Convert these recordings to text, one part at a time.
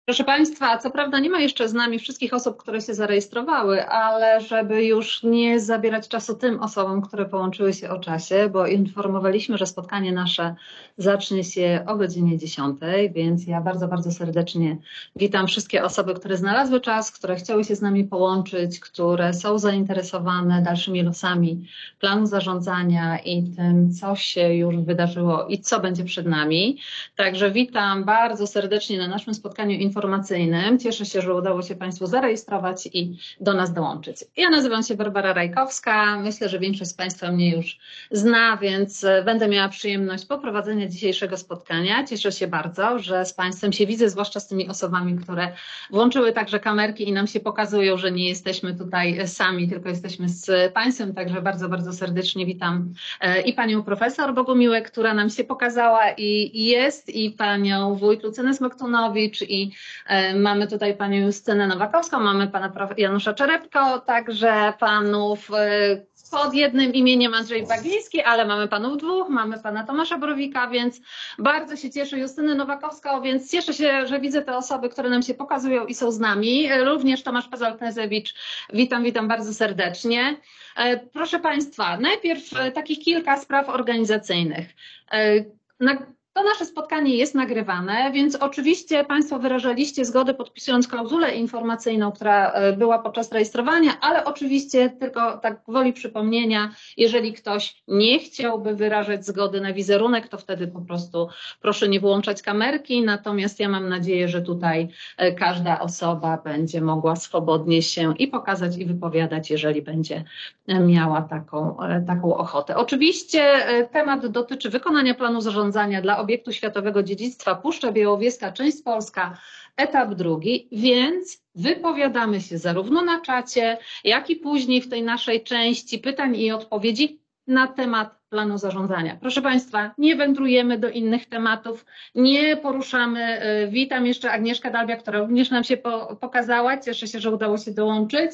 Proszę Państwa, co prawda nie ma jeszcze z nami wszystkich osób, które się zarejestrowały, ale żeby już nie zabierać czasu tym osobom, które połączyły się o czasie, bo informowaliśmy, że spotkanie nasze zacznie się o godzinie 10, więc ja bardzo serdecznie witam wszystkie osoby, które znalazły czas, które chciały się z nami połączyć, które są zainteresowane dalszymi losami planu zarządzania i tym, co się już wydarzyło i co będzie przed nami. Także witam bardzo serdecznie na naszym spotkaniu informacyjnym. Cieszę się, że udało się Państwu zarejestrować i do nas dołączyć. Ja nazywam się Barbara Rajkowska. Myślę, że większość z Państwa mnie już zna, więc będę miała przyjemność poprowadzenia dzisiejszego spotkania. Cieszę się bardzo, że z Państwem się widzę, zwłaszcza z tymi osobami, które włączyły także kamerki i nam się pokazują, że nie jesteśmy tutaj sami, tylko jesteśmy z Państwem. Także bardzo serdecznie witam i Panią Profesor Bogumiłek, która nam się pokazała i jest, i Panią Wójt Lucynę Smoktunowicz, i mamy tutaj Panią Justynę Nowakowską, mamy Pana Janusza Czerepko, także Panów pod jednym imieniem Andrzej Bagliński, ale mamy Panów dwóch, mamy Pana Tomasza Borowika, więc bardzo się cieszę, Justynę Nowakowską, więc cieszę się, że widzę te osoby, które nam się pokazują i są z nami. Również Tomasz Pazal-Knezewicz, witam bardzo serdecznie. Proszę Państwa, najpierw takich kilka spraw organizacyjnych. To nasze spotkanie jest nagrywane, więc oczywiście Państwo wyrażaliście zgodę, podpisując klauzulę informacyjną, która była podczas rejestrowania, ale oczywiście tylko tak woli przypomnienia, jeżeli ktoś nie chciałby wyrażać zgody na wizerunek, to wtedy po prostu proszę nie wyłączać kamerki, natomiast ja mam nadzieję, że tutaj każda osoba będzie mogła swobodnie się i pokazać, i wypowiadać, jeżeli będzie miała taką ochotę. Oczywiście temat dotyczy wykonania planu zarządzania dla obiektu światowego dziedzictwa Puszcza Białowieska, część Polska, etap drugi, więc wypowiadamy się zarówno na czacie, jak i później w tej naszej części pytań i odpowiedzi na temat planu zarządzania. Proszę Państwa, nie wędrujemy do innych tematów, nie poruszamy. Witam jeszcze Agnieszkę Dalbia, która również nam się pokazała. Cieszę się, że udało się dołączyć.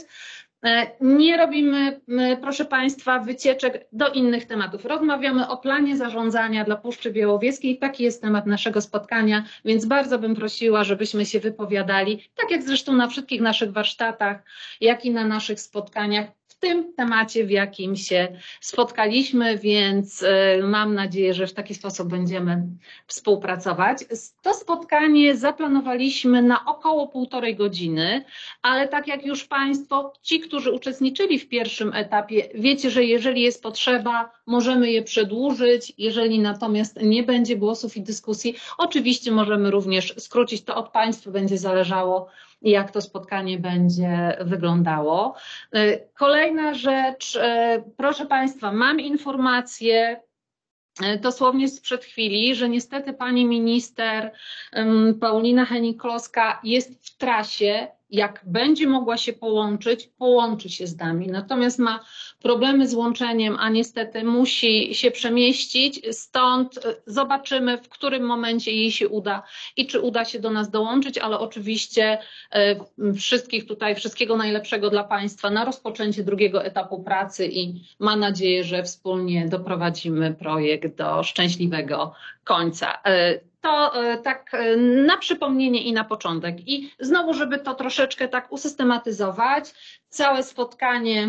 Nie robimy, proszę Państwa, wycieczek do innych tematów. Rozmawiamy o planie zarządzania dla Puszczy Białowieskiej. Taki jest temat naszego spotkania, więc bardzo bym prosiła, żebyśmy się wypowiadali, tak jak zresztą na wszystkich naszych warsztatach, jak i na naszych spotkaniach, w tym temacie, w jakim się spotkaliśmy, więc mam nadzieję, że w taki sposób będziemy współpracować. To spotkanie zaplanowaliśmy na około 1,5 godziny, ale tak jak już Państwo, ci, którzy uczestniczyli w pierwszym etapie, wiecie, że jeżeli jest potrzeba, możemy je przedłużyć. Jeżeli natomiast nie będzie głosów i dyskusji, oczywiście możemy również skrócić. To od Państwa będzie zależało, jak to spotkanie będzie wyglądało. Kolejna rzecz, proszę Państwa, mam informację dosłownie sprzed chwili, że niestety pani minister Paulina Hennig-Kloska jest w trasie. Jak będzie mogła się połączyć, połączy się z nami. Natomiast ma problemy z łączeniem, a niestety musi się przemieścić. Stąd zobaczymy, w którym momencie jej się uda i czy uda się do nas dołączyć, ale oczywiście wszystkich tutaj, wszystkiego najlepszego dla Państwa na rozpoczęcie drugiego etapu pracy i mam nadzieję, że wspólnie doprowadzimy projekt do szczęśliwego końca. To tak na przypomnienie i na początek. I znowu, żeby to troszeczkę tak usystematyzować, całe spotkanie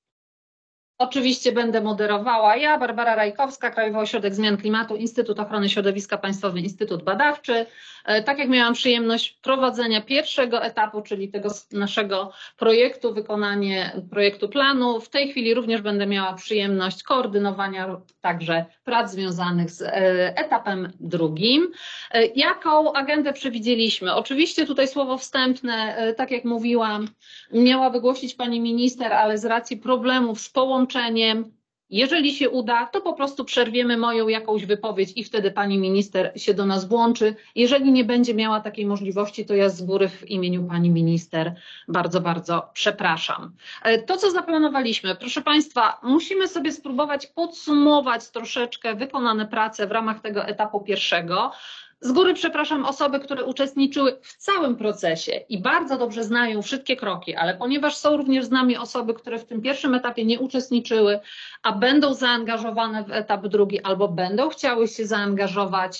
oczywiście będę moderowała ja, Barbara Rajkowska, Krajowy Ośrodek Zmian Klimatu, Instytut Ochrony Środowiska, Państwowy Instytut Badawczy. Tak jak miałam przyjemność prowadzenia pierwszego etapu, czyli tego naszego projektu, wykonanie projektu planu, w tej chwili również będę miała przyjemność koordynowania także prac związanych z etapem drugim. Jaką agendę przewidzieliśmy? Oczywiście tutaj słowo wstępne, tak jak mówiłam, miała wygłosić pani minister, ale z racji problemów z połączeniem, jeżeli się uda, to po prostu przerwiemy moją jakąś wypowiedź i wtedy pani minister się do nas włączy. Jeżeli nie będzie miała takiej możliwości, to ja z góry w imieniu pani minister bardzo przepraszam. To, co zaplanowaliśmy, proszę Państwa, musimy sobie spróbować podsumować troszeczkę wykonane prace w ramach tego etapu pierwszego. Z góry przepraszam osoby, które uczestniczyły w całym procesie i bardzo dobrze znają wszystkie kroki, ale ponieważ są również z nami osoby, które w tym pierwszym etapie nie uczestniczyły, a będą zaangażowane w etap drugi albo będą chciały się zaangażować,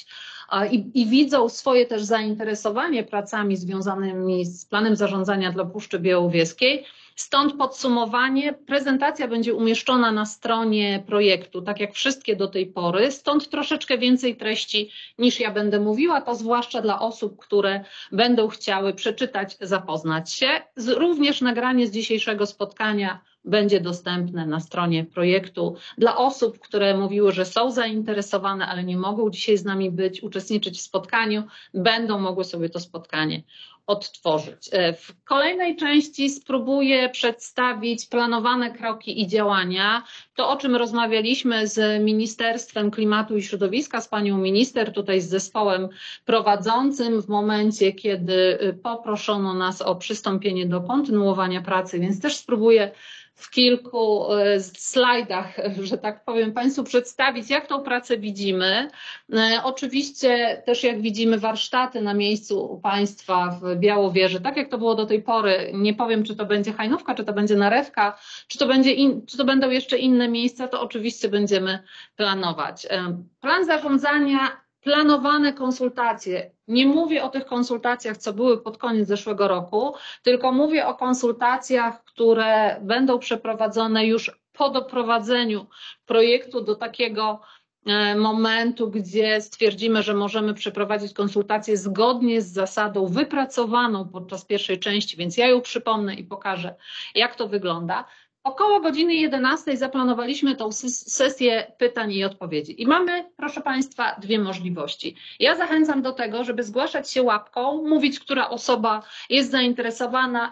i widzą swoje też zainteresowanie pracami związanymi z planem zarządzania dla Puszczy Białowieskiej. Stąd podsumowanie, prezentacja będzie umieszczona na stronie projektu, tak jak wszystkie do tej pory, stąd troszeczkę więcej treści niż ja będę mówiła, to zwłaszcza dla osób, które będą chciały przeczytać, zapoznać się. Również nagranie z dzisiejszego spotkania będzie dostępne na stronie projektu dla osób, które mówiły, że są zainteresowane, ale nie mogą dzisiaj z nami uczestniczyć w spotkaniu, będą mogły sobie to spotkanie odtworzyć. W kolejnej części spróbuję przedstawić planowane kroki i działania. To, o czym rozmawialiśmy z Ministerstwem Klimatu i Środowiska, z panią minister, tutaj z zespołem prowadzącym w momencie, kiedy poproszono nas o przystąpienie do kontynuowania pracy, więc też spróbuję w kilku slajdach, że tak powiem, Państwu przedstawić, jak tą pracę widzimy. Oczywiście też jak widzimy warsztaty na miejscu u Państwa w Białowieży, tak jak to było do tej pory, nie powiem, czy to będzie Hajnówka, czy to będzie Narewka, czy to będą jeszcze inne miejsca, to oczywiście będziemy planować. Plan zarządzania, planowane konsultacje. Nie mówię o tych konsultacjach, co były pod koniec zeszłego roku, tylko mówię o konsultacjach, które będą przeprowadzone już po doprowadzeniu projektu do takiego momentu, gdzie stwierdzimy, że możemy przeprowadzić konsultacje zgodnie z zasadą wypracowaną podczas pierwszej części, więc ja ją przypomnę i pokażę, jak to wygląda. Około godziny 11 zaplanowaliśmy tą sesję pytań i odpowiedzi. I mamy, proszę Państwa, dwie możliwości. Ja zachęcam do tego, żeby zgłaszać się łapką, mówić, która osoba jest zainteresowana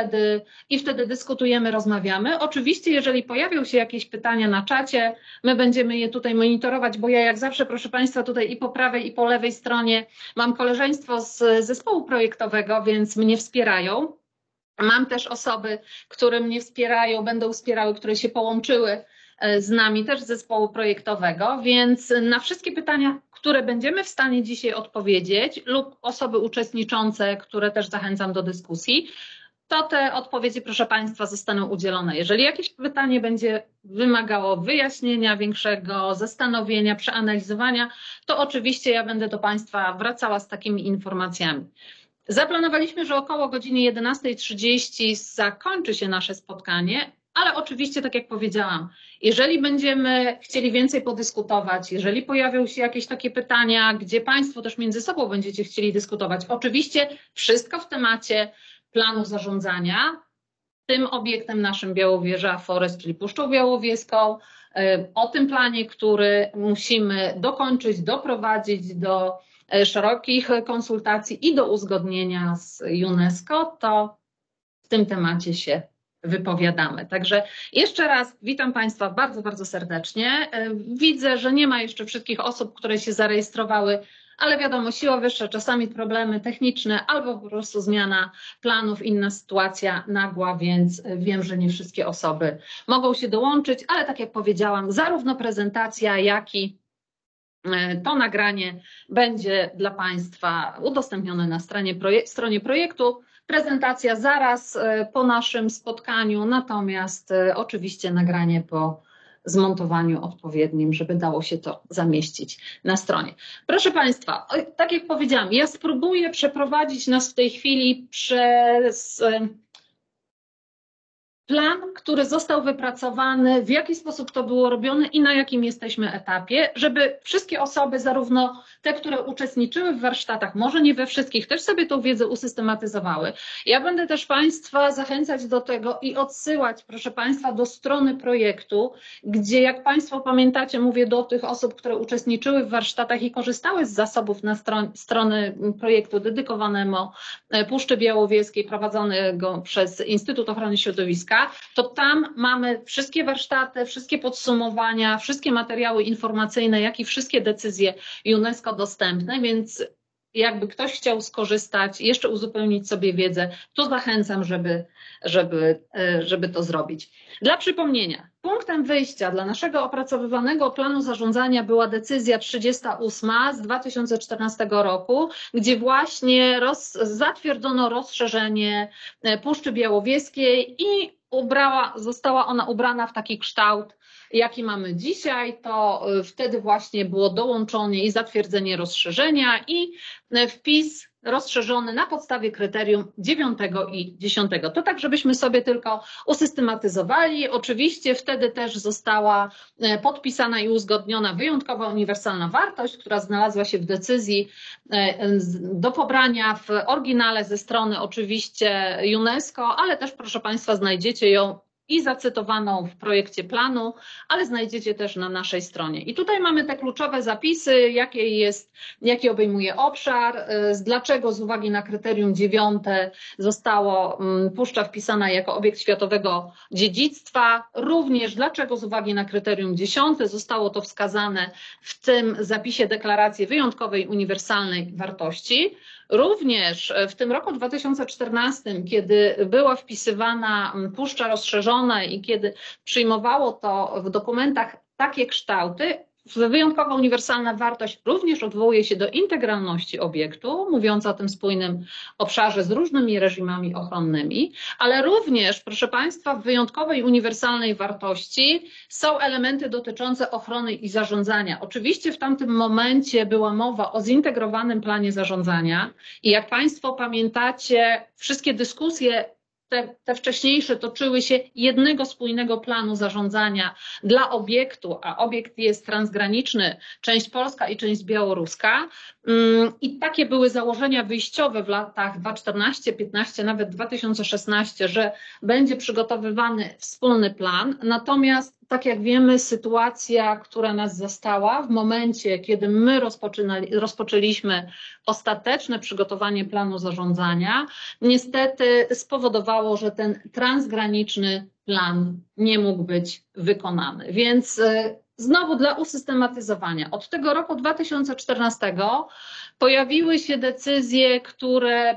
i wtedy dyskutujemy, rozmawiamy. Oczywiście, jeżeli pojawią się jakieś pytania na czacie, my będziemy je tutaj monitorować, bo ja jak zawsze, proszę Państwa, tutaj i po prawej, i po lewej stronie mam koleżeństwo z zespołu projektowego, więc mnie wspierają. Mam też osoby, które mnie wspierają, będą wspierały, które się połączyły z nami też z zespołu projektowego, więc na wszystkie pytania, które będziemy w stanie dzisiaj odpowiedzieć lub osoby uczestniczące, które też zachęcam do dyskusji, to te odpowiedzi, proszę Państwa, zostaną udzielone. Jeżeli jakieś pytanie będzie wymagało wyjaśnienia większego, zastanowienia, przeanalizowania, to oczywiście ja będę do Państwa wracała z takimi informacjami. Zaplanowaliśmy, że około godziny 11:30 zakończy się nasze spotkanie, ale oczywiście, tak jak powiedziałam, jeżeli będziemy chcieli więcej podyskutować, jeżeli pojawią się jakieś takie pytania, gdzie Państwo też między sobą będziecie chcieli dyskutować, oczywiście wszystko w temacie planu zarządzania tym obiektem naszym Białowieża Forest, czyli Puszczą Białowieską, o tym planie, który musimy dokończyć, doprowadzić do szerokich konsultacji i do uzgodnienia z UNESCO, to w tym temacie się wypowiadamy. Także jeszcze raz witam Państwa bardzo, bardzo serdecznie. Widzę, że nie ma jeszcze wszystkich osób, które się zarejestrowały, ale wiadomo, siła wyższa, czasami problemy techniczne albo po prostu zmiana planów, inna sytuacja nagła, więc wiem, że nie wszystkie osoby mogą się dołączyć, ale tak jak powiedziałam, zarówno prezentacja, jak i to nagranie będzie dla Państwa udostępnione na stronie projektu. Prezentacja zaraz po naszym spotkaniu, natomiast oczywiście nagranie po zmontowaniu odpowiednim, żeby dało się to zamieścić na stronie. Proszę Państwa, tak jak powiedziałam, ja spróbuję przeprowadzić nas w tej chwili przez plan, który został wypracowany, w jaki sposób to było robione i na jakim jesteśmy etapie, żeby wszystkie osoby, zarówno te, które uczestniczyły w warsztatach, może nie we wszystkich, też sobie tą wiedzę usystematyzowały. Ja będę też Państwa zachęcać do tego i odsyłać, proszę Państwa, do strony projektu, gdzie, jak Państwo pamiętacie, mówię do tych osób, które uczestniczyły w warsztatach i korzystały z zasobów na strony projektu dedykowanemu Puszczy Białowieskiej, prowadzonego przez Instytut Ochrony Środowiska, to tam mamy wszystkie warsztaty, wszystkie podsumowania, wszystkie materiały informacyjne, jak i wszystkie decyzje UNESCO dostępne, więc jakby ktoś chciał skorzystać, jeszcze uzupełnić sobie wiedzę, to zachęcam, żeby to zrobić. Dla przypomnienia, Punktem wyjścia dla naszego opracowywanego planu zarządzania była decyzja 38 z 2014 roku, gdzie właśnie zatwierdzono rozszerzenie Puszczy Białowieskiej i została ona ubrana w taki kształt, jaki mamy dzisiaj. To wtedy właśnie było dołączone i zatwierdzenie rozszerzenia i wpis rozszerzony na podstawie kryterium 9 i 10. To tak, żebyśmy sobie tylko usystematyzowali. Oczywiście wtedy też została podpisana i uzgodniona wyjątkowa uniwersalna wartość, która znalazła się w decyzji do pobrania w oryginale ze strony oczywiście UNESCO, ale też, proszę Państwa, znajdziecie ją i zacytowaną w projekcie planu, ale znajdziecie też na naszej stronie. I tutaj mamy te kluczowe zapisy, jaki obejmuje obszar, dlaczego z uwagi na kryterium 9 została puszcza wpisana jako obiekt światowego dziedzictwa, również dlaczego z uwagi na kryterium 10 zostało to wskazane w tym zapisie deklaracji wyjątkowej uniwersalnej wartości. Również w tym roku 2014, kiedy była wpisywana puszcza rozszerzona i kiedy przyjmowało to w dokumentach takie kształty, wyjątkowa uniwersalna wartość również odwołuje się do integralności obiektu, mówiąc o tym spójnym obszarze z różnymi reżimami ochronnymi, ale również, proszę Państwa, w wyjątkowej uniwersalnej wartości są elementy dotyczące ochrony i zarządzania. Oczywiście w tamtym momencie była mowa o zintegrowanym planie zarządzania i jak Państwo pamiętacie, wszystkie dyskusje te wcześniejsze toczyły się jednego spójnego planu zarządzania dla obiektu, a obiekt jest transgraniczny, część polska i część białoruska. I takie były założenia wyjściowe w latach 2014, 2015, nawet 2016, że będzie przygotowywany wspólny plan. Natomiast tak jak wiemy, sytuacja, która nas zastała w momencie, kiedy my rozpoczęliśmy ostateczne przygotowanie planu zarządzania, niestety spowodowało, że ten transgraniczny plan nie mógł być wykonany. Więc znowu dla usystematyzowania, od tego roku 2014 pojawiły się decyzje, które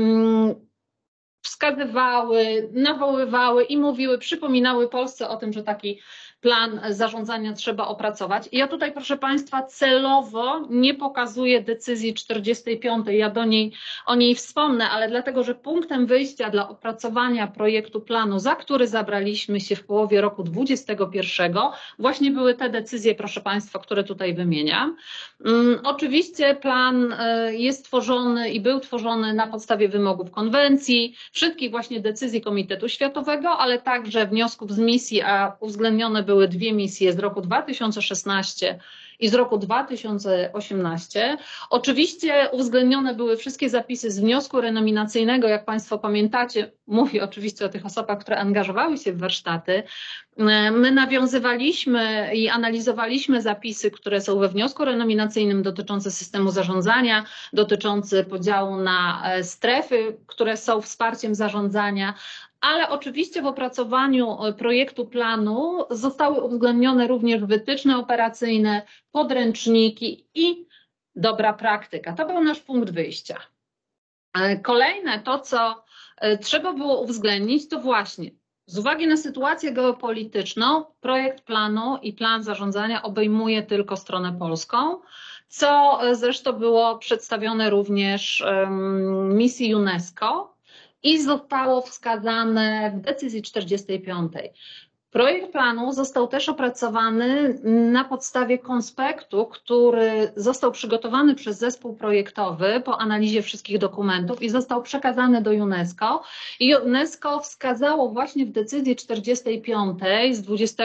wskazywały, nawoływały i mówiły, przypominały Polsce o tym, że taki plan zarządzania trzeba opracować. I ja tutaj, proszę Państwa, celowo nie pokazuję decyzji 45. Ja o niej wspomnę, ale dlatego, że punktem wyjścia dla opracowania projektu planu, za który zabraliśmy się w połowie roku 2021, właśnie były te decyzje, proszę Państwa, które tutaj wymieniam. Oczywiście plan jest tworzony i był tworzony na podstawie wymogów konwencji, wszystkich właśnie decyzji Komitetu Światowego, ale także wniosków z misji, a uwzględnione były dwie misje z roku 2016 i z roku 2018. Oczywiście uwzględnione były wszystkie zapisy z wniosku renominacyjnego, jak Państwo pamiętacie, mówię oczywiście o tych osobach, które angażowały się w warsztaty. My nawiązywaliśmy i analizowaliśmy zapisy, które są we wniosku renominacyjnym dotyczące systemu zarządzania, dotyczące podziału na strefy, które są wsparciem zarządzania, ale oczywiście w opracowaniu projektu planu zostały uwzględnione również wytyczne operacyjne, podręczniki i dobra praktyka. To był nasz punkt wyjścia. Kolejne to, co trzeba było uwzględnić, to właśnie z uwagi na sytuację geopolityczną projekt planu i plan zarządzania obejmuje tylko stronę polską, co zresztą było przedstawione również misji UNESCO i zostało wskazane w decyzji 45. Projekt planu został też opracowany na podstawie konspektu, który został przygotowany przez zespół projektowy po analizie wszystkich dokumentów i został przekazany do UNESCO. I UNESCO wskazało właśnie w decyzji 45 z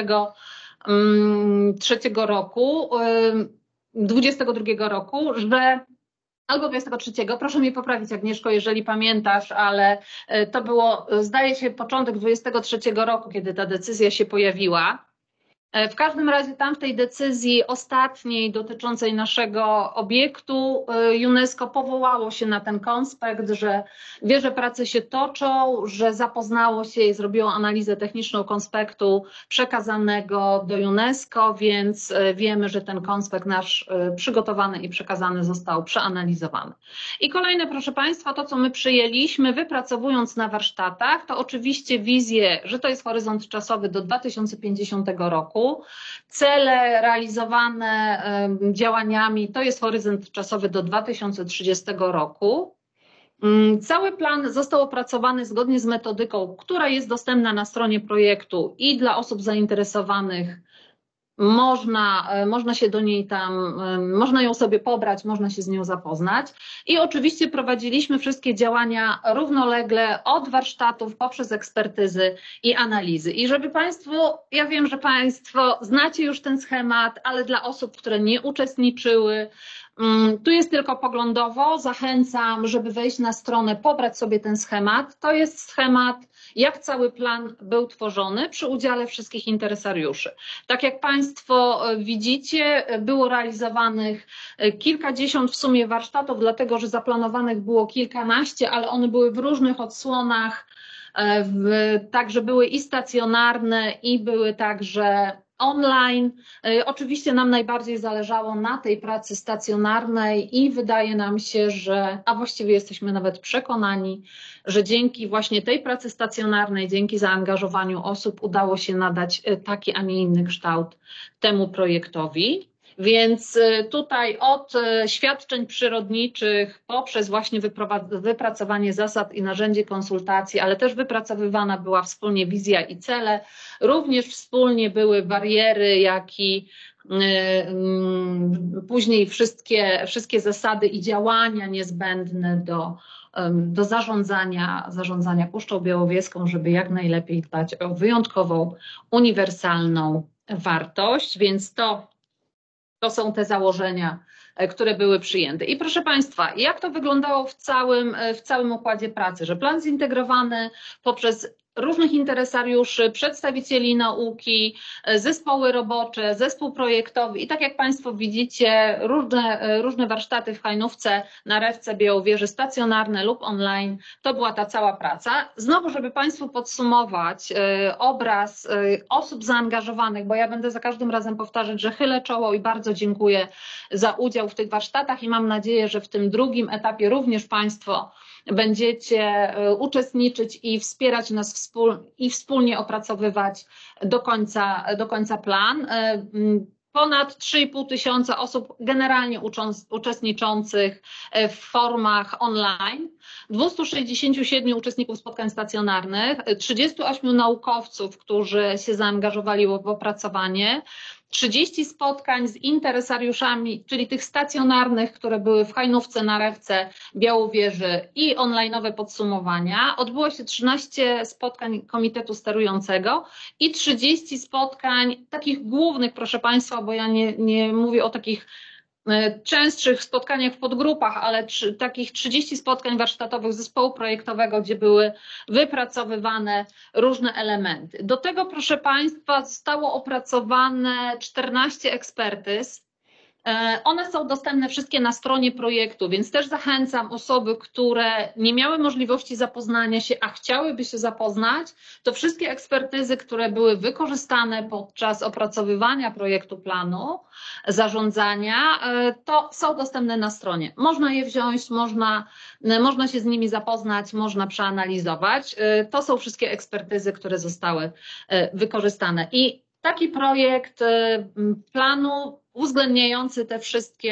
23 roku, 22 roku, że albo 23, proszę mnie poprawić, Agnieszko, jeżeli pamiętasz, ale to było, zdaje się, początek 23 roku, kiedy ta decyzja się pojawiła. W każdym razie tam w tej decyzji ostatniej dotyczącej naszego obiektu UNESCO powołało się na ten konspekt, że wie, że prace się toczą, że zapoznało się i zrobiło analizę techniczną konspektu przekazanego do UNESCO, więc wiemy, że ten konspekt nasz przygotowany i przekazany został przeanalizowany. I kolejne, proszę Państwa, to co my przyjęliśmy, wypracowując na warsztatach, to oczywiście wizję, że to jest horyzont czasowy do 2050 roku. Cele realizowane działaniami to jest horyzont czasowy do 2030 roku. Cały plan został opracowany zgodnie z metodyką, która jest dostępna na stronie projektu i dla osób zainteresowanych można się do niej można ją sobie pobrać, można się z nią zapoznać. I oczywiście prowadziliśmy wszystkie działania równolegle od warsztatów poprzez ekspertyzy i analizy. I żeby Państwu, ja wiem, że Państwo znacie już ten schemat, ale dla osób, które nie uczestniczyły, tu jest tylko poglądowo. Zachęcam, żeby wejść na stronę, pobrać sobie ten schemat. To jest schemat, jak cały plan był tworzony przy udziale wszystkich interesariuszy. Tak jak Państwo widzicie, było realizowanych kilkadziesiąt w sumie warsztatów, dlatego że zaplanowanych było kilkanaście, ale one były w różnych odsłonach, także były i stacjonarne, i były także online. Oczywiście nam najbardziej zależało na tej pracy stacjonarnej i wydaje nam się, że, a właściwie jesteśmy nawet przekonani, że dzięki właśnie tej pracy stacjonarnej, dzięki zaangażowaniu osób udało się nadać taki, a nie inny kształt temu projektowi. Więc tutaj od świadczeń przyrodniczych poprzez właśnie wypracowanie zasad i narzędzi konsultacji, ale też wypracowywana była wspólnie wizja i cele, również wspólnie były bariery, jak i później wszystkie zasady i działania niezbędne do zarządzania Puszczą Białowieską, żeby jak najlepiej dbać o wyjątkową, uniwersalną wartość, więc to są te założenia, które były przyjęte. I proszę Państwa, jak to wyglądało w całym układzie pracy, że plan zintegrowany poprzez różnych interesariuszy, przedstawicieli nauki, zespoły robocze, zespół projektowy i tak jak Państwo widzicie, różne warsztaty w Hajnówce, na Rewce, Białowieży, stacjonarne lub online, to była ta cała praca. Znowu, żeby Państwu podsumować obraz osób zaangażowanych, bo ja będę za każdym razem powtarzać, że chylę czoło i bardzo dziękuję za udział w tych warsztatach i mam nadzieję, że w tym drugim etapie również Państwo będziecie uczestniczyć i wspierać nas i wspólnie opracowywać do końca plan. Ponad 3,5 tysiąca osób generalnie uczestniczących w formach online, 267 uczestników spotkań stacjonarnych, 38 naukowców, którzy się zaangażowali w opracowanie, 30 spotkań z interesariuszami, czyli tych stacjonarnych, które były w Hajnówce, na Rewce, Białowieży i online'owe podsumowania. Odbyło się 13 spotkań Komitetu Sterującego i 30 spotkań takich głównych, proszę Państwa, bo ja nie mówię o takich częstszych spotkaniach w podgrupach, ale takich 30 spotkań warsztatowych zespołu projektowego, gdzie były wypracowywane różne elementy. Do tego, proszę Państwa, zostało opracowane 14 ekspertyz. One są dostępne wszystkie na stronie projektu, więc też zachęcam osoby, które nie miały możliwości zapoznania się, a chciałyby się zapoznać, to wszystkie ekspertyzy, które były wykorzystane podczas opracowywania projektu planu zarządzania, to są dostępne na stronie. Można je wziąć, można się z nimi zapoznać, można przeanalizować. To są wszystkie ekspertyzy, które zostały wykorzystane. I taki projekt planu uwzględniający te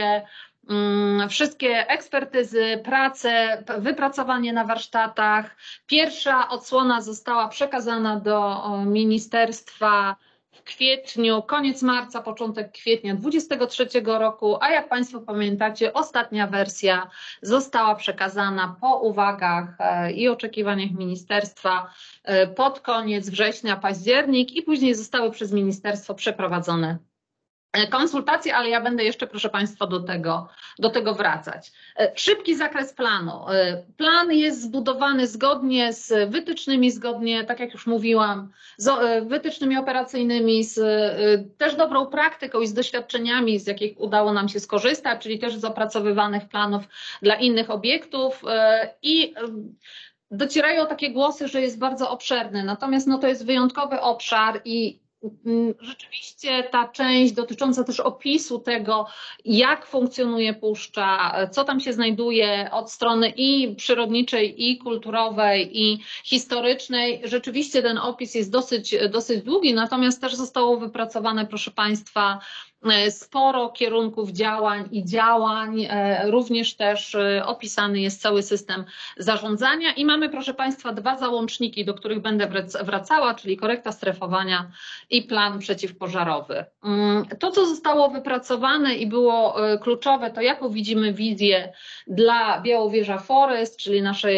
wszystkie ekspertyzy, prace, wypracowanie na warsztatach. Pierwsza odsłona została przekazana do ministerstwa w kwietniu, koniec marca, początek kwietnia 2023 roku, a jak Państwo pamiętacie, ostatnia wersja została przekazana po uwagach i oczekiwaniach ministerstwa pod koniec września, październik i później zostały przez ministerstwo przeprowadzone konsultacje, ale ja będę jeszcze, proszę Państwa, do tego wracać. Szybki zakres planu. Plan jest zbudowany zgodnie z wytycznymi, zgodnie, tak jak już mówiłam, z wytycznymi operacyjnymi, z też dobrą praktyką i z doświadczeniami, z jakich udało nam się skorzystać, czyli też z opracowywanych planów dla innych obiektów i docierają takie głosy, że jest bardzo obszerny, natomiast no, to jest wyjątkowy obszar i rzeczywiście ta część dotycząca też opisu tego, jak funkcjonuje puszcza, co tam się znajduje od strony i przyrodniczej, i kulturowej, i historycznej, rzeczywiście ten opis jest dosyć długi, natomiast też zostało wypracowane, proszę Państwa, sporo kierunków działań, również też opisany jest cały system zarządzania i mamy, proszę Państwa, 2 załączniki, do których będę wracała, czyli korekta strefowania i plan przeciwpożarowy. To, co zostało wypracowane i było kluczowe, to jaką widzimy wizję dla Białowieża Forest, czyli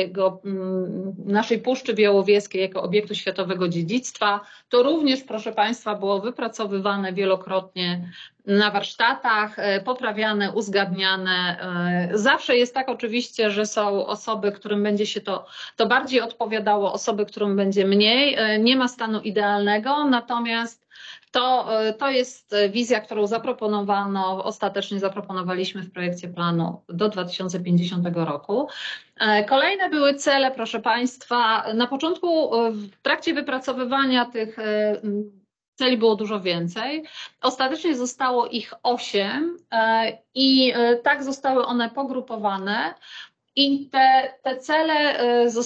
naszej Puszczy Białowieskiej jako obiektu światowego dziedzictwa. To również, proszę Państwa, było wypracowywane wielokrotnie na warsztatach, poprawiane, uzgadniane. Zawsze jest tak oczywiście, że są osoby, którym będzie się to bardziej odpowiadało, osoby, którym będzie mniej. Nie ma stanu idealnego, natomiast to jest wizja, którą ostatecznie zaproponowaliśmy w projekcie planu do 2050 roku. Kolejne były cele, proszę Państwa. Na początku, w trakcie wypracowywania tych celi było dużo więcej. Ostatecznie zostało ich 8 i tak zostały one pogrupowane. I te cele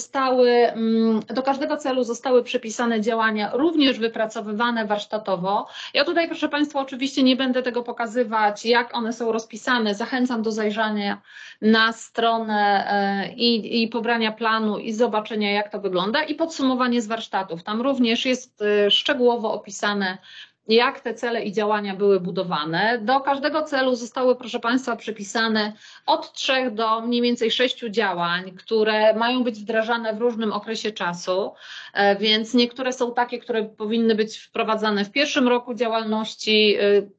do każdego celu zostały przypisane działania, również wypracowywane warsztatowo. Ja tutaj, proszę Państwa, oczywiście nie będę tego pokazywać, jak one są rozpisane. Zachęcam do zajrzenia na stronę i pobrania planu i zobaczenia, jak to wygląda i podsumowanie z warsztatów. Tam również jest szczegółowo opisane, jak te cele i działania były budowane. Do każdego celu zostały, proszę Państwa, przypisane od 3 do mniej więcej 6 działań, które mają być wdrażane w różnym okresie czasu, więc niektóre są takie, które powinny być wprowadzane w pierwszym roku działalności,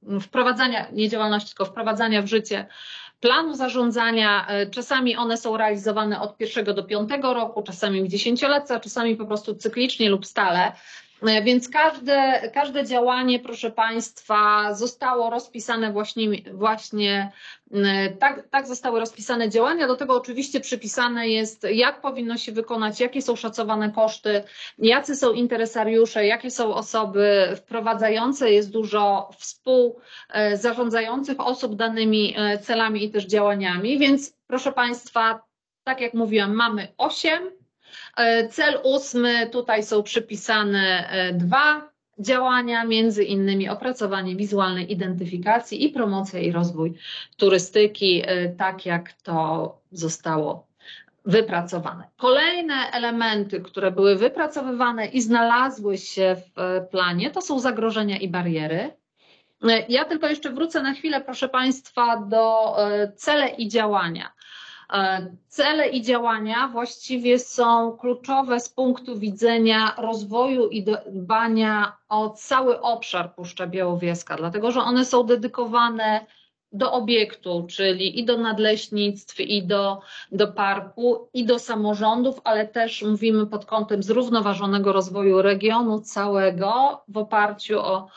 wprowadzania w życie planu zarządzania. Czasami one są realizowane od 1 do 5 roku, czasami w dziesięciolecia, czasami po prostu cyklicznie lub stale. Więc każde działanie, proszę Państwa, zostało rozpisane właśnie tak zostały rozpisane działania. Do tego oczywiście przypisane jest, jak powinno się wykonać, jakie są szacowane koszty, jacy są interesariusze, jakie są osoby wprowadzające, jest dużo współzarządzających osób danymi celami i też działaniami. Więc proszę Państwa, tak jak mówiłam, mamy 8. Cel 8, tutaj są przypisane 2 działania, między innymi opracowanie wizualnej identyfikacji i promocja i rozwój turystyki, tak jak to zostało wypracowane. Kolejne elementy, które były wypracowywane i znalazły się w planie, to są zagrożenia i bariery. Ja tylko jeszcze wrócę na chwilę, proszę Państwa, do cele i działania. Cele i działania właściwie są kluczowe z punktu widzenia rozwoju i dbania o cały obszar Puszcza Białowieska, dlatego że one są dedykowane do obiektu, czyli i do nadleśnictw, i do parku, i do samorządów, ale też mówimy pod kątem zrównoważonego rozwoju regionu całego w oparciu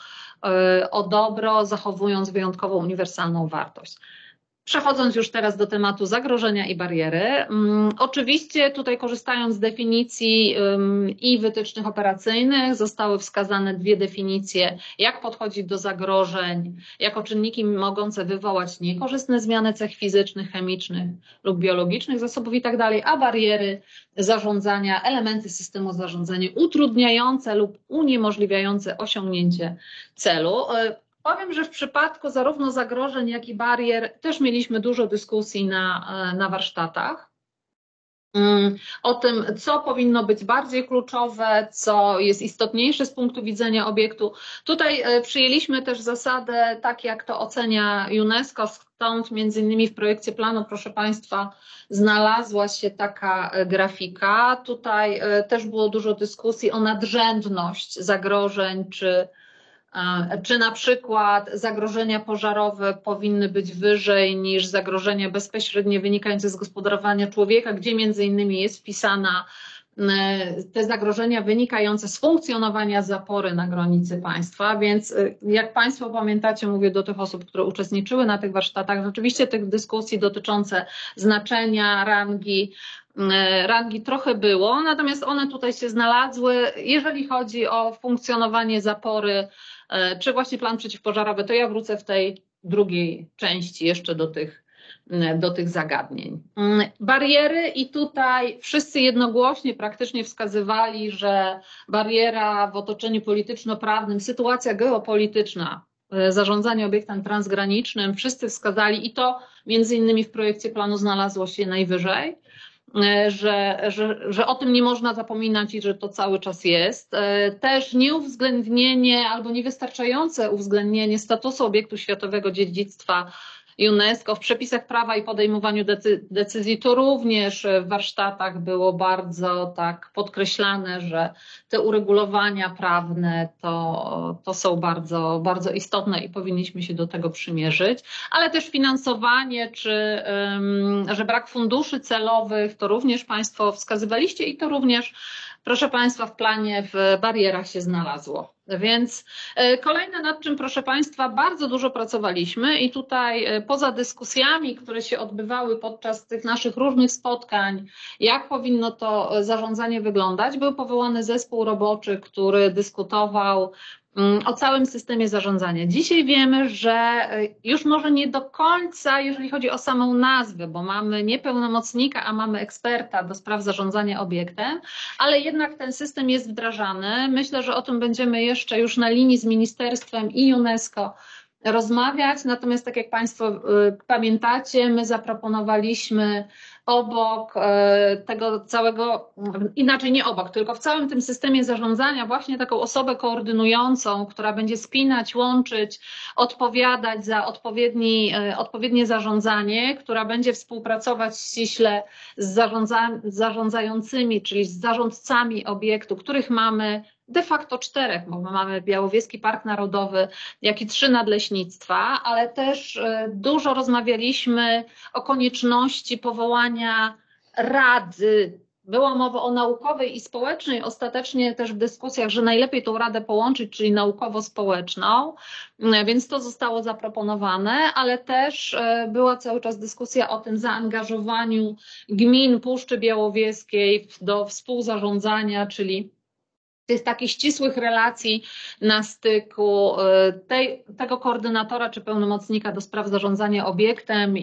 o dobro, zachowując wyjątkowo uniwersalną wartość. Przechodząc już teraz do tematu zagrożenia i bariery, oczywiście tutaj korzystając z definicji i wytycznych operacyjnych zostały wskazane 2 definicje, jak podchodzić do zagrożeń jako czynniki mogące wywołać niekorzystne zmiany cech fizycznych, chemicznych lub biologicznych zasobów itd., a bariery zarządzania, elementy systemu zarządzania utrudniające lub uniemożliwiające osiągnięcie celu. Powiem, że w przypadku zarówno zagrożeń, jak i barier też mieliśmy dużo dyskusji na warsztatach o tym, co powinno być bardziej kluczowe, co jest istotniejsze z punktu widzenia obiektu. Tutaj przyjęliśmy też zasadę, tak jak to ocenia UNESCO, stąd między innymi w projekcie planu, proszę Państwa, znalazła się taka grafika. Tutaj też było dużo dyskusji o nadrzędność zagrożeń Czy na przykład zagrożenia pożarowe powinny być wyżej niż zagrożenia bezpośrednie wynikające z gospodarowania człowieka, gdzie między innymi jest wpisana te zagrożenia wynikające z funkcjonowania zapory na granicy państwa, więc jak Państwo pamiętacie, mówię do tych osób, które uczestniczyły na tych warsztatach, rzeczywiście tych dyskusji dotyczące znaczenia, rangi trochę było, natomiast one tutaj się znalazły. Jeżeli chodzi o funkcjonowanie zapory, czy właśnie plan przeciwpożarowy, to ja wrócę w tej drugiej części jeszcze do tych zagadnień. Bariery i tutaj wszyscy jednogłośnie praktycznie wskazywali, że bariera w otoczeniu polityczno-prawnym, sytuacja geopolityczna, zarządzanie obiektem transgranicznym, wszyscy wskazali i to między innymi w projekcie planu znalazło się najwyżej, że o tym nie można zapominać i że to cały czas jest. Też nieuwzględnienie albo niewystarczające uwzględnienie statusu obiektu światowego dziedzictwa UNESCO w przepisach prawa i podejmowaniu decyzji, to również w warsztatach było bardzo tak podkreślane, że te uregulowania prawne to są bardzo, bardzo istotne i powinniśmy się do tego przymierzyć, ale też finansowanie, że brak funduszy celowych, to również Państwo wskazywaliście i to również, proszę Państwa, w planie w barierach się znalazło. Więc kolejne, nad czym, proszę Państwa, bardzo dużo pracowaliśmy i tutaj poza dyskusjami, które się odbywały podczas tych naszych różnych spotkań, jak powinno to zarządzanie wyglądać, był powołany zespół roboczy, który dyskutował o całym systemie zarządzania. Dzisiaj wiemy, że już może nie do końca, jeżeli chodzi o samą nazwę, bo mamy nie pełnomocnika, a mamy eksperta do spraw zarządzania obiektem, ale jednak ten system jest wdrażany. Myślę, że o tym będziemy jeszcze już na linii z ministerstwem i UNESCO rozmawiać, natomiast tak jak Państwo pamiętacie, my zaproponowaliśmy obok tego całego, inaczej nie obok, tylko w całym tym systemie zarządzania właśnie taką osobę koordynującą, która będzie spinać, łączyć, odpowiadać za odpowiednie zarządzanie, która będzie współpracować ściśle z zarządzającymi, czyli z zarządcami obiektu, których mamy de facto 4, bo mamy Białowieski Park Narodowy, jak i 3 nadleśnictwa, ale też dużo rozmawialiśmy o konieczności powołania rady. Była mowa o naukowej i społecznej, ostatecznie też w dyskusjach, że najlepiej tą radę połączyć, czyli naukowo-społeczną, więc to zostało zaproponowane, ale też była cały czas dyskusja o tym zaangażowaniu gmin Puszczy Białowieskiej do współzarządzania, czyli tych takich ścisłych relacji na styku tego koordynatora czy pełnomocnika do spraw zarządzania obiektem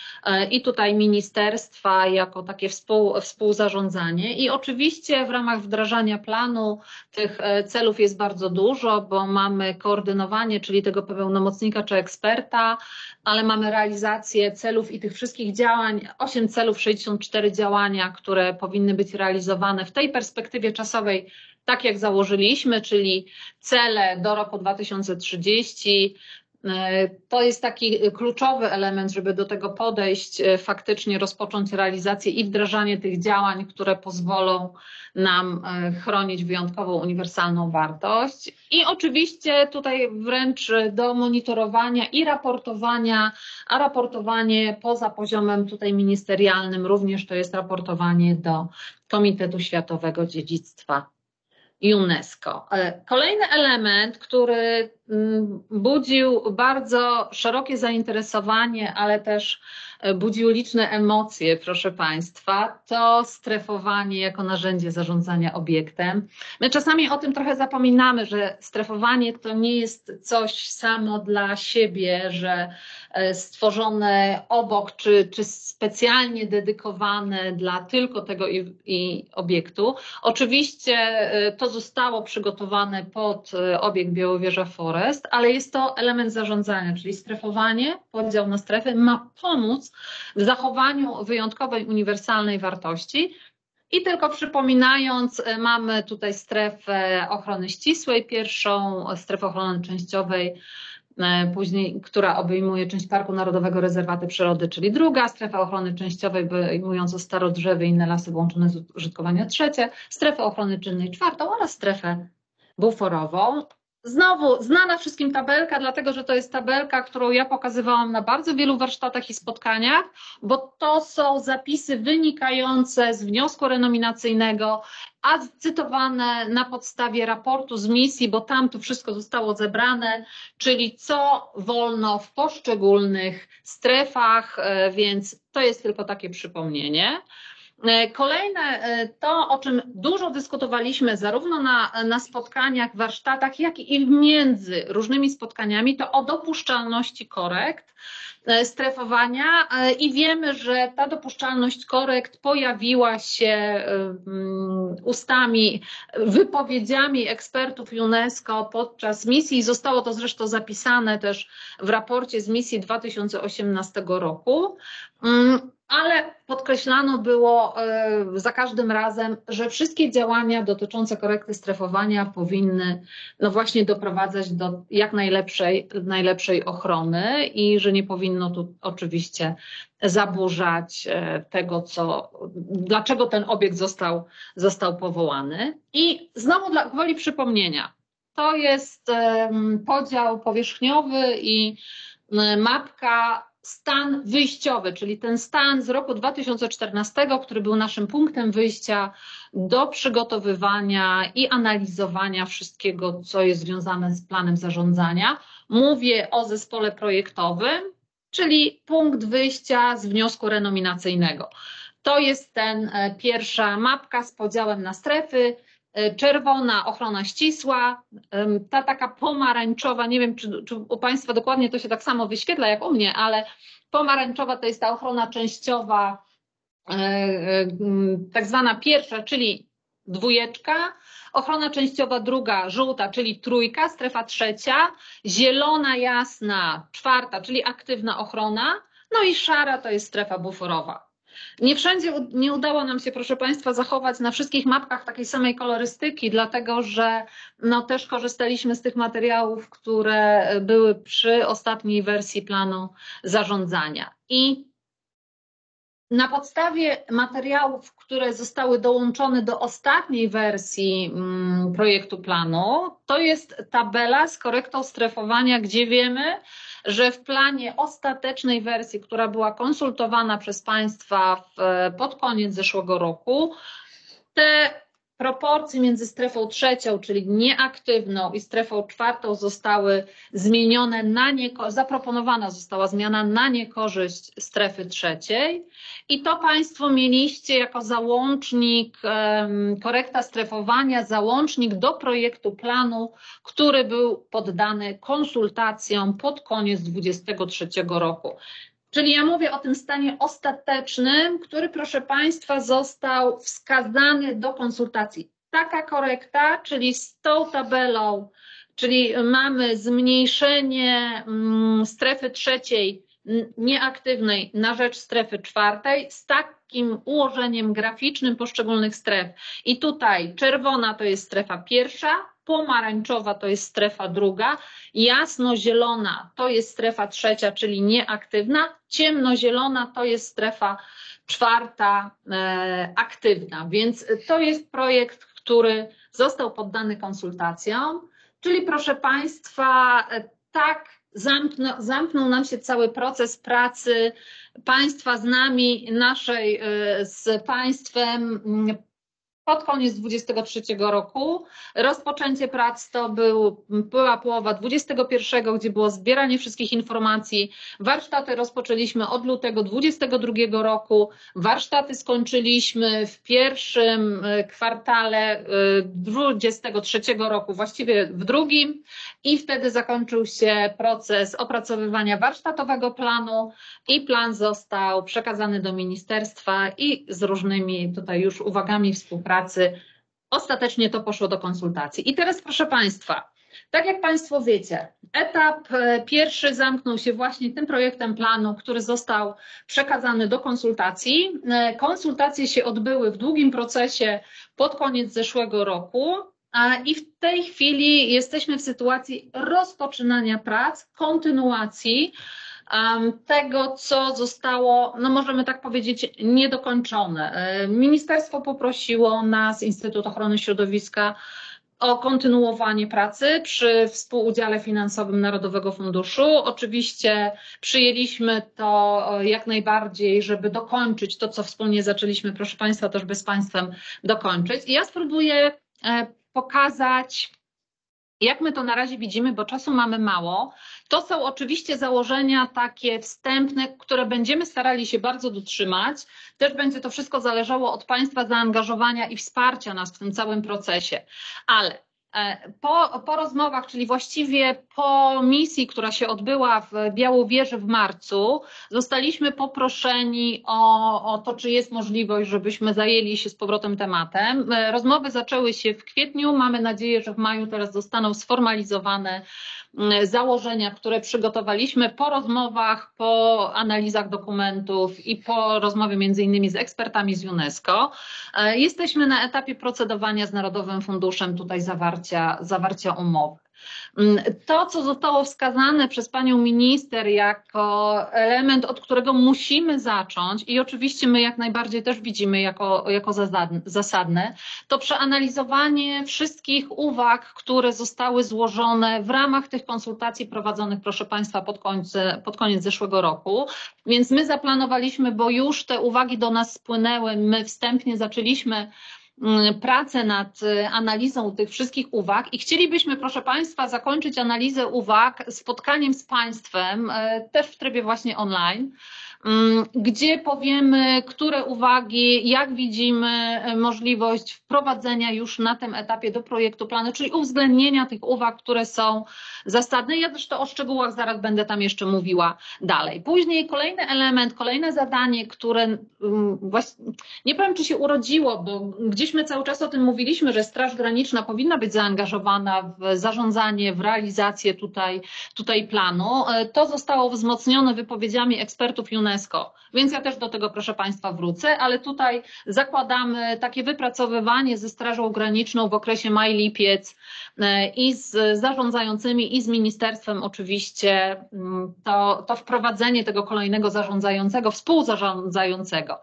i tutaj ministerstwa jako takie współzarządzanie. I oczywiście w ramach wdrażania planu tych celów jest bardzo dużo, bo mamy koordynowanie, czyli tego pełnomocnika czy eksperta, ale mamy realizację celów i tych wszystkich działań, 8 celów, 64 działania, które powinny być realizowane w tej perspektywie czasowej, tak jak założyliśmy, czyli cele do roku 2030. To jest taki kluczowy element, żeby do tego podejść, faktycznie rozpocząć realizację i wdrażanie tych działań, które pozwolą nam chronić wyjątkową, uniwersalną wartość. I oczywiście tutaj wręcz do monitorowania i raportowania, a raportowanie poza poziomem tutaj ministerialnym również to jest raportowanie do Komitetu Światowego Dziedzictwa UNESCO. Kolejny element, który budził bardzo szerokie zainteresowanie, ale też budził liczne emocje, proszę Państwa, to strefowanie jako narzędzie zarządzania obiektem. My czasami o tym trochę zapominamy, że strefowanie to nie jest coś samo dla siebie, że stworzone obok, czy specjalnie dedykowane dla tylko tego i obiektu. Oczywiście to zostało przygotowane pod obiekt Białowieża Forest, ale jest to element zarządzania, czyli strefowanie, podział na strefy ma pomóc w zachowaniu wyjątkowej, uniwersalnej wartości. I tylko przypominając, mamy tutaj strefę ochrony ścisłej, pierwszą strefę ochrony częściowej, później, która obejmuje część Parku Narodowego Rezerwaty Przyrody, czyli druga, strefa ochrony częściowej obejmująca starodrzewy i inne lasy włączone z użytkowania trzecie, strefę ochrony czynnej czwartą oraz strefę buforową. Znowu znana wszystkim tabelka, dlatego że to jest tabelka, którą ja pokazywałam na bardzo wielu warsztatach i spotkaniach, bo to są zapisy wynikające z wniosku renominacyjnego, a cytowane na podstawie raportu z misji, bo tam to wszystko zostało zebrane, czyli co wolno w poszczególnych strefach, więc to jest tylko takie przypomnienie. Kolejne to, o czym dużo dyskutowaliśmy zarówno na spotkaniach, warsztatach, jak i między różnymi spotkaniami, to o dopuszczalności korekt strefowania i wiemy, że ta dopuszczalność korekt pojawiła się wypowiedziami ekspertów UNESCO podczas misji. Zostało to zresztą zapisane też w raporcie z misji 2018 roku. Ale podkreślano było za każdym razem, że wszystkie działania dotyczące korekty strefowania powinny no właśnie doprowadzać do jak najlepszej ochrony i że nie powinno tu oczywiście zaburzać tego, dlaczego ten obiekt został powołany. I znowu dla gwoli przypomnienia, to jest podział powierzchniowy i mapka stan wyjściowy, czyli ten stan z roku 2014, który był naszym punktem wyjścia do przygotowywania i analizowania wszystkiego, co jest związane z planem zarządzania. Mówię o zespole projektowym, czyli punkt wyjścia z wniosku renominacyjnego. To jest pierwsza mapka z podziałem na strefy. Czerwona ochrona ścisła, ta taka pomarańczowa, nie wiem czy u Państwa dokładnie to się tak samo wyświetla jak u mnie, ale pomarańczowa to jest ta ochrona częściowa, tak zwana pierwsza, czyli 2, ochrona częściowa druga, żółta, czyli 3, strefa trzecia, zielona jasna, 4, czyli aktywna ochrona, no i szara to jest strefa buforowa. Nie wszędzie nie udało nam się, proszę Państwa, zachować na wszystkich mapkach takiej samej kolorystyki, dlatego że no, też korzystaliśmy z tych materiałów, które były przy ostatniej wersji planu zarządzania. I na podstawie materiałów, które zostały dołączone do ostatniej wersji projektu planu, to jest tabela z korektą strefowania, gdzie wiemy, że w planie ostatecznej wersji, która była konsultowana przez Państwa pod koniec zeszłego roku, te proporcje między strefą trzecią, czyli nieaktywną, i strefą czwartą zostały zmienione zaproponowana została zmiana na niekorzyść strefy trzeciej i to Państwo mieliście jako załącznik, korekta strefowania, załącznik do projektu planu, który był poddany konsultacjom pod koniec 2023 roku. Czyli ja mówię o tym stanie ostatecznym, który, proszę Państwa, został wskazany do konsultacji. Taka korekta, czyli z tą tabelą, czyli mamy zmniejszenie strefy trzeciej nieaktywnej na rzecz strefy czwartej z takim ułożeniem graficznym poszczególnych stref. I tutaj czerwona to jest strefa pierwsza, pomarańczowa to jest strefa druga, jasnozielona to jest strefa trzecia, czyli nieaktywna, ciemnozielona to jest strefa czwarta, aktywna. Więc to jest projekt, który został poddany konsultacjom, czyli proszę Państwa, tak zamknął nam się cały proces pracy Państwa z nami, naszej z Państwem pod koniec 2023 roku. Rozpoczęcie prac to była połowa 2021, gdzie było zbieranie wszystkich informacji. Warsztaty rozpoczęliśmy od lutego 2022 roku. Warsztaty skończyliśmy w pierwszym kwartale 2023 roku, właściwie w drugim, i wtedy zakończył się proces opracowywania warsztatowego planu i plan został przekazany do ministerstwa i z różnymi tutaj już uwagami współpracy ostatecznie to poszło do konsultacji. I teraz, proszę Państwa, tak jak Państwo wiecie, etap pierwszy zamknął się właśnie tym projektem planu, który został przekazany do konsultacji. Konsultacje się odbyły w długim procesie pod koniec zeszłego roku i w tej chwili jesteśmy w sytuacji rozpoczynania prac, kontynuacji tego, co zostało, no możemy tak powiedzieć, niedokończone. Ministerstwo poprosiło nas, Instytut Ochrony Środowiska, o kontynuowanie pracy przy współudziale finansowym Narodowego Funduszu. Oczywiście przyjęliśmy to jak najbardziej, żeby dokończyć to, co wspólnie zaczęliśmy, proszę Państwa, też z Państwem dokończyć. I ja spróbuję pokazać, jak my to na razie widzimy, bo czasu mamy mało. To są oczywiście założenia takie wstępne, które będziemy starali się bardzo dotrzymać. Też będzie to wszystko zależało od Państwa zaangażowania i wsparcia nas w tym całym procesie. Ale po rozmowach, czyli właściwie po misji, która się odbyła w Białowieży w marcu, zostaliśmy poproszeni o to, czy jest możliwość, żebyśmy zajęli się z powrotem tematem. Rozmowy zaczęły się w kwietniu. Mamy nadzieję, że w maju teraz zostaną sformalizowane założenia, które przygotowaliśmy po rozmowach, po analizach dokumentów i po rozmowie między innymi z ekspertami z UNESCO. Jesteśmy na etapie procedowania z Narodowym Funduszem tutaj zawarcia umowy. To, co zostało wskazane przez panią minister jako element, od którego musimy zacząć i oczywiście my jak najbardziej też widzimy jako zasadne, to przeanalizowanie wszystkich uwag, które zostały złożone w ramach tych konsultacji prowadzonych, proszę Państwa, pod koniec zeszłego roku. Więc my zaplanowaliśmy, bo już te uwagi do nas spłynęły, my wstępnie zaczęliśmy pracę nad analizą tych wszystkich uwag i chcielibyśmy, proszę Państwa, zakończyć analizę uwag spotkaniem z Państwem, też w trybie właśnie online, gdzie powiemy, które uwagi, jak widzimy możliwość wprowadzenia już na tym etapie do projektu planu, czyli uwzględnienia tych uwag, które są zasadne. Ja zresztą o szczegółach zaraz będę tam jeszcze mówiła dalej. Później kolejny element, kolejne zadanie, które właśnie, nie powiem, czy się urodziło, bo gdzieś my cały czas o tym mówiliśmy, że Straż Graniczna powinna być zaangażowana w zarządzanie, w realizację tutaj planu. To zostało wzmocnione wypowiedziami ekspertów UNESCO, więc ja też do tego, proszę Państwa, wrócę, ale tutaj zakładamy takie wypracowywanie ze Strażą Graniczną w okresie maj-lipiec i z zarządzającymi i z ministerstwem oczywiście to wprowadzenie tego kolejnego zarządzającego, współzarządzającego.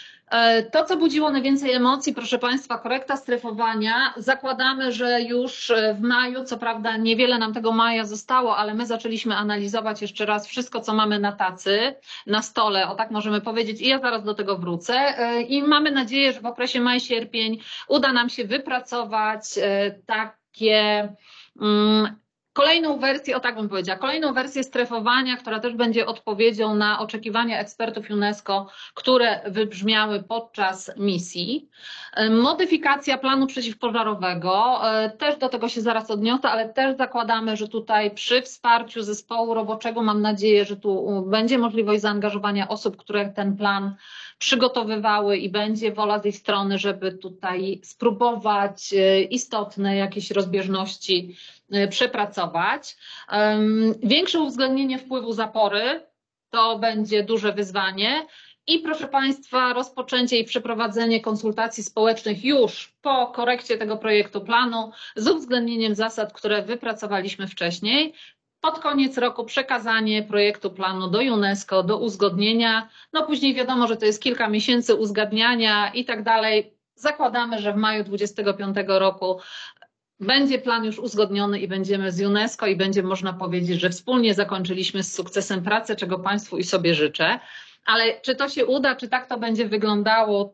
To, co budziło najwięcej emocji, proszę Państwa, korekta strefowania. Zakładamy, że już w maju, co prawda niewiele nam tego maja zostało, ale my zaczęliśmy analizować jeszcze raz wszystko, co mamy na tacy, na stole, o tak możemy powiedzieć, i ja zaraz do tego wrócę. I mamy nadzieję, że w okresie maj-sierpień uda nam się wypracować takie kolejną wersję, o tak bym powiedziała, kolejną wersję strefowania, która też będzie odpowiedzią na oczekiwania ekspertów UNESCO, które wybrzmiały podczas misji. Modyfikacja planu przeciwpożarowego, też do tego się zaraz odniosę, ale też zakładamy, że tutaj przy wsparciu zespołu roboczego mam nadzieję, że tu będzie możliwość zaangażowania osób, które ten plan przygotowywały i będzie wola z ich strony, żeby tutaj spróbować istotne jakieś rozbieżności przepracować. Większe uwzględnienie wpływu zapory to będzie duże wyzwanie i proszę Państwa, rozpoczęcie i przeprowadzenie konsultacji społecznych już po korekcie tego projektu planu z uwzględnieniem zasad, które wypracowaliśmy wcześniej. Pod koniec roku przekazanie projektu planu do UNESCO, do uzgodnienia. No później wiadomo, że to jest kilka miesięcy uzgadniania i tak dalej. Zakładamy, że w maju 2025 roku będzie plan już uzgodniony i będziemy z UNESCO i będzie można powiedzieć, że wspólnie zakończyliśmy z sukcesem pracę, czego Państwu i sobie życzę. Ale czy to się uda, czy tak to będzie wyglądało,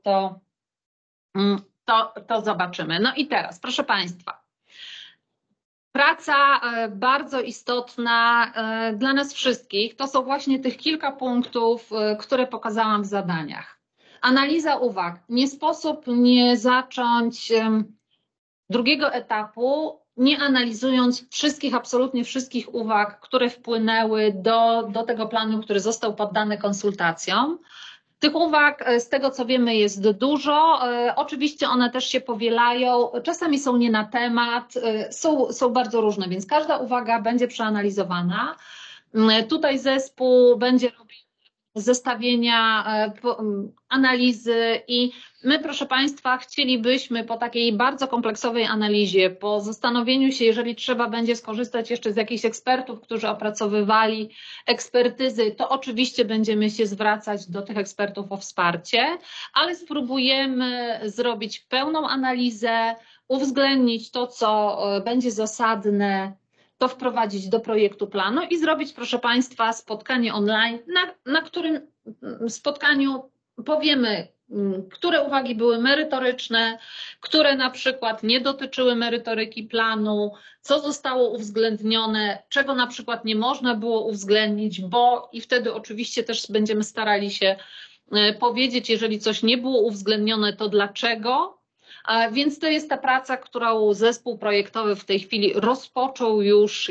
to zobaczymy. No i teraz, proszę Państwa, praca bardzo istotna dla nas wszystkich, to są właśnie tych kilka punktów, które pokazałam w zadaniach. Analiza uwag. Nie sposób nie zacząć drugiego etapu, nie analizując absolutnie wszystkich uwag, które wpłynęły do tego planu, który został poddany konsultacjom. Tych uwag, z tego co wiemy, jest dużo. Oczywiście one też się powielają, czasami są nie na temat, są bardzo różne, więc każda uwaga będzie przeanalizowana. Tutaj zespół będzie robił zestawienia, analizy i my, proszę Państwa, chcielibyśmy po takiej bardzo kompleksowej analizie, po zastanowieniu się, jeżeli trzeba będzie skorzystać jeszcze z jakichś ekspertów, którzy opracowywali ekspertyzy, to oczywiście będziemy się zwracać do tych ekspertów o wsparcie, ale spróbujemy zrobić pełną analizę, uwzględnić to, co będzie zasadne, to wprowadzić do projektu planu i zrobić, proszę Państwa, spotkanie online, na którym spotkaniu powiemy, które uwagi były merytoryczne, które na przykład nie dotyczyły merytoryki planu, co zostało uwzględnione, czego na przykład nie można było uwzględnić, bo i wtedy oczywiście też będziemy starali się powiedzieć, jeżeli coś nie było uwzględnione, to dlaczego. Więc to jest ta praca, którą zespół projektowy w tej chwili rozpoczął już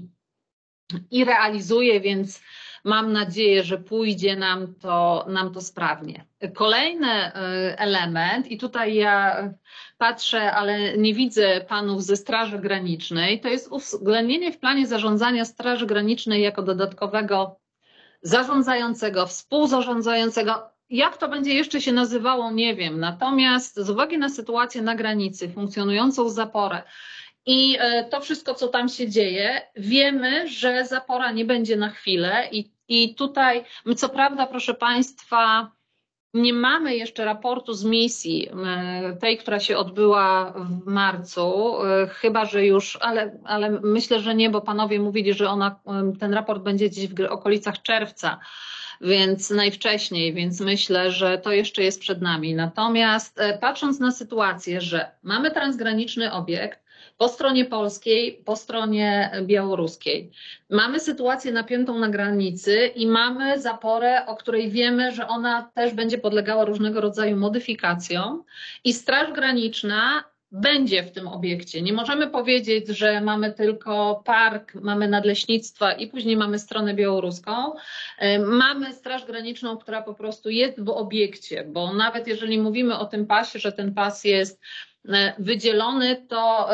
i realizuje, więc mam nadzieję, że pójdzie nam to sprawnie. Kolejny element, i tutaj ja patrzę, ale nie widzę panów ze Straży Granicznej, to jest uwzględnienie w planie zarządzania Straży Granicznej jako dodatkowego zarządzającego, współzarządzającego. Jak to będzie jeszcze się nazywało, nie wiem. Natomiast z uwagi na sytuację na granicy, funkcjonującą zaporę i to wszystko, co tam się dzieje, wiemy, że zapora nie będzie na chwilę i tutaj, my co prawda, proszę Państwa, nie mamy jeszcze raportu z misji, tej, która się odbyła w marcu, chyba że już, ale myślę, że nie, bo panowie mówili, że ten raport będzie gdzieś w okolicach czerwca, więc najwcześniej, więc myślę, że to jeszcze jest przed nami. Natomiast patrząc na sytuację, że mamy transgraniczny obiekt, po stronie polskiej, po stronie białoruskiej. Mamy sytuację napiętą na granicy i mamy zaporę, o której wiemy, że ona też będzie podlegała różnego rodzaju modyfikacjom i Straż Graniczna będzie w tym obiekcie. Nie możemy powiedzieć, że mamy tylko park, mamy nadleśnictwa i później mamy stronę białoruską. Mamy Straż Graniczną, która po prostu jest w obiekcie, bo nawet jeżeli mówimy o tym pasie, że ten pas jest wydzielony,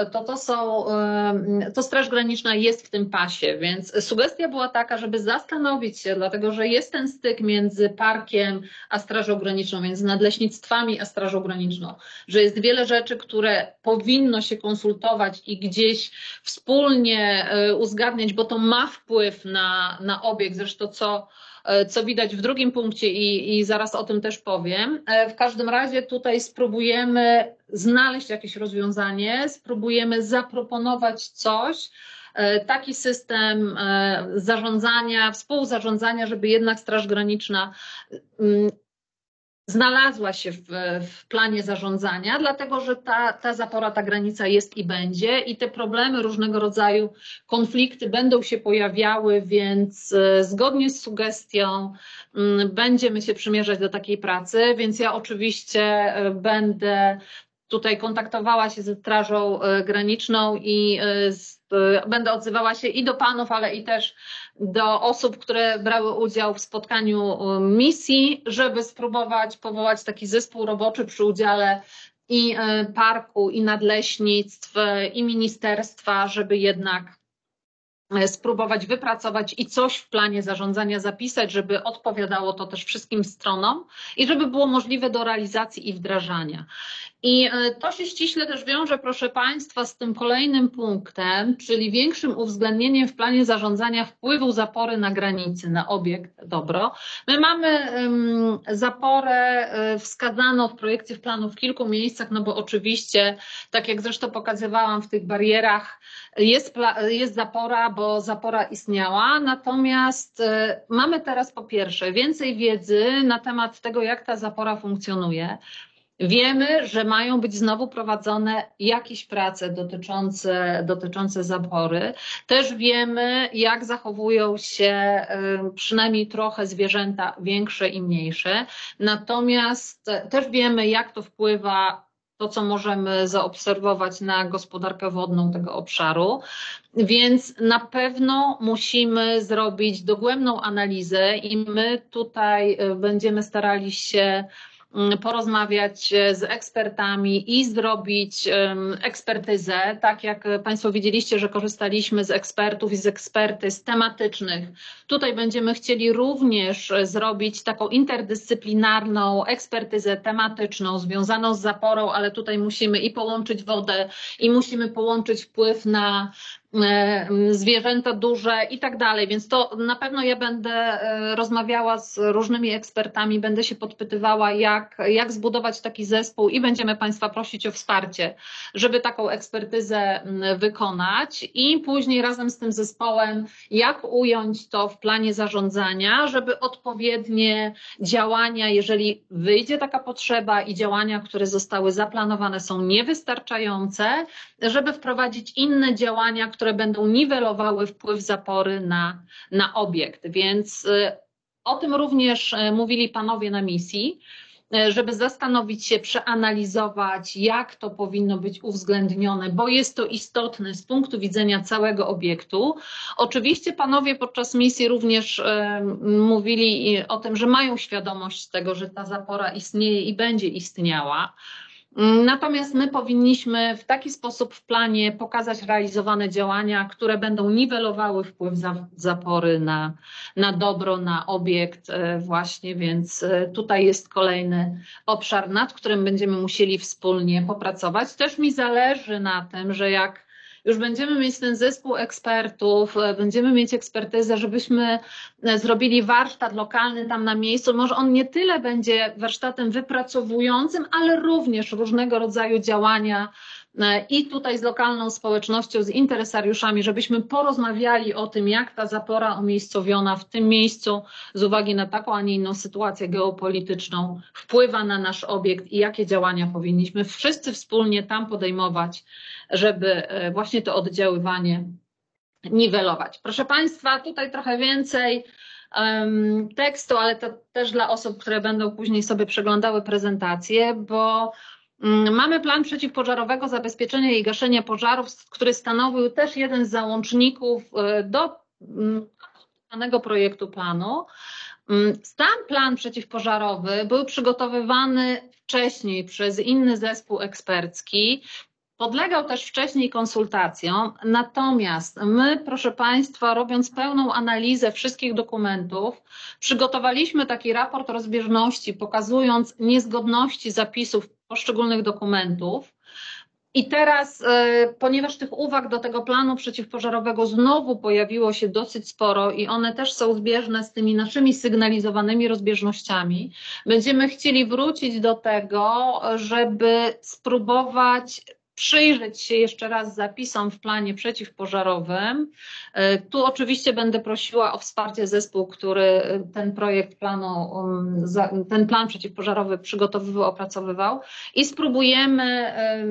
to Straż Graniczna jest w tym pasie, więc sugestia była taka, żeby zastanowić się, dlatego że jest ten styk między parkiem a Strażą Graniczną, między nadleśnictwami a Strażą Graniczną, że jest wiele rzeczy, które powinno się konsultować i gdzieś wspólnie uzgadniać, bo to ma wpływ na obiekt, zresztą co widać w drugim punkcie i zaraz o tym też powiem. W każdym razie tutaj spróbujemy znaleźć jakieś rozwiązanie, spróbujemy zaproponować coś, taki system zarządzania, współzarządzania, żeby jednak Straż Graniczna znalazła się w planie zarządzania, dlatego że ta zapora, ta granica jest i będzie i te problemy, różnego rodzaju konflikty będą się pojawiały, więc zgodnie z sugestią będziemy się przymierzać do takiej pracy, więc ja oczywiście będę tutaj kontaktowała się ze Strażą Graniczną i będę odzywała się i do panów, ale i też do osób, które brały udział w spotkaniu misji, żeby spróbować powołać taki zespół roboczy przy udziale i parku, i nadleśnictw, i ministerstwa, żeby jednak spróbować wypracować i coś w planie zarządzania zapisać, żeby odpowiadało to też wszystkim stronom i żeby było możliwe do realizacji i wdrażania. I to się ściśle też wiąże, proszę Państwa, z tym kolejnym punktem, czyli większym uwzględnieniem w planie zarządzania wpływu zapory na granicy, na obiekt dobro. My mamy zaporę wskazaną w projekcie planu w kilku miejscach, no bo oczywiście, tak jak zresztą pokazywałam w tych barierach, jest zapora, bo zapora istniała, natomiast mamy teraz po pierwsze więcej wiedzy na temat tego, jak ta zapora funkcjonuje. Wiemy, że mają być znowu prowadzone jakieś prace dotyczące zapory. Też wiemy, jak zachowują się przynajmniej trochę zwierzęta większe i mniejsze. Natomiast też wiemy, jak to wpływa, to co możemy zaobserwować na gospodarkę wodną tego obszaru. Więc na pewno musimy zrobić dogłębną analizę i my tutaj będziemy starali się porozmawiać z ekspertami i zrobić ekspertyzę, tak jak Państwo widzieliście, że korzystaliśmy z ekspertów i z ekspertyz tematycznych. Tutaj będziemy chcieli również zrobić taką interdyscyplinarną ekspertyzę tematyczną związaną z zaporą, ale tutaj musimy i połączyć wodę i musimy połączyć wpływ zwierzęta duże i tak dalej, więc to na pewno ja będę rozmawiała z różnymi ekspertami, będę się podpytywała, jak zbudować taki zespół i będziemy Państwa prosić o wsparcie, żeby taką ekspertyzę wykonać i później razem z tym zespołem, jak ująć to w planie zarządzania, żeby odpowiednie działania, jeżeli wyjdzie taka potrzeba i działania, które zostały zaplanowane są niewystarczające, żeby wprowadzić inne działania, które będą niwelowały wpływ zapory na obiekt. Więc o tym również mówili panowie na misji, żeby zastanowić się, przeanalizować, jak to powinno być uwzględnione, bo jest to istotne z punktu widzenia całego obiektu. Oczywiście panowie podczas misji również mówili o tym, że mają świadomość tego, że ta zapora istnieje i będzie istniała. Natomiast my powinniśmy w taki sposób w planie pokazać realizowane działania, które będą niwelowały wpływ zapory na dobro, na obiekt właśnie, więc tutaj jest kolejny obszar, nad którym będziemy musieli wspólnie popracować. Też mi zależy na tym, że jak już będziemy mieć ten zespół ekspertów, będziemy mieć ekspertyzę, żebyśmy zrobili warsztat lokalny tam na miejscu. Może on nie tyle będzie warsztatem wypracowującym, ale również różnego rodzaju działania i tutaj z lokalną społecznością, z interesariuszami, żebyśmy porozmawiali o tym, jak ta zapora umiejscowiona w tym miejscu z uwagi na taką, a nie inną sytuację geopolityczną wpływa na nasz obiekt i jakie działania powinniśmy wszyscy wspólnie tam podejmować, żeby właśnie to oddziaływanie niwelować. Proszę Państwa, tutaj trochę więcej tekstu, ale to też dla osób, które będą później sobie przeglądały prezentację, bo mamy plan przeciwpożarowego zabezpieczenia i gaszenia pożarów, który stanowił też jeden z załączników do danego projektu planu. Sam plan przeciwpożarowy był przygotowywany wcześniej przez inny zespół ekspercki. Podlegał też wcześniej konsultacjom, natomiast my, proszę Państwa, robiąc pełną analizę wszystkich dokumentów, przygotowaliśmy taki raport rozbieżności, pokazując niezgodności zapisów poszczególnych dokumentów. I teraz, ponieważ tych uwag do tego planu przeciwpożarowego znowu pojawiło się dosyć sporo i one też są zbieżne z tymi naszymi sygnalizowanymi rozbieżnościami, będziemy chcieli wrócić do tego, żeby spróbować przyjrzeć się jeszcze raz zapisom w planie przeciwpożarowym. Tu oczywiście będę prosiła o wsparcie zespół, który ten projekt planu, ten plan przeciwpożarowy przygotowywał, opracowywał i spróbujemy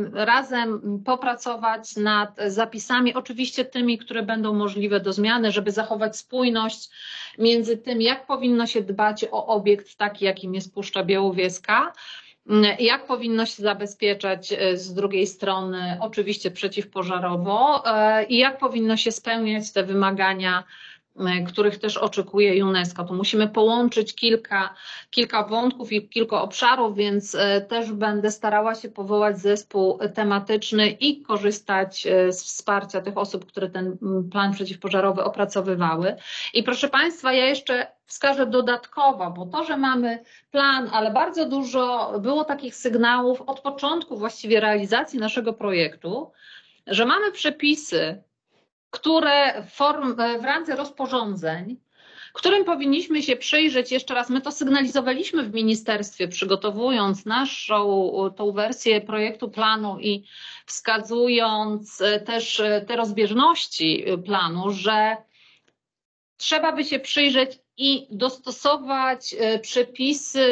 razem popracować nad zapisami, oczywiście tymi, które będą możliwe do zmiany, żeby zachować spójność między tym, jak powinno się dbać o obiekt taki, jakim jest Puszcza Białowieska, jak powinno się zabezpieczać z drugiej strony oczywiście przeciwpożarowo i jak powinno się spełniać te wymagania, których też oczekuje UNESCO. Tu musimy połączyć kilka wątków i kilka obszarów, więc też będę starała się powołać zespół tematyczny i korzystać z wsparcia tych osób, które ten plan przeciwpożarowy opracowywały. I proszę Państwa, ja jeszcze wskażę dodatkowo, bo to, że mamy plan, ale bardzo dużo było takich sygnałów od początku właściwie realizacji naszego projektu, że mamy przepisy, które w randze rozporządzeń, którym powinniśmy się przyjrzeć jeszcze raz. My to sygnalizowaliśmy w ministerstwie, przygotowując naszą tą wersję projektu planu i wskazując też te rozbieżności planu, że trzeba by się przyjrzeć i dostosować przepisy.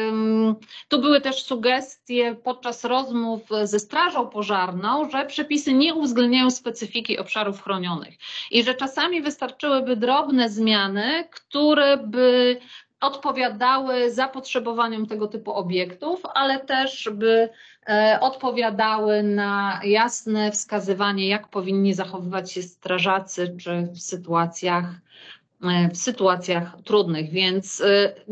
Tu były też sugestie podczas rozmów ze Strażą Pożarną, że przepisy nie uwzględniają specyfiki obszarów chronionych i że czasami wystarczyłyby drobne zmiany, które by odpowiadały zapotrzebowaniom tego typu obiektów, ale też by odpowiadały na jasne wskazywanie, jak powinni zachowywać się strażacy czy w sytuacjach trudnych, więc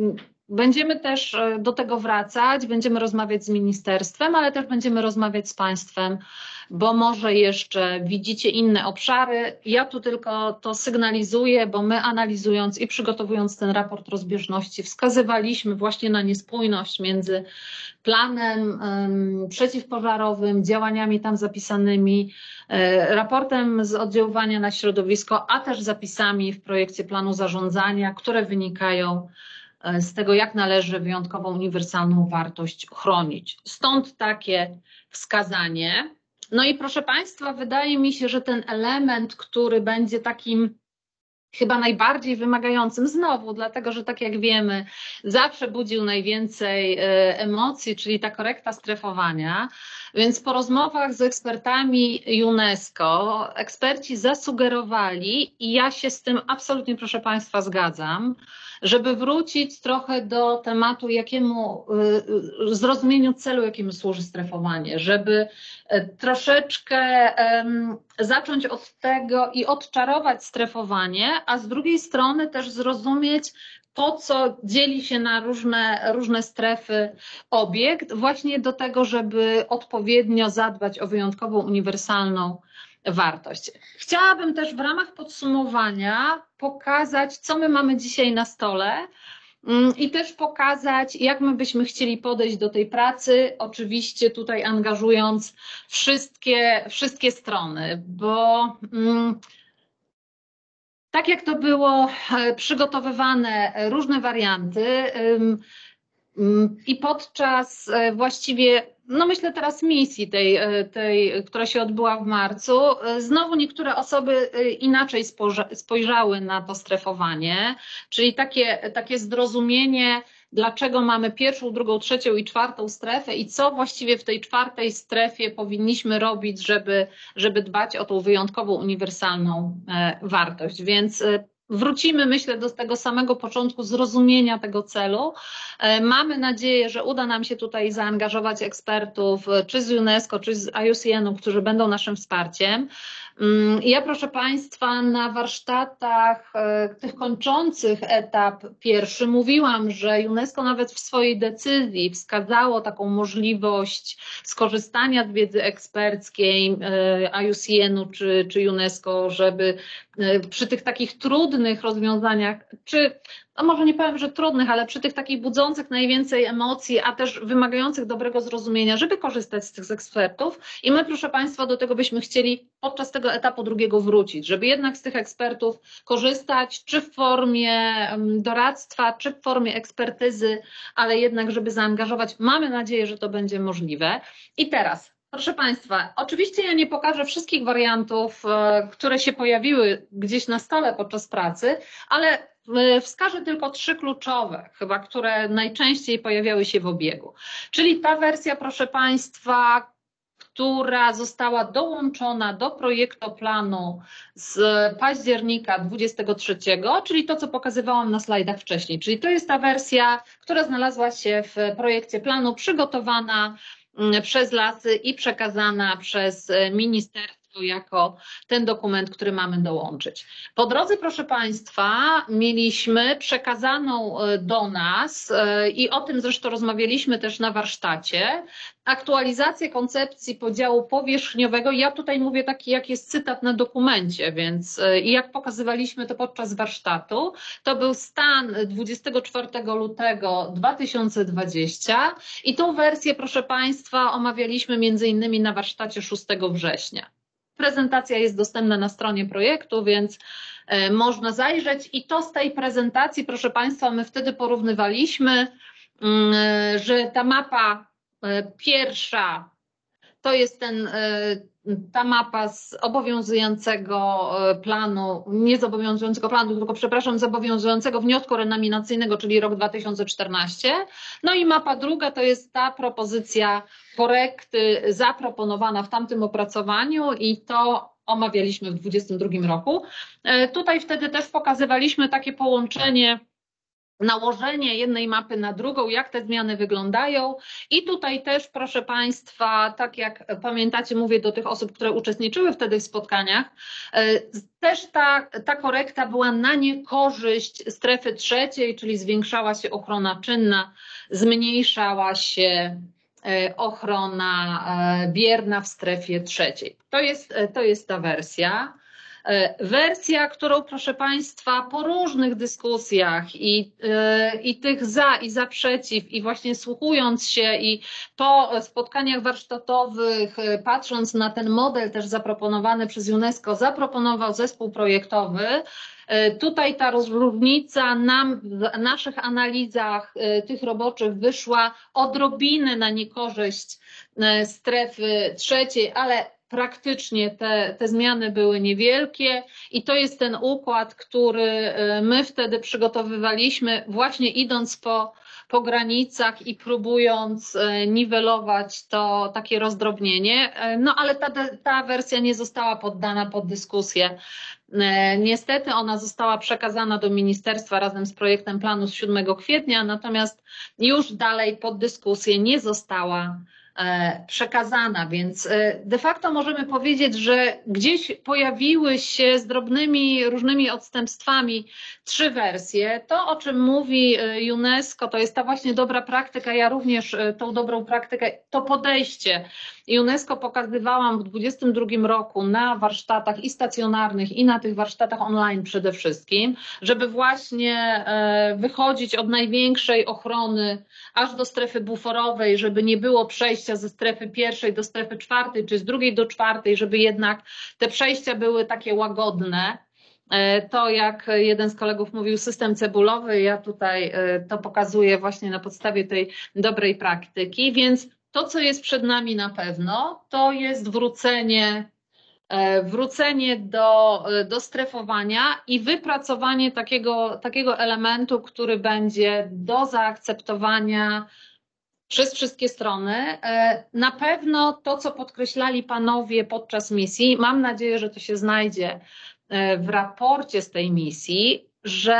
Będziemy też do tego wracać, będziemy rozmawiać z ministerstwem, ale też będziemy rozmawiać z państwem, bo może jeszcze widzicie inne obszary. Ja tu tylko to sygnalizuję, bo my analizując i przygotowując ten raport rozbieżności wskazywaliśmy właśnie na niespójność między planem przeciwpożarowym, działaniami tam zapisanymi, raportem z oddziaływania na środowisko, a też zapisami w projekcie planu zarządzania, które wynikają z tego, jak należy wyjątkową uniwersalną wartość chronić. Stąd takie wskazanie. No i proszę Państwa, wydaje mi się, że ten element, który będzie takim chyba najbardziej wymagającym znowu, dlatego że tak jak wiemy, zawsze budził najwięcej emocji, czyli ta korekta strefowania. Więc po rozmowach z ekspertami UNESCO eksperci zasugerowali, i ja się z tym absolutnie, proszę Państwa, zgadzam, żeby wrócić trochę do tematu, zrozumieniu celu, jakiemu służy strefowanie, żeby troszeczkę zacząć od tego i odczarować strefowanie, a z drugiej strony też zrozumieć, po co dzieli się na różne strefy obiekt, właśnie do tego, żeby odpowiednio zadbać o wyjątkową, uniwersalną wartość. Chciałabym też w ramach podsumowania pokazać, co my mamy dzisiaj na stole i też pokazać, jak my byśmy chcieli podejść do tej pracy, oczywiście tutaj angażując wszystkie strony, bo tak jak to było przygotowywane, różne warianty i podczas właściwie, no myślę teraz misji tej, która się odbyła w marcu, znowu niektóre osoby inaczej spojrzały na to strefowanie, czyli takie zrozumienie, dlaczego mamy pierwszą, drugą, trzecią i czwartą strefę i co właściwie w tej czwartej strefie powinniśmy robić, żeby dbać o tą wyjątkową, uniwersalną wartość. Więc wrócimy, myślę, do tego samego początku zrozumienia tego celu. Mamy nadzieję, że uda nam się tutaj zaangażować ekspertów, czy z UNESCO, czy z IUCN-u, którzy będą naszym wsparciem. Ja, proszę Państwa, na warsztatach tych kończących etap pierwszy mówiłam, że UNESCO nawet w swojej decyzji wskazało taką możliwość skorzystania z wiedzy eksperckiej IUCN-u czy UNESCO, żeby przy tych takich trudnych rozwiązaniach, no może nie powiem, że trudnych, ale przy tych takich budzących najwięcej emocji, a też wymagających dobrego zrozumienia, żeby korzystać z tych ekspertów. I my, proszę Państwa, do tego byśmy chcieli podczas tego etapu drugiego wrócić, żeby jednak z tych ekspertów korzystać, czy w formie doradztwa, czy w formie ekspertyzy, ale jednak, żeby zaangażować. Mamy nadzieję, że to będzie możliwe. I teraz, proszę Państwa, oczywiście ja nie pokażę wszystkich wariantów, które się pojawiły gdzieś na stole podczas pracy, ale wskażę tylko 3 kluczowe, chyba, które najczęściej pojawiały się w obiegu. Czyli ta wersja, proszę Państwa, która została dołączona do projektoplanu z października 23, czyli to, co pokazywałam na slajdach wcześniej. Czyli to jest ta wersja, która znalazła się w projekcie planu, przygotowana przez Lasy i przekazana przez ministerstwo jako ten dokument, który mamy dołączyć. Po drodze, proszę Państwa, mieliśmy przekazaną do nas i o tym zresztą rozmawialiśmy też na warsztacie, aktualizację koncepcji podziału powierzchniowego. Ja tutaj mówię taki, jak jest cytat na dokumencie, więc i jak pokazywaliśmy to podczas warsztatu, to był stan 24 lutego 2020 i tą wersję, proszę Państwa, omawialiśmy między innymi na warsztacie 6 września. Prezentacja jest dostępna na stronie projektu, więc można zajrzeć i to z tej prezentacji, proszę Państwa, my wtedy porównywaliśmy, że ta mapa pierwsza to jest ta mapa z obowiązującego planu, nie z obowiązującego planu, tylko przepraszam, z obowiązującego wniosku renominacyjnego, czyli rok 2014. No i mapa druga to jest ta propozycja korekty zaproponowana w tamtym opracowaniu i to omawialiśmy w 2022 roku. Tutaj wtedy też pokazywaliśmy takie połączenie nałożenie jednej mapy na drugą, jak te zmiany wyglądają. I tutaj też, proszę Państwa, tak jak pamiętacie, mówię do tych osób, które uczestniczyły wtedy w spotkaniach, też ta korekta była na niekorzyść strefy trzeciej, czyli zwiększała się ochrona czynna, zmniejszała się ochrona bierna w strefie trzeciej. To jest ta wersja. Wersja, którą, proszę Państwa, po różnych dyskusjach i tych za i za przeciw, i właśnie słuchując się i po spotkaniach warsztatowych, patrząc na ten model też zaproponowany przez UNESCO, zaproponował zespół projektowy. Tutaj ta różnica nam w naszych analizach tych roboczych wyszła odrobinę na niekorzyść strefy trzeciej, ale praktycznie te zmiany były niewielkie i to jest ten układ, który my wtedy przygotowywaliśmy, właśnie idąc po granicach i próbując niwelować to takie rozdrobnienie, no ale ta wersja nie została poddana pod dyskusję. Niestety ona została przekazana do ministerstwa razem z projektem planu z 7 kwietnia, natomiast już dalej pod dyskusję nie została przekazana, więc de facto możemy powiedzieć, że gdzieś pojawiły się z drobnymi różnymi odstępstwami 3 wersje. To, o czym mówi UNESCO, to jest ta właśnie dobra praktyka. Ja również tą dobrą praktykę, to podejście UNESCO pokazywałam w 2022 roku na warsztatach i stacjonarnych, i na tych warsztatach online przede wszystkim, żeby właśnie wychodzić od największej ochrony aż do strefy buforowej, żeby nie było przejścia ze strefy pierwszej do strefy czwartej, czy z drugiej do czwartej, żeby jednak te przejścia były takie łagodne. To, jak jeden z kolegów mówił, system cebulowy, ja tutaj to pokazuję właśnie na podstawie tej dobrej praktyki, więc to, co jest przed nami na pewno, to jest wrócenie do strefowania i wypracowanie takiego elementu, który będzie do zaakceptowania przez wszystkie strony. Na pewno to, co podkreślali panowie podczas misji, mam nadzieję, że to się znajdzie w raporcie z tej misji, że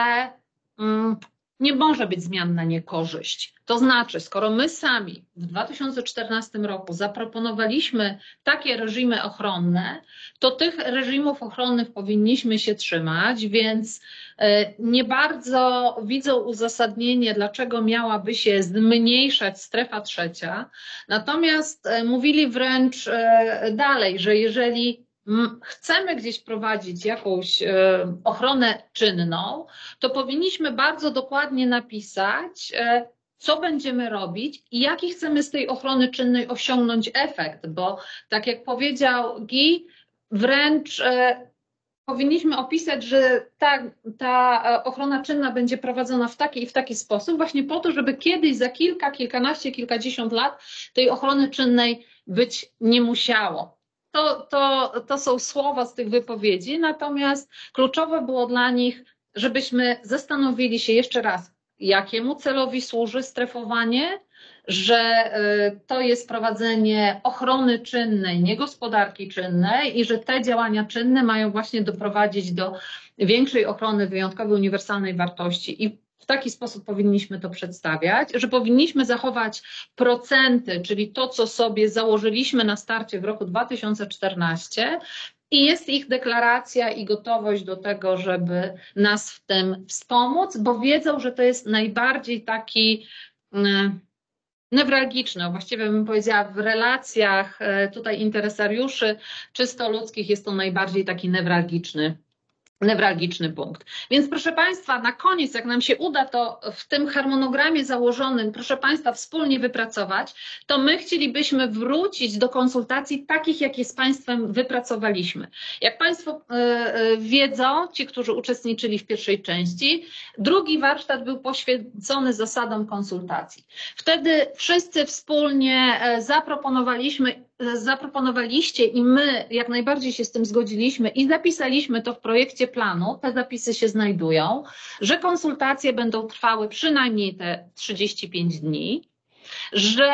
nie może być zmian na niekorzyść. To znaczy, skoro my sami w 2014 roku zaproponowaliśmy takie reżimy ochronne, to tych reżimów ochronnych powinniśmy się trzymać, więc nie bardzo widzą uzasadnienie, dlaczego miałaby się zmniejszać strefa trzecia. Natomiast mówili wręcz dalej, że jeżeli chcemy gdzieś prowadzić jakąś ochronę czynną, to powinniśmy bardzo dokładnie napisać, co będziemy robić i jaki chcemy z tej ochrony czynnej osiągnąć efekt, bo tak jak powiedział Guy, wręcz powinniśmy opisać, że ta ochrona czynna będzie prowadzona w taki i w taki sposób, właśnie po to, żeby kiedyś za kilka, kilkanaście, kilkadziesiąt lat tej ochrony czynnej być nie musiało. To są słowa z tych wypowiedzi, natomiast kluczowe było dla nich, żebyśmy zastanowili się jeszcze raz, jakiemu celowi służy strefowanie, że to jest prowadzenie ochrony czynnej, nie gospodarki czynnej i że te działania czynne mają właśnie doprowadzić do większej ochrony wyjątkowej, uniwersalnej wartości i w taki sposób powinniśmy to przedstawiać, że powinniśmy zachować procenty, czyli to, co sobie założyliśmy na starcie w roku 2014 i jest ich deklaracja i gotowość do tego, żeby nas w tym wspomóc, bo wiedzą, że to jest najbardziej taki newralgiczny, właściwie bym powiedziała w relacjach tutaj interesariuszy czysto ludzkich jest to najbardziej taki newralgiczny punkt. Więc proszę Państwa, na koniec, jak nam się uda to w tym harmonogramie założonym, proszę Państwa, wspólnie wypracować, to my chcielibyśmy wrócić do konsultacji takich, jakie z Państwem wypracowaliśmy. Jak Państwo wiedzą, ci, którzy uczestniczyli w pierwszej części, drugi warsztat był poświęcony zasadom konsultacji. Wtedy wszyscy wspólnie zaproponowaliście i my jak najbardziej się z tym zgodziliśmy i zapisaliśmy to w projekcie planu, te zapisy się znajdują, że konsultacje będą trwały przynajmniej te 35 dni, że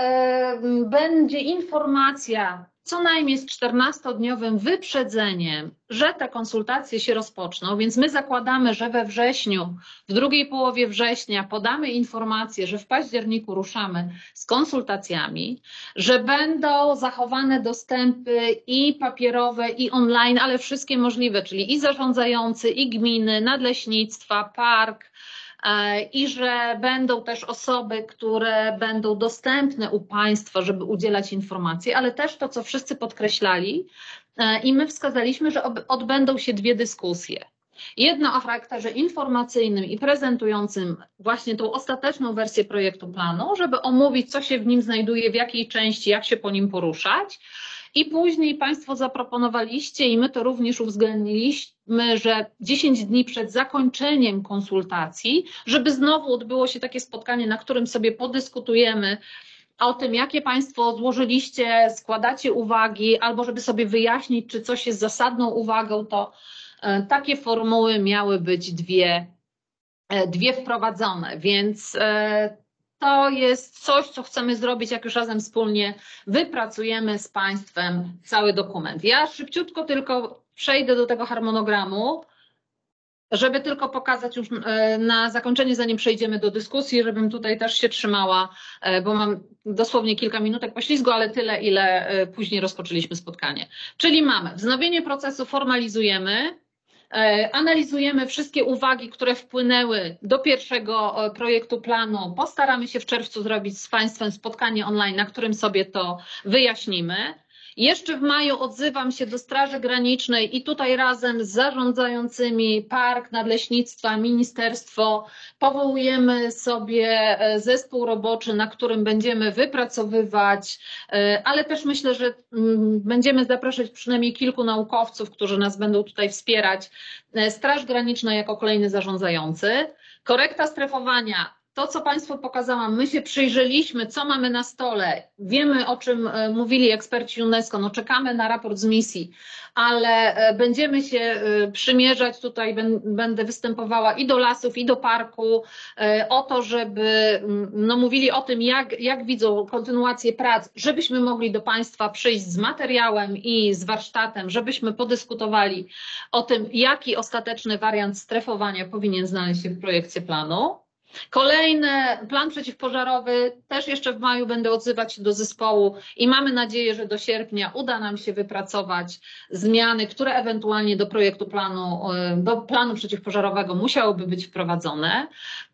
będzie informacja co najmniej z 14-dniowym wyprzedzeniem, że te konsultacje się rozpoczną, więc my zakładamy, że we wrześniu, w drugiej połowie września podamy informację, że w październiku ruszamy z konsultacjami, że będą zachowane dostępy i papierowe, i online, ale wszystkie możliwe, czyli i zarządzający, i gminy, nadleśnictwa, park, i że będą też osoby, które będą dostępne u Państwa, żeby udzielać informacji, ale też to, co wszyscy podkreślali i my wskazaliśmy, że odbędą się dwie dyskusje. Jedna o charakterze informacyjnym i prezentującym właśnie tą ostateczną wersję projektu planu, żeby omówić, co się w nim znajduje, w jakiej części, jak się po nim poruszać. I później Państwo zaproponowaliście i my to również uwzględniliśmy, że 10 dni przed zakończeniem konsultacji, żeby znowu odbyło się takie spotkanie, na którym sobie podyskutujemy o tym, jakie Państwo złożyliście, składacie uwagi, albo żeby sobie wyjaśnić, czy coś jest zasadną uwagą, to takie formuły miały być dwie wprowadzone, więc to jest coś, co chcemy zrobić, jak już razem wspólnie wypracujemy z Państwem cały dokument. Ja szybciutko tylko przejdę do tego harmonogramu, żeby tylko pokazać już na zakończenie, zanim przejdziemy do dyskusji, żebym tutaj też się trzymała, bo mam dosłownie kilka minutek poślizgu, ale tyle, ile później rozpoczęliśmy spotkanie. Czyli mamy wznowienie procesu, formalizujemy, analizujemy wszystkie uwagi, które wpłynęły do pierwszego projektu planu. Postaramy się w czerwcu zrobić z Państwem spotkanie online, na którym sobie to wyjaśnimy. Jeszcze w maju odzywam się do Straży Granicznej i tutaj razem z zarządzającymi park, nadleśnictwa, ministerstwo powołujemy sobie zespół roboczy, na którym będziemy wypracowywać, ale też myślę, że będziemy zapraszać przynajmniej kilku naukowców, którzy nas będą tutaj wspierać. Straż Graniczna jako kolejny zarządzający. Korekta strefowania. To, co Państwu pokazałam, my się przyjrzeliśmy, co mamy na stole, wiemy, o czym mówili eksperci UNESCO, no czekamy na raport z misji, ale będziemy się przymierzać, tutaj będę występowała i do lasów, i do parku, o to, żeby no, mówili o tym, jak widzą kontynuację prac, żebyśmy mogli do Państwa przyjść z materiałem i z warsztatem, żebyśmy podyskutowali o tym, jaki ostateczny wariant strefowania powinien znaleźć się w projekcie planu. Kolejny plan przeciwpożarowy, też jeszcze w maju będę odzywać się do zespołu i mamy nadzieję, że do sierpnia uda nam się wypracować zmiany, które ewentualnie do projektu planu, do planu przeciwpożarowego musiałyby być wprowadzone.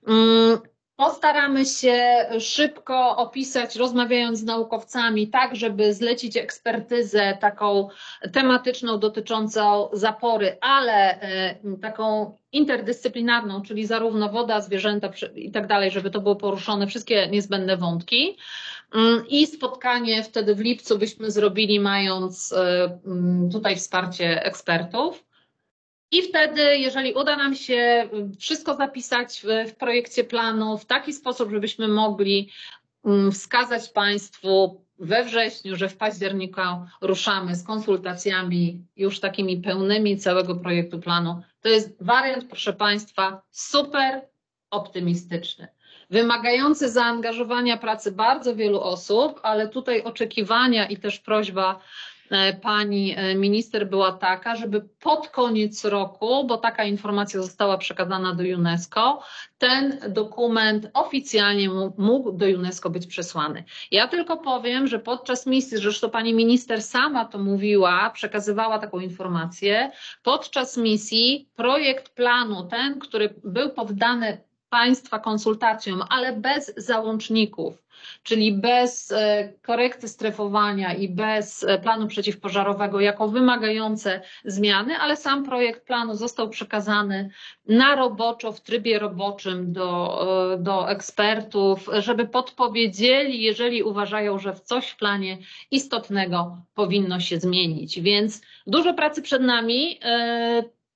Postaramy się szybko opisać, rozmawiając z naukowcami, tak żeby zlecić ekspertyzę taką tematyczną dotyczącą zapory, ale taką interdyscyplinarną, czyli zarówno woda, zwierzęta i tak dalej, żeby to było poruszone, wszystkie niezbędne wątki. I spotkanie wtedy w lipcu byśmy zrobili, mając tutaj wsparcie ekspertów. I wtedy, jeżeli uda nam się wszystko zapisać w projekcie planu w taki sposób, żebyśmy mogli wskazać Państwu we wrześniu, że w październiku ruszamy z konsultacjami już takimi pełnymi całego projektu planu, to jest wariant, proszę Państwa, super optymistyczny. Wymagający zaangażowania pracy bardzo wielu osób, ale tutaj oczekiwania i też prośba pani minister była taka, żeby pod koniec roku, bo taka informacja została przekazana do UNESCO, ten dokument oficjalnie mógł do UNESCO być przesłany. Ja tylko powiem, że podczas misji, zresztą pani minister sama to mówiła, przekazywała taką informację, podczas misji projekt planu, ten, który był poddany Państwa konsultacjom, ale bez załączników, czyli bez korekty strefowania i bez planu przeciwpożarowego jako wymagające zmiany, ale sam projekt planu został przekazany na roboczo, w trybie roboczym do ekspertów, żeby podpowiedzieli, jeżeli uważają, że coś w planie istotnego powinno się zmienić. Więc dużo pracy przed nami.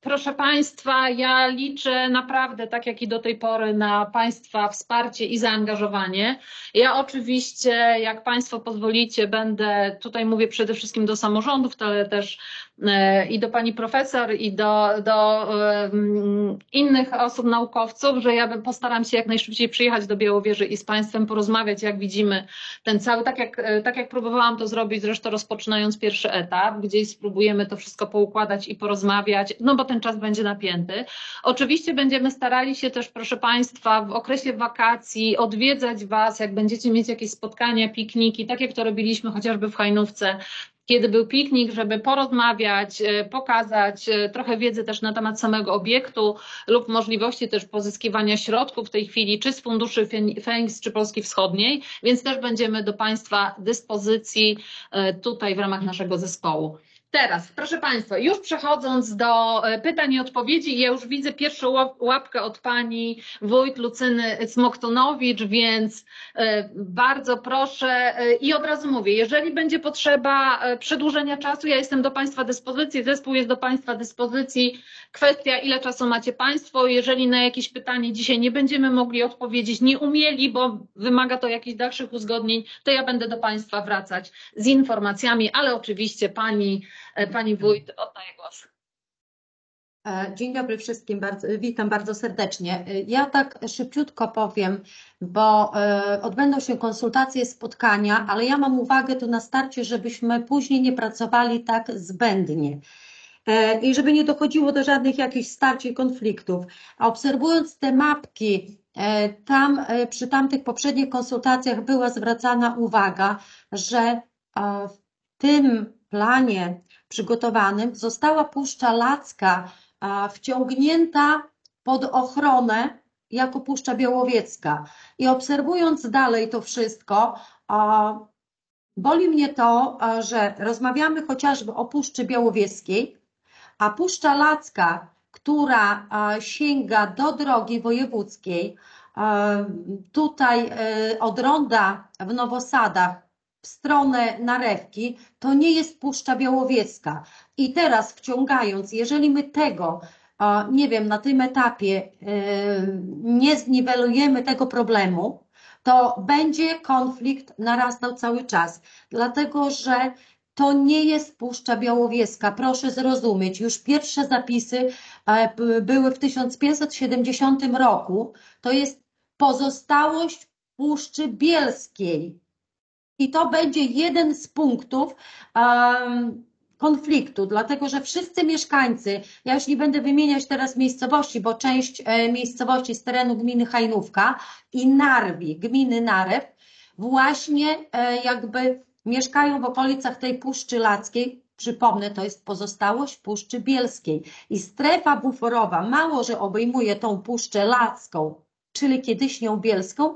Proszę Państwa, ja liczę naprawdę, tak jak i do tej pory, na Państwa wsparcie i zaangażowanie. Ja oczywiście, jak Państwo pozwolicie, będę, tutaj mówię przede wszystkim do samorządów, ale też i do Pani Profesor, i do innych osób, naukowców, że ja postaram się jak najszybciej przyjechać do Białowieży i z Państwem porozmawiać, jak widzimy ten cały, tak jak próbowałam to zrobić, zresztą rozpoczynając pierwszy etap, gdzieś spróbujemy to wszystko poukładać i porozmawiać, no bo ten czas będzie napięty. Oczywiście będziemy starali się też, proszę Państwa, w okresie wakacji odwiedzać Was, jak będziecie mieć jakieś spotkania, pikniki, tak jak to robiliśmy chociażby w Hajnówce, kiedy był piknik, żeby porozmawiać, pokazać trochę wiedzy też na temat samego obiektu lub możliwości też pozyskiwania środków w tej chwili, czy z funduszy FENIKS, czy Polski Wschodniej, więc też będziemy do Państwa dyspozycji tutaj w ramach naszego zespołu. Teraz, proszę Państwa, już przechodząc do pytań i odpowiedzi, ja już widzę pierwszą łapkę od Pani Wójt Lucyny Smoktonowicz, więc bardzo proszę i od razu mówię, jeżeli będzie potrzeba przedłużenia czasu, ja jestem do Państwa dyspozycji, zespół jest do Państwa dyspozycji. Kwestia, ile czasu macie Państwo, jeżeli na jakieś pytanie dzisiaj nie będziemy mogli odpowiedzieć, nie umieli, bo wymaga to jakichś dalszych uzgodnień, to ja będę do Państwa wracać z informacjami, ale oczywiście Pani Wójt, oddaję głos. Dzień dobry wszystkim, witam bardzo serdecznie. Ja tak szybciutko powiem, bo odbędą się konsultacje, spotkania, ale ja mam uwagę tu na starcie, żebyśmy później nie pracowali tak zbędnie i żeby nie dochodziło do żadnych jakichś starć i konfliktów. A obserwując te mapki, tam przy tamtych poprzednich konsultacjach była zwracana uwaga, że w tym planie przygotowanym została Puszcza Lacka wciągnięta pod ochronę jako Puszcza Białowiecka. I obserwując dalej to wszystko, boli mnie to, że rozmawiamy chociażby o Puszczy Białowieskiej, a Puszcza Lacka, która sięga do drogi wojewódzkiej, tutaj od ronda w Nowosadach w stronę Narewki, to nie jest Puszcza Białowiecka. I teraz wciągając, jeżeli my tego, nie wiem, na tym etapie nie zniwelujemy tego problemu, to będzie konflikt narastał cały czas, dlatego że to nie jest Puszcza Białowieska, proszę zrozumieć, już pierwsze zapisy były w 1570 roku, to jest pozostałość Puszczy Bielskiej. I to będzie jeden z punktów konfliktu, dlatego że wszyscy mieszkańcy, ja już nie będę wymieniać teraz miejscowości, bo część miejscowości z terenu gminy Hajnówka i Narwi, gminy Narew, właśnie jakby mieszkają w okolicach tej Puszczy Lackiej. Przypomnę, to jest pozostałość Puszczy Bielskiej. I strefa buforowa mało, że obejmuje tą Puszczę Lacką, czyli kiedyśnią Bielską,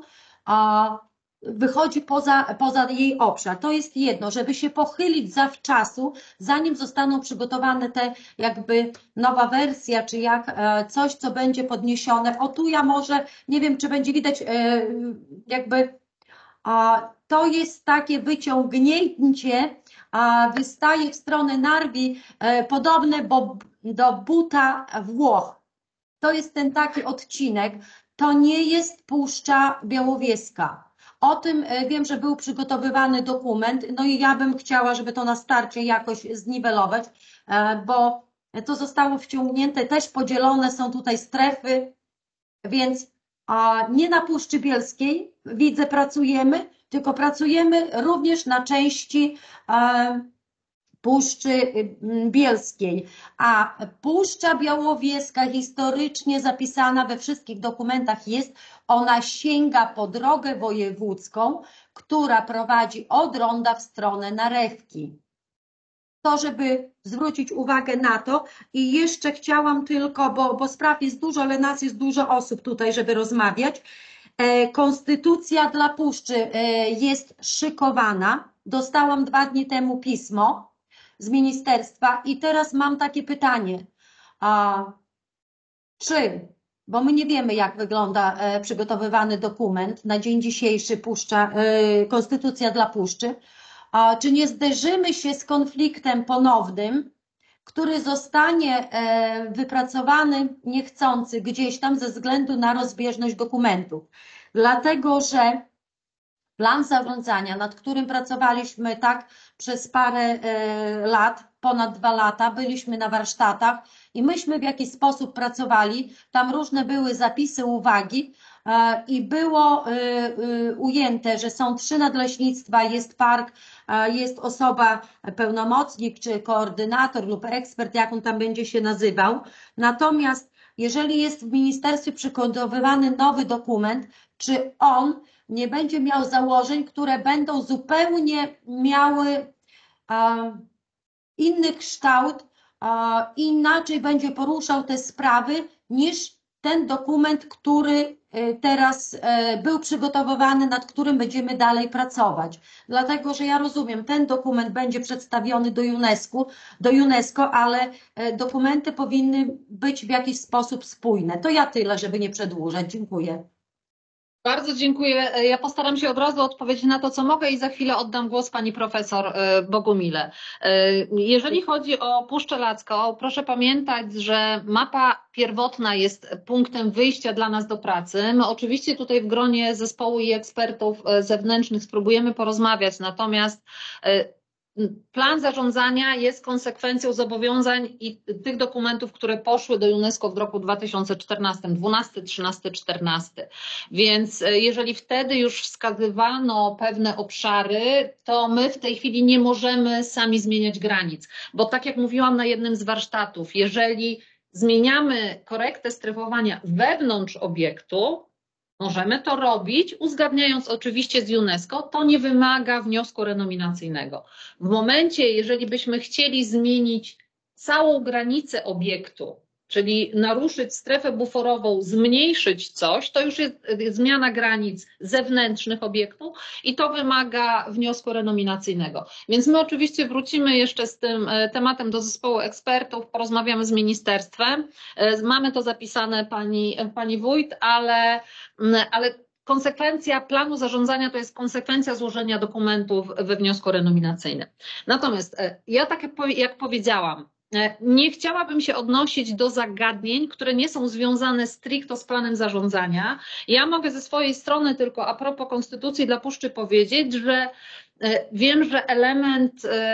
wychodzi poza jej obszar. To jest jedno, żeby się pochylić zawczasu, zanim zostaną przygotowane te jakby nowa wersja, czy jak coś, co będzie podniesione. O tu ja może, nie wiem, czy będzie widać jakby to jest takie wyciągnięcie, wystaje w stronę Narwi, podobne do buta Włoch. To jest ten taki odcinek. To nie jest Puszcza Białowieska. O tym wiem, że był przygotowywany dokument, no i ja bym chciała, żeby to na starcie jakoś zniwelować, bo to zostało wciągnięte, też podzielone są tutaj strefy, więc nie na Puszczy Bielskiej, widzę, pracujemy, tylko pracujemy również na części Puszczy Bielskiej, a Puszcza Białowieska historycznie zapisana we wszystkich dokumentach jest, ona sięga po drogę wojewódzką, która prowadzi od ronda w stronę Narewki. To, żeby zwrócić uwagę na to i jeszcze chciałam tylko, bo spraw jest dużo, ale nas jest dużo osób tutaj, żeby rozmawiać. Konstytucja dla Puszczy jest szykowana. Dostałam 2 dni temu pismo z ministerstwa i teraz mam takie pytanie, bo my nie wiemy, jak wygląda przygotowywany dokument na dzień dzisiejszy Konstytucja dla Puszczy, czy nie zderzymy się z konfliktem ponownym, który zostanie wypracowany niechcący gdzieś tam ze względu na rozbieżność dokumentów. Dlatego, że plan zarządzania, nad którym pracowaliśmy tak przez parę lat, ponad 2 lata, byliśmy na warsztatach i myśmy w jakiś sposób pracowali, tam różne były zapisy, uwagi i było ujęte, że są 3 nadleśnictwa, jest park, jest osoba, pełnomocnik czy koordynator lub ekspert, jak on tam będzie się nazywał. Natomiast jeżeli jest w ministerstwie przygotowywany nowy dokument, czy on nie będzie miał założeń, które będą zupełnie miały inny kształt, inaczej będzie poruszał te sprawy niż ten dokument, który teraz był przygotowywany, nad którym będziemy dalej pracować. Dlatego, że ja rozumiem, ten dokument będzie przedstawiony do UNESCO, ale dokumenty powinny być w jakiś sposób spójne. To ja tyle, żeby nie przedłużać. Dziękuję. Bardzo dziękuję. Ja postaram się od razu odpowiedzieć na to, co mogę i za chwilę oddam głos pani profesor Bogumile. Jeżeli chodzi o Puszczę Lacką, proszę pamiętać, że mapa pierwotna jest punktem wyjścia dla nas do pracy. My oczywiście tutaj w gronie zespołu i ekspertów zewnętrznych spróbujemy porozmawiać, natomiast plan zarządzania jest konsekwencją zobowiązań i tych dokumentów, które poszły do UNESCO w roku 2014, 12, 13, 14. Więc jeżeli wtedy już wskazywano pewne obszary, to my w tej chwili nie możemy sami zmieniać granic. Bo tak jak mówiłam na jednym z warsztatów, jeżeli zmieniamy korektę strefowania wewnątrz obiektu, możemy to robić, uzgadniając oczywiście z UNESCO, to nie wymaga wniosku renominacyjnego. W momencie, jeżeli byśmy chcieli zmienić całą granicę obiektu, czyli naruszyć strefę buforową, zmniejszyć coś, to już jest zmiana granic zewnętrznych obiektu i to wymaga wniosku renominacyjnego. Więc my oczywiście wrócimy jeszcze z tym tematem do zespołu ekspertów, porozmawiamy z ministerstwem. Mamy to zapisane pani wójt, ale konsekwencja planu zarządzania to jest konsekwencja złożenia dokumentów we wniosku renominacyjnym. Natomiast ja tak jak powiedziałam, nie chciałabym się odnosić do zagadnień, które nie są związane stricto z planem zarządzania. Ja mogę ze swojej strony tylko a propos Konstytucji dla Puszczy powiedzieć, że wiem, że element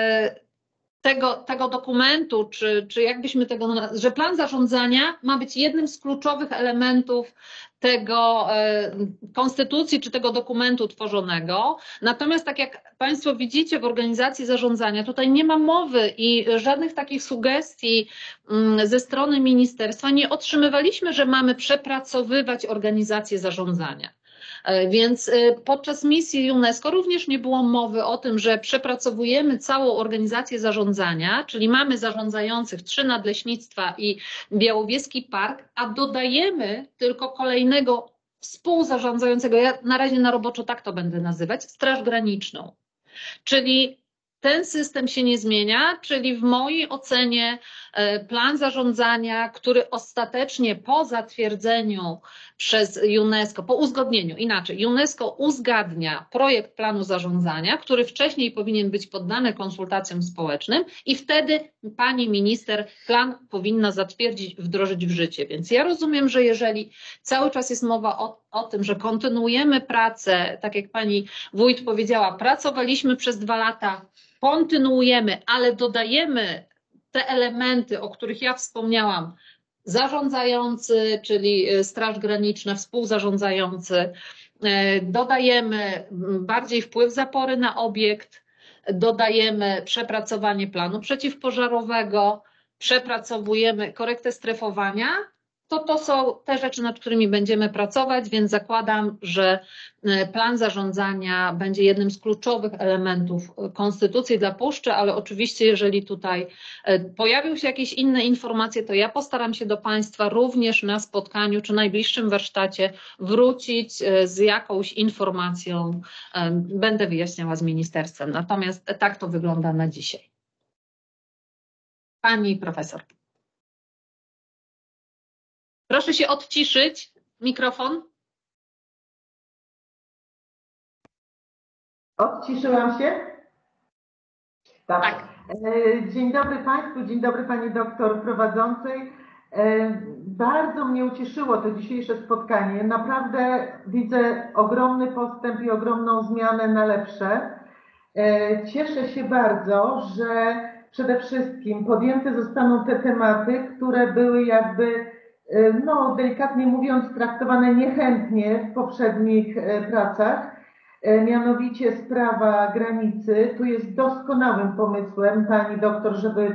tego dokumentu, czy jakbyśmy tego, że plan zarządzania ma być jednym z kluczowych elementów tego konstytucji czy tego dokumentu tworzonego. Natomiast tak jak Państwo widzicie w organizacji zarządzania, tutaj nie ma mowy i żadnych takich sugestii ze strony ministerstwa nie otrzymywaliśmy, że mamy przepracowywać organizację zarządzania. Więc podczas misji UNESCO również nie było mowy o tym, że przepracowujemy całą organizację zarządzania, czyli mamy zarządzających 3 nadleśnictwa i Białowieski Park, a dodajemy tylko kolejnego współzarządzającego, ja na razie na roboczo tak to będę nazywać, Straż Graniczną. Czyli ten system się nie zmienia, czyli w mojej ocenie plan zarządzania, który ostatecznie po zatwierdzeniu przez UNESCO, po uzgodnieniu, inaczej, UNESCO uzgadnia projekt planu zarządzania, który wcześniej powinien być poddany konsultacjom społecznym i wtedy pani minister plan powinna zatwierdzić, wdrożyć w życie. Więc ja rozumiem, że jeżeli cały czas jest mowa o tym, że kontynuujemy pracę, tak jak pani wójt powiedziała, pracowaliśmy przez 2 lata, kontynuujemy, ale dodajemy te elementy, o których ja wspomniałam, zarządzający, czyli Straż Graniczna, współzarządzający, dodajemy bardziej wpływ zapory na obiekt, dodajemy przepracowanie planu przeciwpożarowego, przepracowujemy korektę strefowania, to są te rzeczy, nad którymi będziemy pracować, więc zakładam, że plan zarządzania będzie jednym z kluczowych elementów Konstytucji dla Puszczy, ale oczywiście jeżeli tutaj pojawią się jakieś inne informacje, to ja postaram się do Państwa również na spotkaniu czy najbliższym warsztacie wrócić z jakąś informacją. Będę wyjaśniała z ministerstwem. Natomiast tak to wygląda na dzisiaj. Pani profesor. Proszę się odciszyć. Mikrofon. Odciszyłam się? Tak. Dzień dobry Państwu, dzień dobry Pani doktor prowadzącej. Bardzo mnie ucieszyło to dzisiejsze spotkanie. Naprawdę widzę ogromny postęp i ogromną zmianę na lepsze. Cieszę się bardzo, że przede wszystkim podjęte zostaną te tematy, które były jakby, no delikatnie mówiąc, traktowane niechętnie w poprzednich pracach. Mianowicie sprawa granicy. Tu jest doskonałym pomysłem Pani doktor, żeby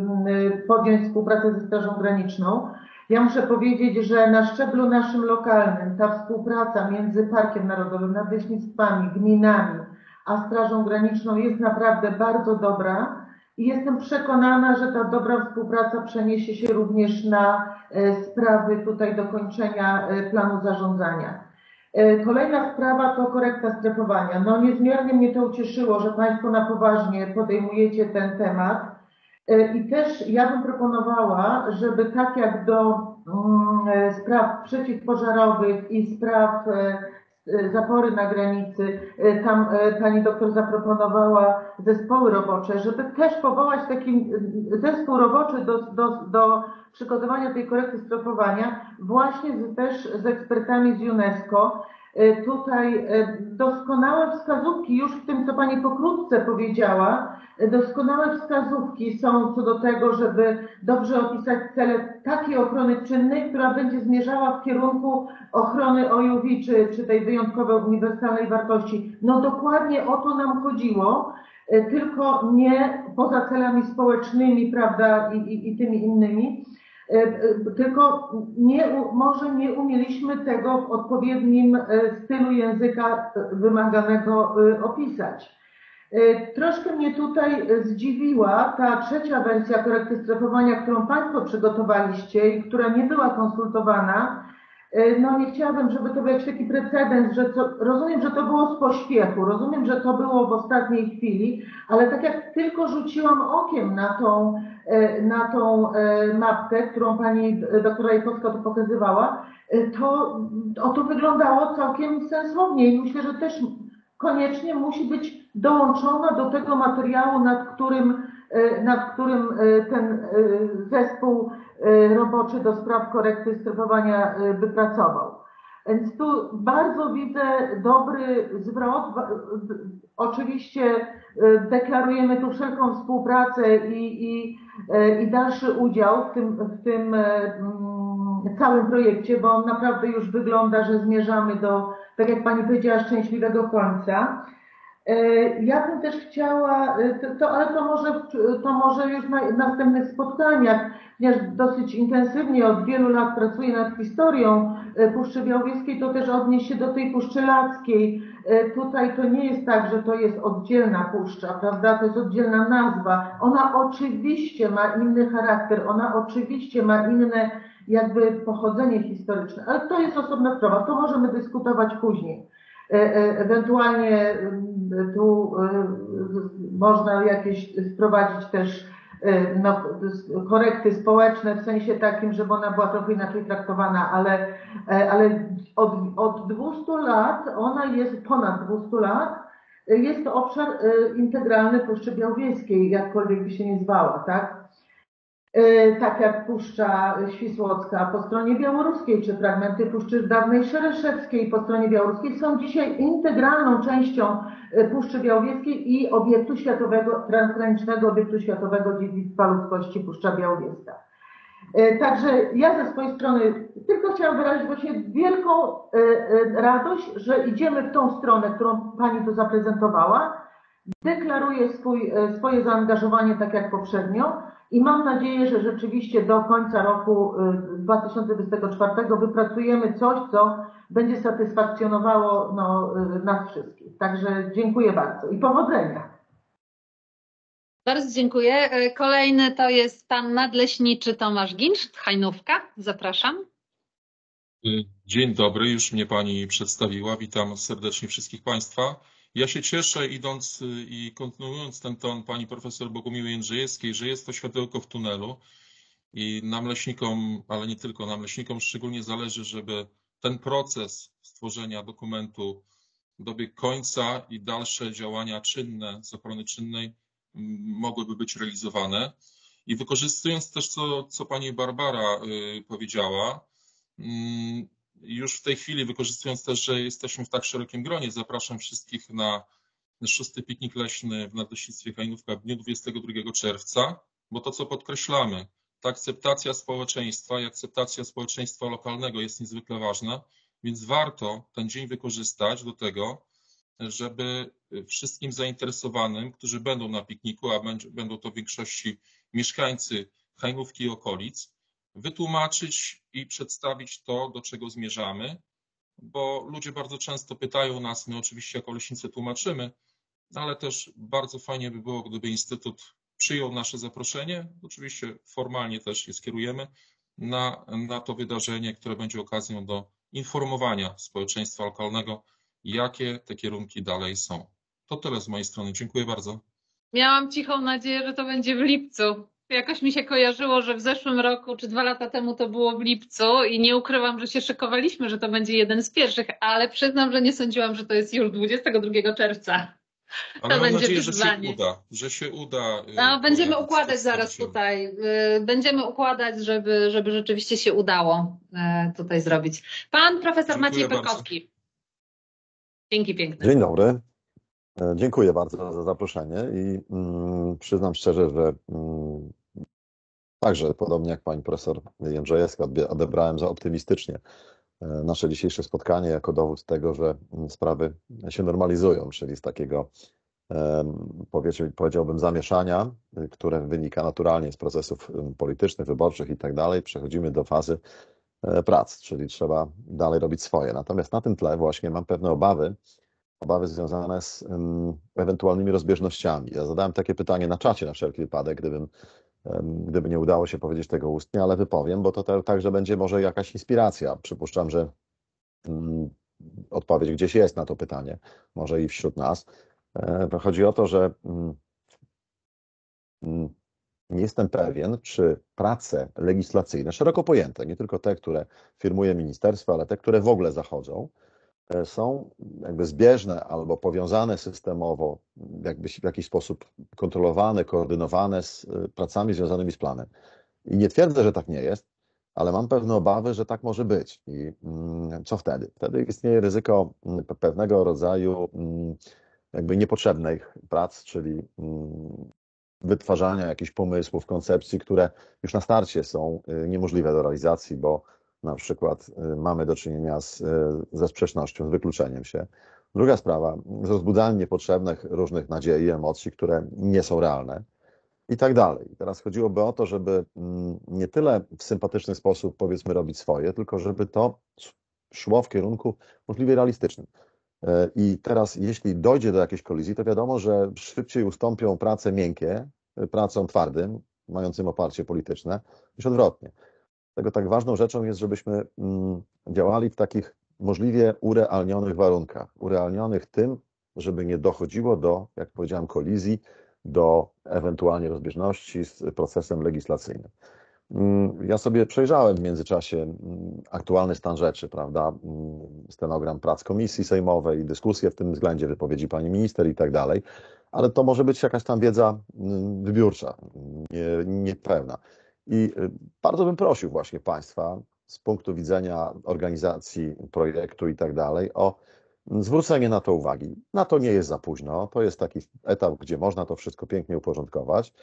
podjąć współpracę ze Strażą Graniczną. Ja muszę powiedzieć, że na szczeblu naszym lokalnym ta współpraca między Parkiem Narodowym, nadleśnictwami, gminami, a Strażą Graniczną jest naprawdę bardzo dobra i jestem przekonana, że ta dobra współpraca przeniesie się również na sprawy tutaj dokończenia planu zarządzania. Kolejna sprawa to korekta strefowania. No niezmiernie mnie to ucieszyło, że Państwo na poważnie podejmujecie ten temat i też ja bym proponowała, żeby tak jak do spraw przeciwpożarowych i spraw zapory na granicy, tam Pani doktor zaproponowała zespoły robocze, żeby też powołać taki zespół roboczy do przygotowania tej korekty strefowania właśnie też z ekspertami z UNESCO. Tutaj doskonałe wskazówki, już w tym, co Pani pokrótce powiedziała, doskonałe wskazówki są co do tego, żeby dobrze opisać cele takiej ochrony czynnej, która będzie zmierzała w kierunku ochrony OUV, czy tej wyjątkowej uniwersalnej wartości. No dokładnie o to nam chodziło, tylko nie poza celami społecznymi, prawda, i tymi innymi, tylko może nie umieliśmy tego w odpowiednim stylu języka wymaganego opisać. Troszkę mnie tutaj zdziwiła ta trzecia wersja korekty strefowania, którą Państwo przygotowaliście i która nie była konsultowana. No nie chciałabym, żeby to był jakiś taki precedens, że rozumiem, że to było z pośpiechu, rozumiem, że to było w ostatniej chwili, ale tak jak tylko rzuciłam okiem na tą mapkę, którą Pani doktora Jajkowska tu pokazywała, to wyglądało całkiem sensownie i myślę, że też koniecznie musi być dołączona do tego materiału, nad którym ten zespół roboczy do spraw korekty strefowania wypracował. Więc tu bardzo widzę dobry zwrot. Oczywiście deklarujemy tu wszelką współpracę i dalszy udział w tym całym projekcie, bo on naprawdę już wygląda, że zmierzamy do, tak jak Pani powiedziała, szczęśliwego końca. Ja bym też chciała, ale to może już na następnych spotkaniach, ponieważ dosyć intensywnie od wielu lat pracuję nad historią Puszczy Białowieskiej, to też odnieść się do tej Puszczy Lackiej. Tutaj to nie jest tak, że to jest oddzielna puszcza, prawda? To jest oddzielna nazwa. Ona oczywiście ma inny charakter, ona oczywiście ma inne jakby pochodzenie historyczne, ale to jest osobna sprawa, to możemy dyskutować później. Ewentualnie tu można jakieś wprowadzić też korekty społeczne w sensie takim, żeby ona była trochę inaczej traktowana, ale od 200 lat, ona jest ponad 200 lat, jest to obszar integralny Puszczy Białowieskiej, jakkolwiek by się nie zwała, tak? Tak jak Puszcza Świsłocka po stronie białoruskiej, czy fragmenty Puszczy dawnej Szereszewskiej po stronie białoruskiej są dzisiaj integralną częścią Puszczy Białowieskiej i obiektu światowego, transgranicznego obiektu światowego dziedzictwa ludzkości Puszcza Białowieska. Także ja ze swojej strony tylko chciałam wyrazić właśnie wielką radość, że idziemy w tą stronę, którą Pani tu zaprezentowała. Deklaruję swoje zaangażowanie tak jak poprzednio i mam nadzieję, że rzeczywiście do końca roku 2024 wypracujemy coś, co będzie satysfakcjonowało nas wszystkich. Także dziękuję bardzo i powodzenia. Bardzo dziękuję. Kolejny to jest pan nadleśniczy Tomasz Ginszt, Hajnówka. Zapraszam. Dzień dobry, już mnie Pani przedstawiła. Witam serdecznie wszystkich Państwa. Ja się cieszę, idąc i kontynuując ten ton Pani profesor Bogumiły Jędrzejewskiej, że jest to światełko w tunelu i nam leśnikom, ale nie tylko nam leśnikom, szczególnie zależy, żeby ten proces stworzenia dokumentu dobiegł końca i dalsze działania czynne z ochrony czynnej mogłyby być realizowane. I wykorzystując też co pani Barbara powiedziała, już w tej chwili wykorzystując też, że jesteśmy w tak szerokim gronie, zapraszam wszystkich na 6. piknik leśny w Nadleśnictwie Hajnówka w dniu 22 czerwca, bo to, co podkreślamy, ta akceptacja społeczeństwa i akceptacja społeczeństwa lokalnego jest niezwykle ważna, więc warto ten dzień wykorzystać do tego, żeby wszystkim zainteresowanym, którzy będą na pikniku, a będą to w większości mieszkańcy Hajnówki i okolic, wytłumaczyć i przedstawić to, do czego zmierzamy, bo ludzie bardzo często pytają nas, my oczywiście jako leśnicy tłumaczymy, ale też bardzo fajnie by było, gdyby Instytut przyjął nasze zaproszenie, oczywiście formalnie też je skierujemy, na to wydarzenie, które będzie okazją do informowania społeczeństwa lokalnego, jakie te kierunki dalej są. To tyle z mojej strony. Dziękuję bardzo. Miałam cichą nadzieję, że to będzie w lipcu. Jakoś mi się kojarzyło, że w zeszłym roku czy 2 lata temu to było w lipcu i nie ukrywam, że się szykowaliśmy, że to będzie jeden z pierwszych, ale przyznam, że nie sądziłam, że to jest już 22 czerwca. Ale To mam będzie nadzieję, wyzwanie. że się uda. No, będziemy pojawić układać zaraz przedstawicieli. tutaj. Będziemy układać, żeby rzeczywiście się udało tutaj zrobić. Pan profesor Dziękuję Maciej bardzo. Perkowski. Dzięki piękne. Dzień dobry. Dziękuję bardzo za zaproszenie i przyznam szczerze, że także podobnie jak pani profesor Jędrzejewska odebrałem za optymistycznie nasze dzisiejsze spotkanie jako dowód tego, że sprawy się normalizują, czyli z takiego powiedziałbym zamieszania, które wynika naturalnie z procesów politycznych, wyborczych i tak dalej, przechodzimy do fazy prac, czyli trzeba dalej robić swoje. Natomiast na tym tle właśnie mam pewne obawy związane z ewentualnymi rozbieżnościami. Ja zadałem takie pytanie na czacie na wszelki wypadek, gdyby nie udało się powiedzieć tego ustnie, ale wypowiem, bo to także będzie może jakaś inspiracja. Przypuszczam, że odpowiedź gdzieś jest na to pytanie, może i wśród nas. Chodzi o to, że nie jestem pewien, czy prace legislacyjne, szeroko pojęte, nie tylko te, które firmuje ministerstwo, ale te, które w ogóle zachodzą, są jakby zbieżne albo powiązane systemowo, jakby w jakiś sposób kontrolowane, koordynowane z pracami związanymi z planem. I nie twierdzę, że tak nie jest, ale mam pewne obawy, że tak może być. I co wtedy? Wtedy istnieje ryzyko pewnego rodzaju jakby niepotrzebnych prac, czyli wytwarzania jakichś pomysłów, koncepcji, które już na starcie są niemożliwe do realizacji, bo na przykład mamy do czynienia ze sprzecznością, z wykluczeniem się. Druga sprawa, z rozbudzaniem niepotrzebnych różnych nadziei, emocji, które nie są realne i tak dalej. Teraz chodziłoby o to, żeby nie tyle w sympatyczny sposób, powiedzmy, robić swoje, tylko żeby to szło w kierunku możliwie realistycznym. I teraz, jeśli dojdzie do jakiejś kolizji, to wiadomo, że szybciej ustąpią prace miękkie pracom twardym, mającym oparcie polityczne, niż odwrotnie. Dlatego tak ważną rzeczą jest, żebyśmy działali w takich możliwie urealnionych warunkach. Urealnionych tym, żeby nie dochodziło do, jak powiedziałem, kolizji, do ewentualnie rozbieżności z procesem legislacyjnym. Ja sobie przejrzałem w międzyczasie aktualny stan rzeczy, prawda, stenogram prac komisji sejmowej, dyskusje w tym względzie, wypowiedzi pani minister i tak dalej, ale to może być jakaś tam wiedza wybiórcza, niepełna. I bardzo bym prosił właśnie państwa z punktu widzenia organizacji projektu i tak dalej o zwrócenie na to uwagi. Na to nie jest za późno, to jest taki etap, gdzie można to wszystko pięknie uporządkować.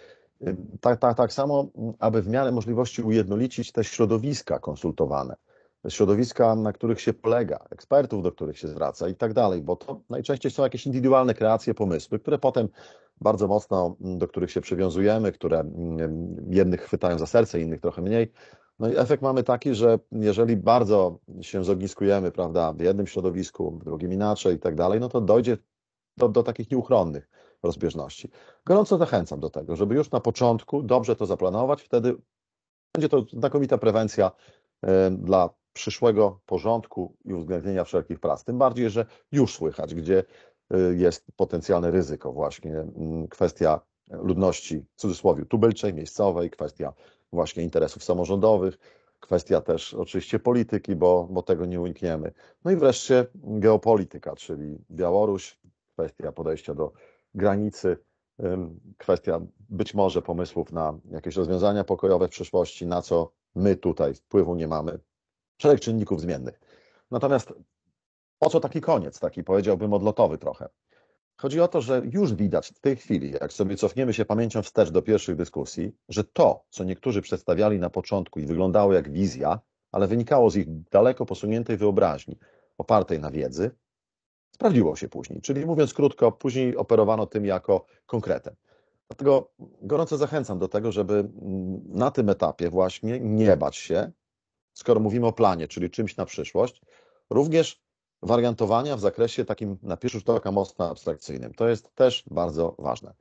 Tak samo, aby w miarę możliwości ujednolicić te środowiska konsultowane, środowiska, na których się polega, ekspertów, do których się zwraca i tak dalej, bo to najczęściej są jakieś indywidualne kreacje, pomysły, które potem bardzo mocno, do których się przywiązujemy, które jednych chwytają za serce, innych trochę mniej. No i efekt mamy taki, że jeżeli bardzo się zogniskujemy, prawda, w jednym środowisku, w drugim inaczej i tak dalej, no to dojdzie do takich nieuchronnych rozbieżności. Gorąco zachęcam do tego, żeby już na początku dobrze to zaplanować, wtedy będzie to znakomita prewencja dla przyszłego porządku i uwzględnienia wszelkich prac. Tym bardziej, że już słychać, gdzie jest potencjalne ryzyko, właśnie kwestia ludności, w cudzysłowie, tubylczej, miejscowej, kwestia właśnie interesów samorządowych, kwestia też oczywiście polityki, bo tego nie unikniemy. No i wreszcie geopolityka, czyli Białoruś, kwestia podejścia do granicy kwestia być może pomysłów na jakieś rozwiązania pokojowe w przyszłości, na co my tutaj wpływu nie mamy. Szereg czynników zmiennych. Natomiast po co taki koniec, taki powiedziałbym odlotowy trochę? Chodzi o to, że już widać w tej chwili, jak sobie cofniemy się pamięcią wstecz do pierwszych dyskusji, że to, co niektórzy przedstawiali na początku i wyglądało jak wizja, ale wynikało z ich daleko posuniętej wyobraźni, opartej na wiedzy, sprawdziło się później. Czyli mówiąc krótko, później operowano tym jako konkretem. Dlatego gorąco zachęcam do tego, żeby na tym etapie właśnie nie bać się, skoro mówimy o planie, czyli czymś na przyszłość, również wariantowania w zakresie takim na pierwszy rzut oka mocno abstrakcyjnym. To jest też bardzo ważne.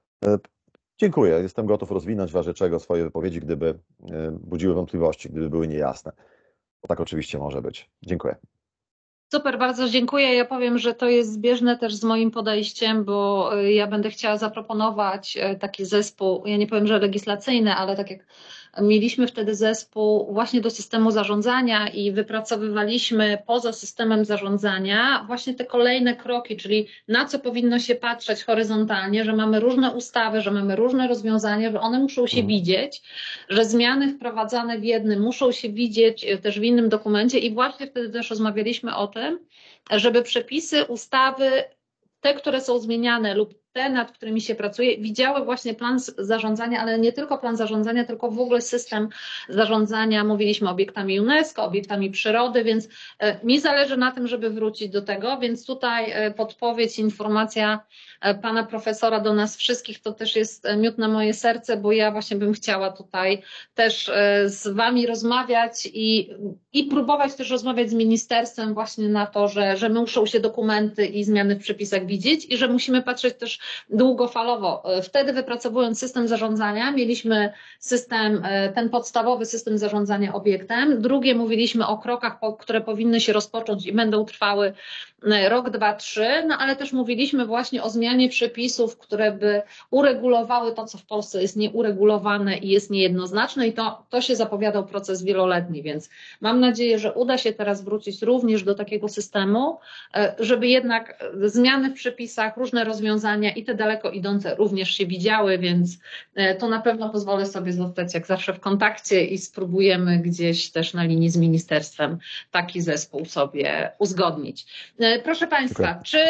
Dziękuję. Jestem gotów rozwinąć w razie czego swoje wypowiedzi, gdyby budziły wątpliwości, gdyby były niejasne. Bo tak oczywiście może być. Dziękuję. Super, bardzo dziękuję. Ja powiem, że to jest zbieżne też z moim podejściem, bo ja będę chciała zaproponować taki zespół, ja nie powiem, że legislacyjny, ale tak jak mieliśmy wtedy zespół właśnie do systemu zarządzania i wypracowywaliśmy poza systemem zarządzania właśnie te kolejne kroki, czyli na co powinno się patrzeć horyzontalnie, że mamy różne ustawy, że mamy różne rozwiązania, że one muszą się widzieć, że zmiany wprowadzane w jednym muszą się widzieć też w innym dokumencie i właśnie wtedy też rozmawialiśmy o tym, żeby przepisy, ustawy, te, które są zmieniane lub te, nad którymi się pracuje, widziały właśnie plan zarządzania, ale nie tylko plan zarządzania, tylko w ogóle system zarządzania. Mówiliśmy obiektami UNESCO, obiektami przyrody, więc mi zależy na tym, żeby wrócić do tego, więc tutaj podpowiedź, informacja pana profesora do nas wszystkich to też jest miód na moje serce, bo ja właśnie bym chciała tutaj też z wami rozmawiać i próbować też rozmawiać z ministerstwem właśnie na to, że muszą się dokumenty i zmiany w przepisach widzieć i że musimy patrzeć też długofalowo. Wtedy wypracowując system zarządzania, mieliśmy system, ten podstawowy system zarządzania obiektem. Drugie mówiliśmy o krokach, które powinny się rozpocząć i będą trwały rok, 2, 3, no ale też mówiliśmy właśnie o zmianie przepisów, które by uregulowały to, co w Polsce jest nieuregulowane i jest niejednoznaczne i to się zapowiadał proces wieloletni, więc mam nadzieję, że uda się teraz wrócić również do takiego systemu, żeby jednak zmiany w przepisach, różne rozwiązania i te daleko idące również się widziały, więc to na pewno pozwolę sobie zostać jak zawsze w kontakcie i spróbujemy gdzieś też na linii z ministerstwem taki zespół sobie uzgodnić. Proszę Państwa, czy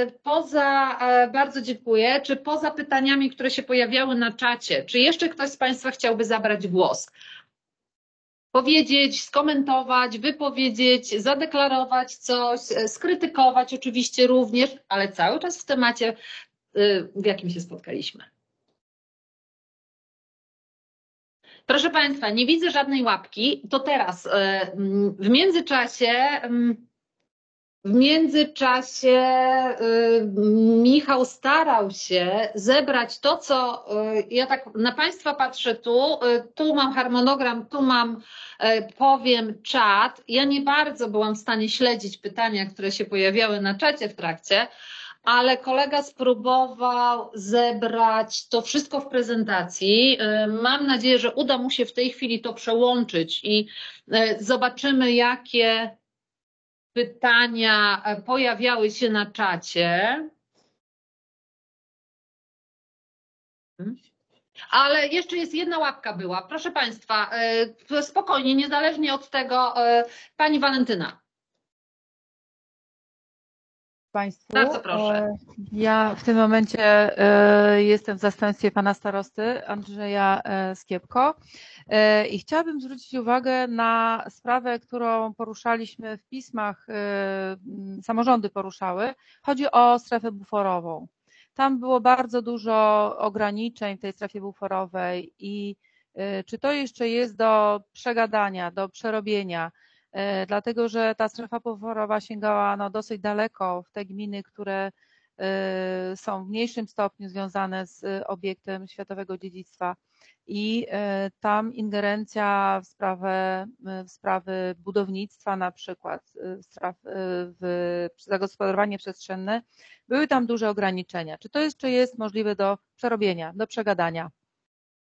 bardzo dziękuję, czy poza pytaniami, które się pojawiały na czacie, czy jeszcze ktoś z Państwa chciałby zabrać głos? Powiedzieć, skomentować, wypowiedzieć, zadeklarować coś, skrytykować oczywiście również, ale cały czas w temacie, w jakim się spotkaliśmy. Proszę Państwa, nie widzę żadnej łapki, to teraz w międzyczasie Michał starał się zebrać to, co ja tak na Państwa patrzę tu mam harmonogram, tu mam, powiem, czat. Ja nie bardzo byłam w stanie śledzić pytania, które się pojawiały na czacie w trakcie, ale kolega spróbował zebrać to wszystko w prezentacji. Mam nadzieję, że uda mu się w tej chwili to przełączyć i zobaczymy, jakie pytania pojawiały się na czacie. Ale jeszcze jest jedna łapka była. Proszę Państwa, spokojnie, niezależnie od tego, Pani Walentyna. Państwu. Bardzo proszę. Ja w tym momencie jestem w zastępstwie pana starosty Andrzeja Skiepko i chciałabym zwrócić uwagę na sprawę, którą poruszaliśmy w pismach, samorządy poruszały. Chodzi o strefę buforową. Tam było bardzo dużo ograniczeń w tej strefie buforowej i czy to jeszcze jest do przegadania, do przerobienia, dlatego że ta strefa buforowa sięgała dosyć daleko w te gminy, które są w mniejszym stopniu związane z obiektem światowego dziedzictwa i tam ingerencja w sprawy budownictwa na przykład, w zagospodarowanie przestrzenne, były tam duże ograniczenia. Czy to jeszcze jest możliwe do przerobienia, do przegadania?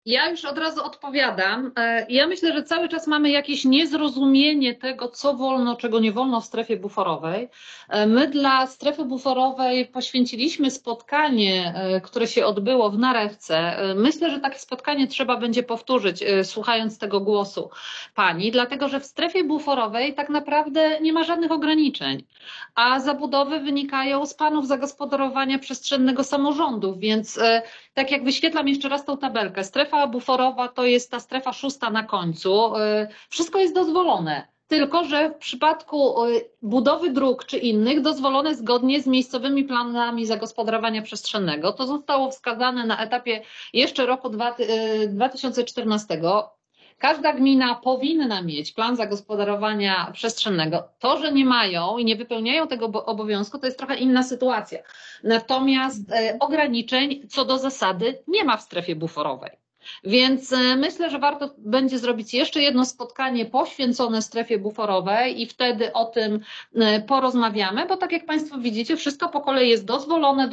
Ja już od razu odpowiadam. Ja myślę, że cały czas mamy jakieś niezrozumienie tego, co wolno, czego nie wolno w strefie buforowej. My dla strefy buforowej poświęciliśmy spotkanie, które się odbyło w Narewce. Myślę, że takie spotkanie trzeba będzie powtórzyć, słuchając tego głosu pani, dlatego że w strefie buforowej tak naprawdę nie ma żadnych ograniczeń, a zabudowy wynikają z planów zagospodarowania przestrzennego samorządów, więc tak jak wyświetlam jeszcze raz tą tabelkę, strefa buforowa to jest ta strefa 6. na końcu. Wszystko jest dozwolone, tylko że w przypadku budowy dróg czy innych dozwolone zgodnie z miejscowymi planami zagospodarowania przestrzennego. To zostało wskazane na etapie jeszcze roku 2014. Każda gmina powinna mieć plan zagospodarowania przestrzennego. To, że nie mają i nie wypełniają tego obowiązku, to jest trochę inna sytuacja. Natomiast ograniczeń co do zasady nie ma w strefie buforowej. Więc myślę, że warto będzie zrobić jeszcze jedno spotkanie poświęcone strefie buforowej i wtedy o tym porozmawiamy, bo tak jak Państwo widzicie, wszystko po kolei jest dozwolone,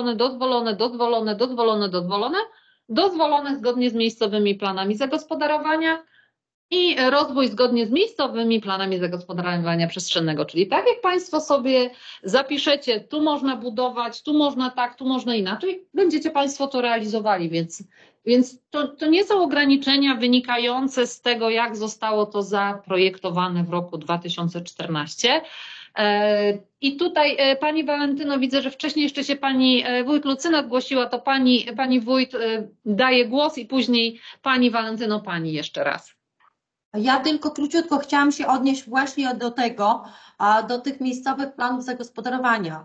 dozwolone zgodnie z miejscowymi planami zagospodarowania i rozwój zgodnie z miejscowymi planami zagospodarowania przestrzennego. Czyli tak jak Państwo sobie zapiszecie, tu można budować, tu można tak, tu można inaczej, będziecie Państwo to realizowali, więc to nie są ograniczenia wynikające z tego, jak zostało to zaprojektowane w roku 2014. I tutaj Pani Walentyno, widzę, że wcześniej jeszcze się Pani wójt Lucyna zgłosiła, to Pani wójt daje głos i później Pani Walentyno, Pani jeszcze raz. Ja tylko króciutko chciałam się odnieść właśnie do tego, do tych miejscowych planów zagospodarowania.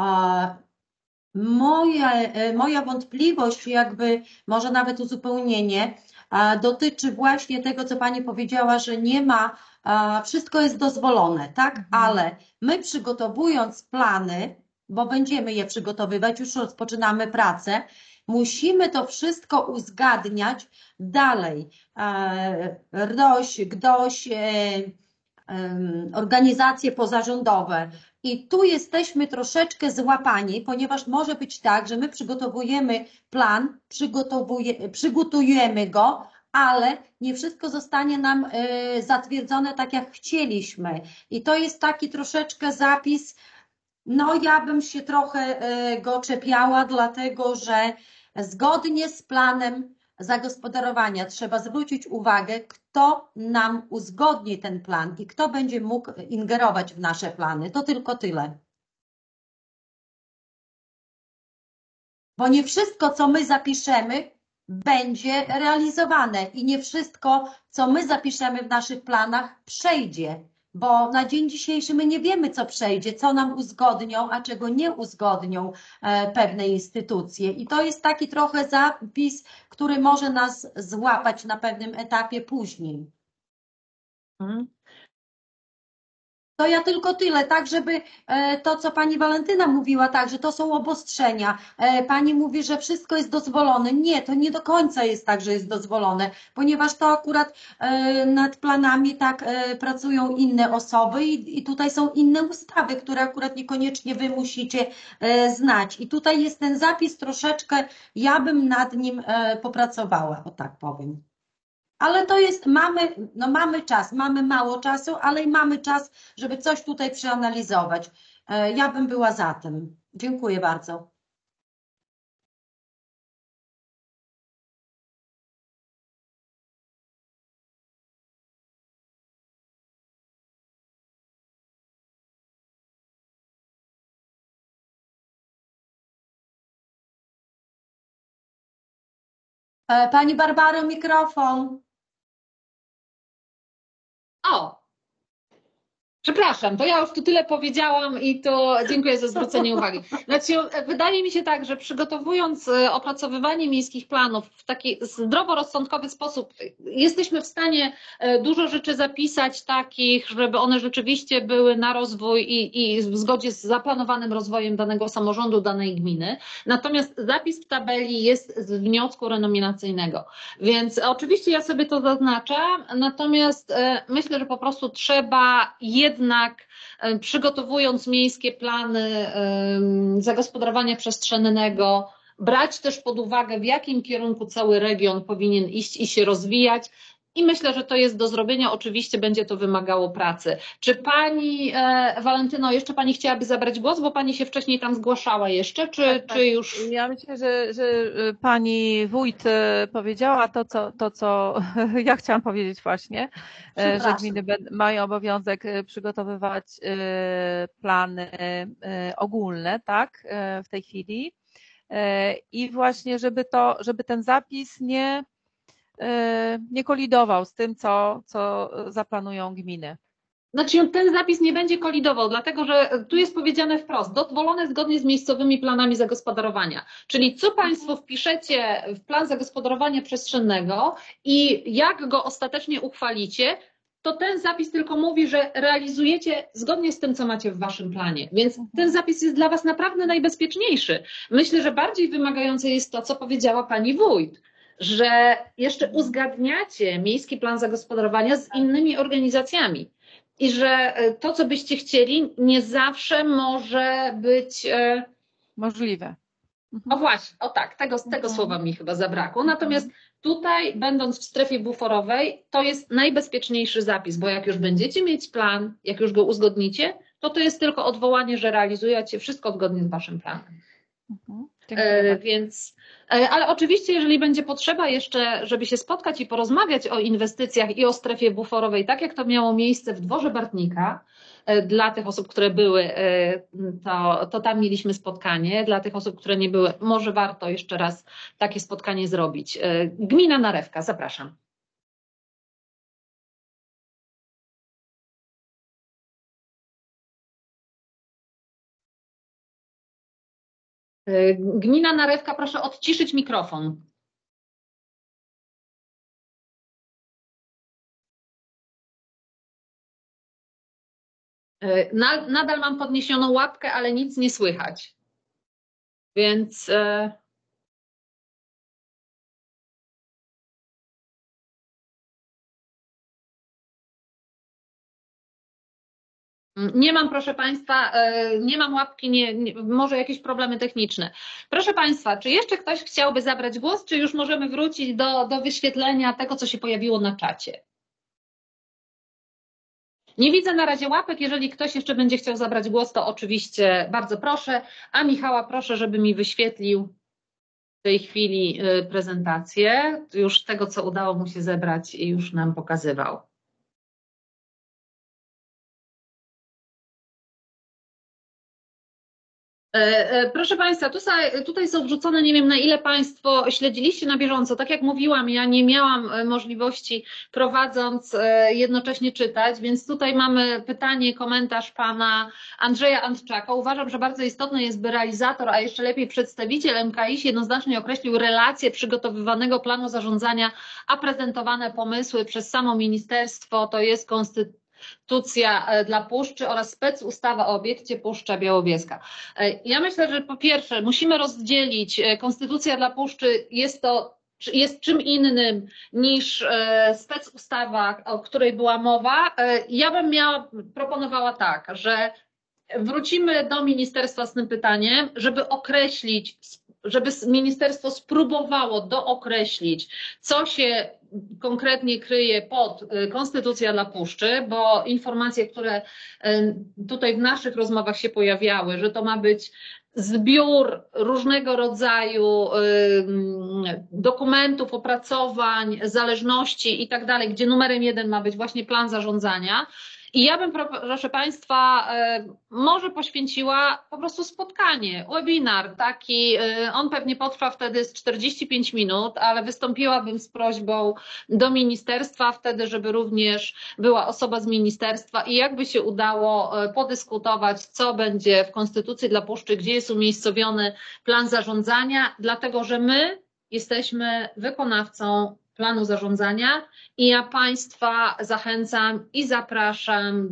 Moja wątpliwość, jakby może nawet uzupełnienie, dotyczy właśnie tego, co Pani powiedziała, że nie ma, wszystko jest dozwolone, tak? Ale my przygotowując plany, bo będziemy je przygotowywać, już rozpoczynamy pracę, musimy to wszystko uzgadniać dalej. RDOŚ, GDOŚ, organizacje pozarządowe. I tu jesteśmy troszeczkę złapani, ponieważ może być tak, że my przygotowujemy plan, przygotujemy go, ale nie wszystko zostanie nam zatwierdzone tak, jak chcieliśmy. I to jest taki troszeczkę zapis, no ja bym się trochę go czepiała, dlatego że zgodnie z planem zagospodarowania trzeba zwrócić uwagę, kto nam uzgodni ten plan i kto będzie mógł ingerować w nasze plany. To tylko tyle. Bo nie wszystko, co my zapiszemy, będzie realizowane i nie wszystko, co my zapiszemy w naszych planach, przejdzie. Bo na dzień dzisiejszy my nie wiemy, co przejdzie, co nam uzgodnią, a czego nie uzgodnią pewne instytucje. I to jest taki trochę zapis, który może nas złapać na pewnym etapie później. To ja tylko tyle, tak żeby to, co Pani Walentyna mówiła, tak, że to są obostrzenia. Pani mówi, że wszystko jest dozwolone. Nie, to nie do końca jest tak, że jest dozwolone, ponieważ to akurat nad planami tak pracują inne osoby i tutaj są inne ustawy, które akurat niekoniecznie Wy musicie znać. I tutaj jest ten zapis troszeczkę, ja bym nad nim popracowała, o tak powiem. Ale to jest, mamy czas, mamy mało czasu, ale i mamy czas, żeby coś tutaj przeanalizować. Ja bym była za tym. Dziękuję bardzo. Pani Barbaro, mikrofon. O! Przepraszam, to ja już tu tyle powiedziałam i to dziękuję za zwrócenie uwagi. Znaczy, wydaje mi się tak, że przygotowując opracowywanie miejskich planów w taki zdroworozsądkowy sposób, jesteśmy w stanie dużo rzeczy zapisać takich, żeby one rzeczywiście były na rozwój i w zgodzie z zaplanowanym rozwojem danego samorządu, danej gminy. Natomiast zapis w tabeli jest z wniosku renominacyjnego. Więc oczywiście ja sobie to zaznaczam, natomiast myślę, że po prostu trzeba jednak przygotowując miejskie plany zagospodarowania przestrzennego brać też pod uwagę, w jakim kierunku cały region powinien iść i się rozwijać. I myślę, że to jest do zrobienia. Oczywiście będzie to wymagało pracy. Czy pani Walentyno, jeszcze pani chciałaby zabrać głos, bo pani się wcześniej tam zgłaszała jeszcze, czy już? Ja myślę, że pani wójt powiedziała to, co ja chciałam powiedzieć właśnie, że gminy mają obowiązek przygotowywać plany ogólne, tak, w tej chwili. I właśnie, żeby ten zapis nie kolidował z tym, co zaplanują gminy. Znaczy ten zapis nie będzie kolidował, dlatego że tu jest powiedziane wprost, dozwolone zgodnie z miejscowymi planami zagospodarowania. Czyli co Państwo wpiszecie w plan zagospodarowania przestrzennego i jak go ostatecznie uchwalicie, to ten zapis tylko mówi, że realizujecie zgodnie z tym, co macie w Waszym planie. Więc ten zapis jest dla Was naprawdę najbezpieczniejszy. Myślę, że bardziej wymagające jest to, co powiedziała Pani wójt, że jeszcze uzgadniacie miejski plan zagospodarowania z innymi organizacjami. I że to, co byście chcieli, nie zawsze może być możliwe. O właśnie, o tak, tego słowa mi chyba zabrakło. Natomiast tutaj, będąc w strefie buforowej, to jest najbezpieczniejszy zapis, bo jak już będziecie mieć plan, jak już go uzgodnicie, to jest tylko odwołanie, że realizujecie wszystko zgodnie z Waszym planem. Więc, ale oczywiście, jeżeli będzie potrzeba jeszcze, żeby się spotkać i porozmawiać o inwestycjach i o strefie buforowej, tak jak to miało miejsce w Dworze Bartnika, dla tych osób, które były, to tam mieliśmy spotkanie, dla tych osób, które nie były, może warto jeszcze raz takie spotkanie zrobić. Gmina Narewka, zapraszam. Gmina Narewka, proszę odciszyć mikrofon. Nadal mam podniesioną łapkę, ale nic nie słychać. Więc nie mam, proszę Państwa, nie mam łapki, może jakieś problemy techniczne. Proszę Państwa, czy jeszcze ktoś chciałby zabrać głos, czy już możemy wrócić do wyświetlenia tego, co się pojawiło na czacie? Nie widzę na razie łapek, jeżeli ktoś jeszcze będzie chciał zabrać głos, to oczywiście bardzo proszę, a Michała proszę, żeby mi wyświetlił w tej chwili prezentację, już tego, co udało mu się zebrać i już nam pokazywał. Proszę Państwa, tutaj są wrzucone, nie wiem na ile Państwo śledziliście na bieżąco, tak jak mówiłam, ja nie miałam możliwości prowadząc jednocześnie czytać, więc tutaj mamy pytanie, komentarz Pana Andrzeja Antczaka. Uważam, że bardzo istotne jest, by realizator, a jeszcze lepiej przedstawiciel MKiS jednoznacznie określił relacje przygotowywanego planu zarządzania, a prezentowane pomysły przez samo ministerstwo, to jest Konstytucja dla Puszczy oraz specustawa o obiekcie Puszcza Białowieska. Ja myślę, że po pierwsze musimy rozdzielić, Konstytucja dla Puszczy jest czym innym niż specustawa, o której była mowa. Ja bym proponowała tak, że wrócimy do ministerstwa z tym pytaniem, żeby ministerstwo spróbowało dookreślić, co się konkretnie kryje pod Konstytucja dla Puszczy, bo informacje, które tutaj w naszych rozmowach się pojawiały, że to ma być zbiór różnego rodzaju dokumentów, opracowań, zależności i tak dalej, gdzie numerem 1 ma być właśnie plan zarządzania. I ja bym, proszę Państwa, może poświęciła po prostu spotkanie, webinar taki, on pewnie potrwa wtedy z 45 minut, ale wystąpiłabym z prośbą do ministerstwa wtedy, żeby również była osoba z ministerstwa i jakby się udało podyskutować, co będzie w Konstytucji dla Puszczy, gdzie jest umiejscowiony plan zarządzania, dlatego że my jesteśmy wykonawcą planu zarządzania i ja Państwa zachęcam i zapraszam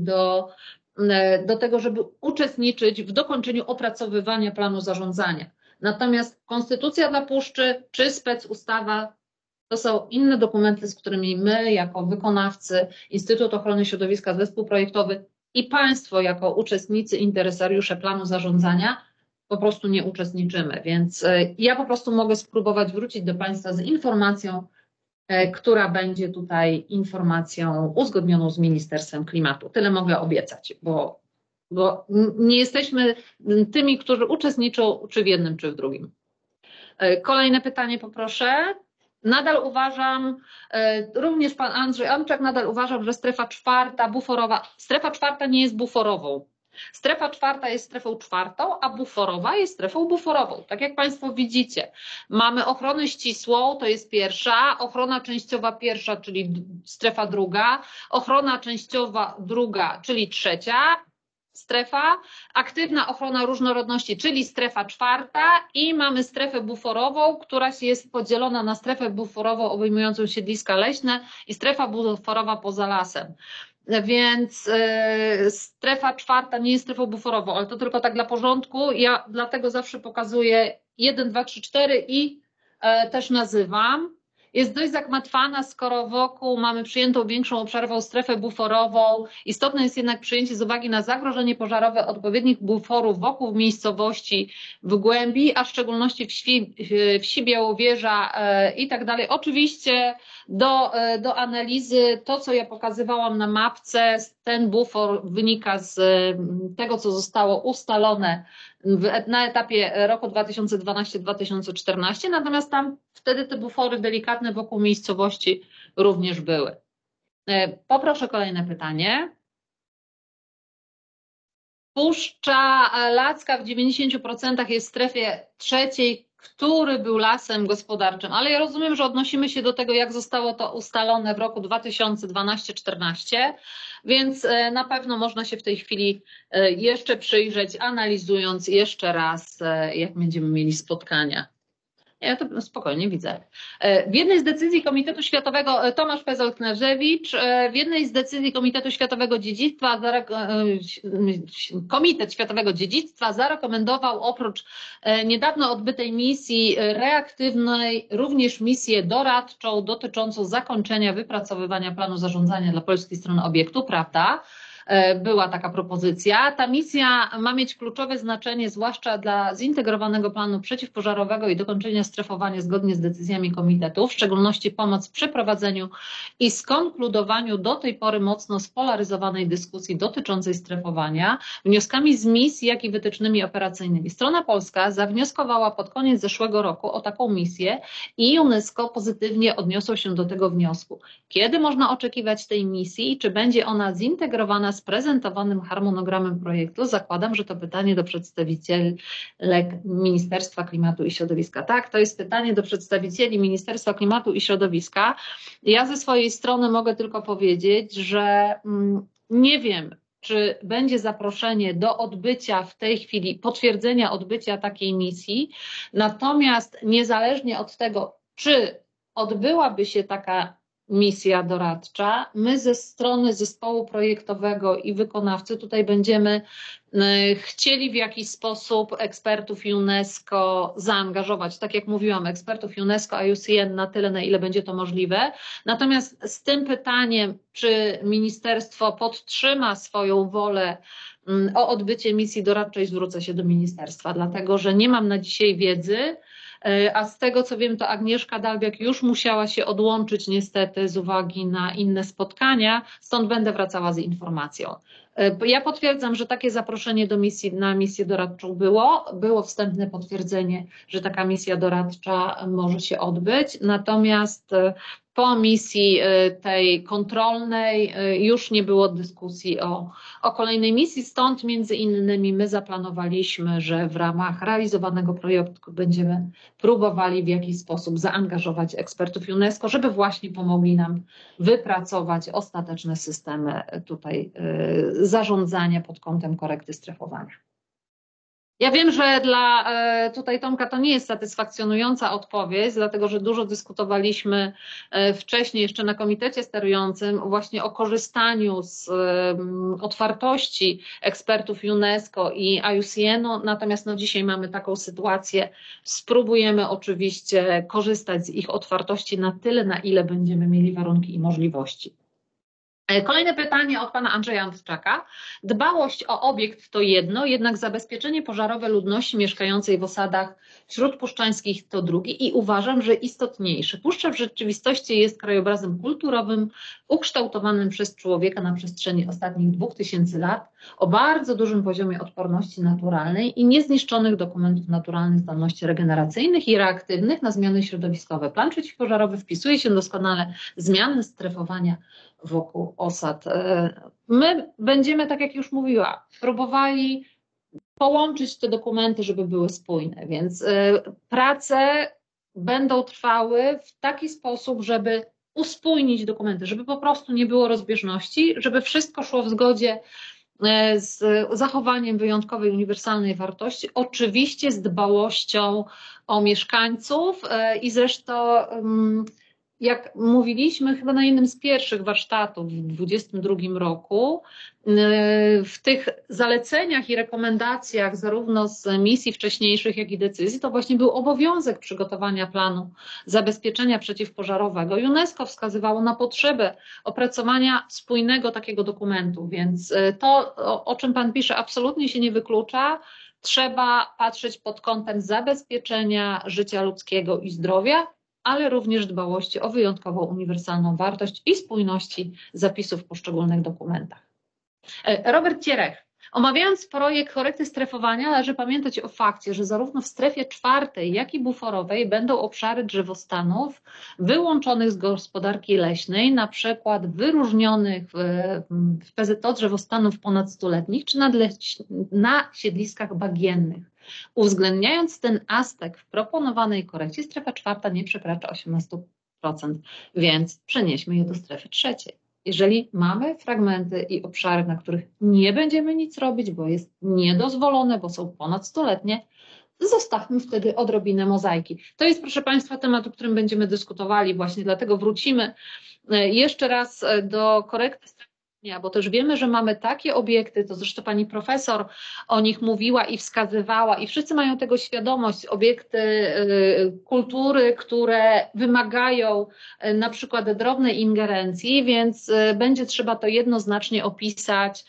do tego, żeby uczestniczyć w dokończeniu opracowywania planu zarządzania. Natomiast Konstytucja dla Puszczy czy specustawa to są inne dokumenty, z którymi my jako wykonawcy, Instytut Ochrony Środowiska, Zespół Projektowy i Państwo jako uczestnicy, interesariusze planu zarządzania po prostu nie uczestniczymy. Więc ja po prostu mogę spróbować wrócić do Państwa z informacją, która będzie tutaj informacją uzgodnioną z Ministerstwem Klimatu. Tyle mogę obiecać, bo nie jesteśmy tymi, którzy uczestniczą czy w jednym, czy w drugim. Kolejne pytanie poproszę. Nadal uważam, również pan Andrzej Andrzej, nadal uważam, że strefa czwarta buforowa, strefa czwarta nie jest buforową. Strefa czwarta jest strefą czwartą, a buforowa jest strefą buforową. Tak jak Państwo widzicie, mamy ochronę ścisłą, to jest pierwsza, ochrona częściowa pierwsza, czyli strefa druga, ochrona częściowa druga, czyli trzecia strefa, aktywna ochrona różnorodności, czyli strefa czwarta i mamy strefę buforową, która jest podzielona na strefę buforową obejmującą siedliska leśne i strefa buforowa poza lasem. Więc strefa czwarta nie jest strefą buforową, ale to tylko tak dla porządku. Ja dlatego zawsze pokazuję 1, 2, 3, 4 i też nazywam. Jest dość zagmatwana, skoro wokół mamy przyjętą większą obszarową strefę buforową. Istotne jest jednak przyjęcie z uwagi na zagrożenie pożarowe odpowiednich buforów wokół miejscowości w głębi, a w szczególności wsi Białowieża i tak dalej. Oczywiście do analizy to, co ja pokazywałam na mapce, ten bufor wynika z tego, co zostało ustalone na etapie roku 2012-2014, natomiast tam wtedy te bufory delikatne wokół miejscowości również były. Poproszę kolejne pytanie. Puszcza Lacka w 90% jest w strefie trzeciej, który był lasem gospodarczym, ale ja rozumiem, że odnosimy się do tego, jak zostało to ustalone w roku 2012-14, więc na pewno można się w tej chwili jeszcze przyjrzeć, analizując jeszcze raz, jak będziemy mieli spotkania. Ja to spokojnie widzę. W jednej z decyzji Komitetu Światowego, Tomasz Pezol-Kneżewicz, w jednej z decyzji Komitetu Światowego Dziedzictwa, Komitet Światowego Dziedzictwa zarekomendował oprócz niedawno odbytej misji reaktywnej również misję doradczą dotyczącą zakończenia wypracowywania planu zarządzania dla polskiej strony obiektu, prawda? Była taka propozycja. Ta misja ma mieć kluczowe znaczenie, zwłaszcza dla zintegrowanego planu przeciwpożarowego i dokończenia strefowania zgodnie z decyzjami komitetu, w szczególności pomoc w przeprowadzeniu i skonkludowaniu do tej pory mocno spolaryzowanej dyskusji dotyczącej strefowania, wnioskami z misji, jak i wytycznymi operacyjnymi. Strona polska zawnioskowała pod koniec zeszłego roku o taką misję i UNESCO pozytywnie odniosło się do tego wniosku. Kiedy można oczekiwać tej misji i czy będzie ona zintegrowana z prezentowanym harmonogramem projektu? Zakładam, że to pytanie do przedstawicieli Ministerstwa Klimatu i Środowiska. Tak, to jest pytanie do przedstawicieli Ministerstwa Klimatu i Środowiska. Ja ze swojej strony mogę tylko powiedzieć, że nie wiem, czy będzie zaproszenie do odbycia w tej chwili, potwierdzenia odbycia takiej misji, natomiast niezależnie od tego, czy odbyłaby się taka misja doradcza, my ze strony zespołu projektowego i wykonawcy tutaj będziemy chcieli w jakiś sposób ekspertów UNESCO zaangażować. Tak jak mówiłam, ekspertów UNESCO, IUCN na tyle, na ile będzie to możliwe. Natomiast z tym pytaniem, czy ministerstwo podtrzyma swoją wolę o odbycie misji doradczej, zwrócę się do ministerstwa, dlatego że nie mam na dzisiaj wiedzy, a z tego co wiem, to Agnieszka Dalbiak już musiała się odłączyć niestety z uwagi na inne spotkania, stąd będę wracała z informacją. Ja potwierdzam, że takie zaproszenie do misji, na misję doradczą było wstępne potwierdzenie, że taka misja doradcza może się odbyć, natomiast po misji tej kontrolnej już nie było dyskusji o kolejnej misji, stąd między innymi my zaplanowaliśmy, że w ramach realizowanego projektu będziemy próbowali w jakiś sposób zaangażować ekspertów UNESCO, żeby właśnie pomogli nam wypracować ostateczne systemy tutaj zarządzania pod kątem korekty strefowania. Ja wiem, że dla tutaj Tomka to nie jest satysfakcjonująca odpowiedź, dlatego że dużo dyskutowaliśmy wcześniej jeszcze na komitecie sterującym właśnie o korzystaniu z otwartości ekspertów UNESCO i IUCN-u, natomiast no dzisiaj mamy taką sytuację, spróbujemy oczywiście korzystać z ich otwartości na tyle, na ile będziemy mieli warunki i możliwości. Kolejne pytanie od pana Andrzeja Antczaka. Dbałość o obiekt to jedno, jednak zabezpieczenie pożarowe ludności mieszkającej w osadach śródpuszczańskich to drugie i uważam, że istotniejsze. Puszcza w rzeczywistości jest krajobrazem kulturowym ukształtowanym przez człowieka na przestrzeni ostatnich 2000 lat o bardzo dużym poziomie odporności naturalnej i niezniszczonych dokumentów naturalnych zdolności regeneracyjnych i reaktywnych na zmiany środowiskowe. Plan przeciwpożarowy wpisuje się doskonale w zmiany strefowania wokół osad. My będziemy, tak jak już mówiłam, próbowali połączyć te dokumenty, żeby były spójne, więc prace będą trwały w taki sposób, żeby uspójnić dokumenty, żeby po prostu nie było rozbieżności, żeby wszystko szło w zgodzie z zachowaniem wyjątkowej, uniwersalnej wartości, oczywiście z dbałością o mieszkańców i zresztą jak mówiliśmy chyba na jednym z pierwszych warsztatów w 2022 roku, w tych zaleceniach i rekomendacjach zarówno z misji wcześniejszych, jak i decyzji, to właśnie był obowiązek przygotowania planu zabezpieczenia przeciwpożarowego. UNESCO wskazywało na potrzebę opracowania spójnego takiego dokumentu, więc to, o czym pan pisze, absolutnie się nie wyklucza. Trzeba patrzeć pod kątem zabezpieczenia życia ludzkiego i zdrowia, ale również dbałości o wyjątkową, uniwersalną wartość i spójności zapisów w poszczególnych dokumentach. Robert Cierech. Omawiając projekt korekty strefowania, należy pamiętać o fakcie, że zarówno w strefie 4, jak i buforowej będą obszary drzewostanów wyłączonych z gospodarki leśnej, na przykład wyróżnionych w PZO drzewostanów ponad 100-letnich czy na siedliskach bagiennych. Uwzględniając ten aspekt w proponowanej korekcie, strefa 4 nie przekracza 18%, więc przenieśmy je do strefy 3. Jeżeli mamy fragmenty i obszary, na których nie będziemy nic robić, bo jest niedozwolone, bo są ponad 100-letnie, zostawmy wtedy odrobinę mozaiki. To jest, proszę Państwa, temat, o którym będziemy dyskutowali, właśnie dlatego wrócimy jeszcze raz do korekty strefowania, bo też wiemy, że mamy takie obiekty, to zresztą pani profesor o nich mówiła i wskazywała i wszyscy mają tego świadomość, obiekty kultury, które wymagają na przykład drobnej ingerencji, więc będzie trzeba to jednoznacznie opisać,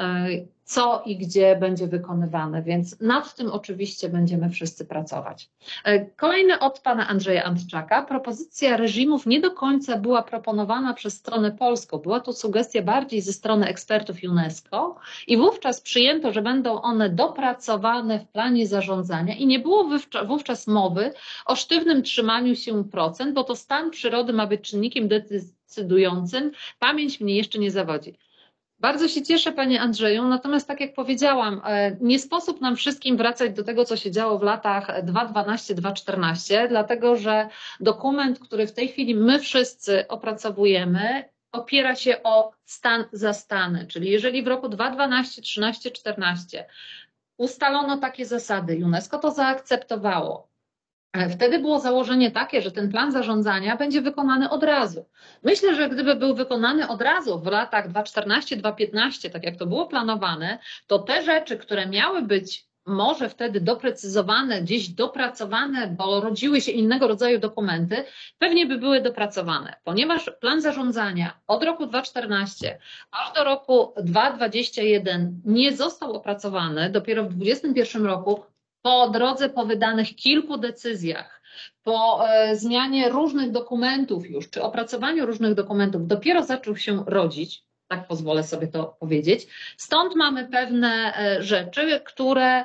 co i gdzie będzie wykonywane, więc nad tym oczywiście będziemy wszyscy pracować. Kolejny od pana Andrzeja Antczaka. Propozycja reżimów nie do końca była proponowana przez stronę polską. Była to sugestia bardziej ze strony ekspertów UNESCO i wówczas przyjęto, że będą one dopracowane w planie zarządzania i nie było wówczas mowy o sztywnym trzymaniu się procent, bo to stan przyrody ma być czynnikiem decydującym. Pamięć mnie jeszcze nie zawodzi. Bardzo się cieszę, panie Andrzeju, natomiast tak jak powiedziałam, nie sposób nam wszystkim wracać do tego, co się działo w latach 2012-2014, dlatego że dokument, który w tej chwili my wszyscy opracowujemy, opiera się o stan zastany, czyli jeżeli w roku 2012, 2013, 2014 ustalono takie zasady, UNESCO to zaakceptowało. Wtedy było założenie takie, że ten plan zarządzania będzie wykonany od razu. Myślę, że gdyby był wykonany od razu w latach 2014-2015, tak jak to było planowane, to te rzeczy, które miały być może wtedy doprecyzowane, gdzieś dopracowane, bo rodziły się innego rodzaju dokumenty, pewnie by były dopracowane, ponieważ plan zarządzania od roku 2014 aż do roku 2021 nie został opracowany, dopiero w 2021 roku po drodze, po wydanych kilku decyzjach, po zmianie różnych dokumentów już, czy opracowaniu różnych dokumentów, dopiero zaczął się rodzić, tak pozwolę sobie to powiedzieć. Stąd mamy pewne rzeczy, które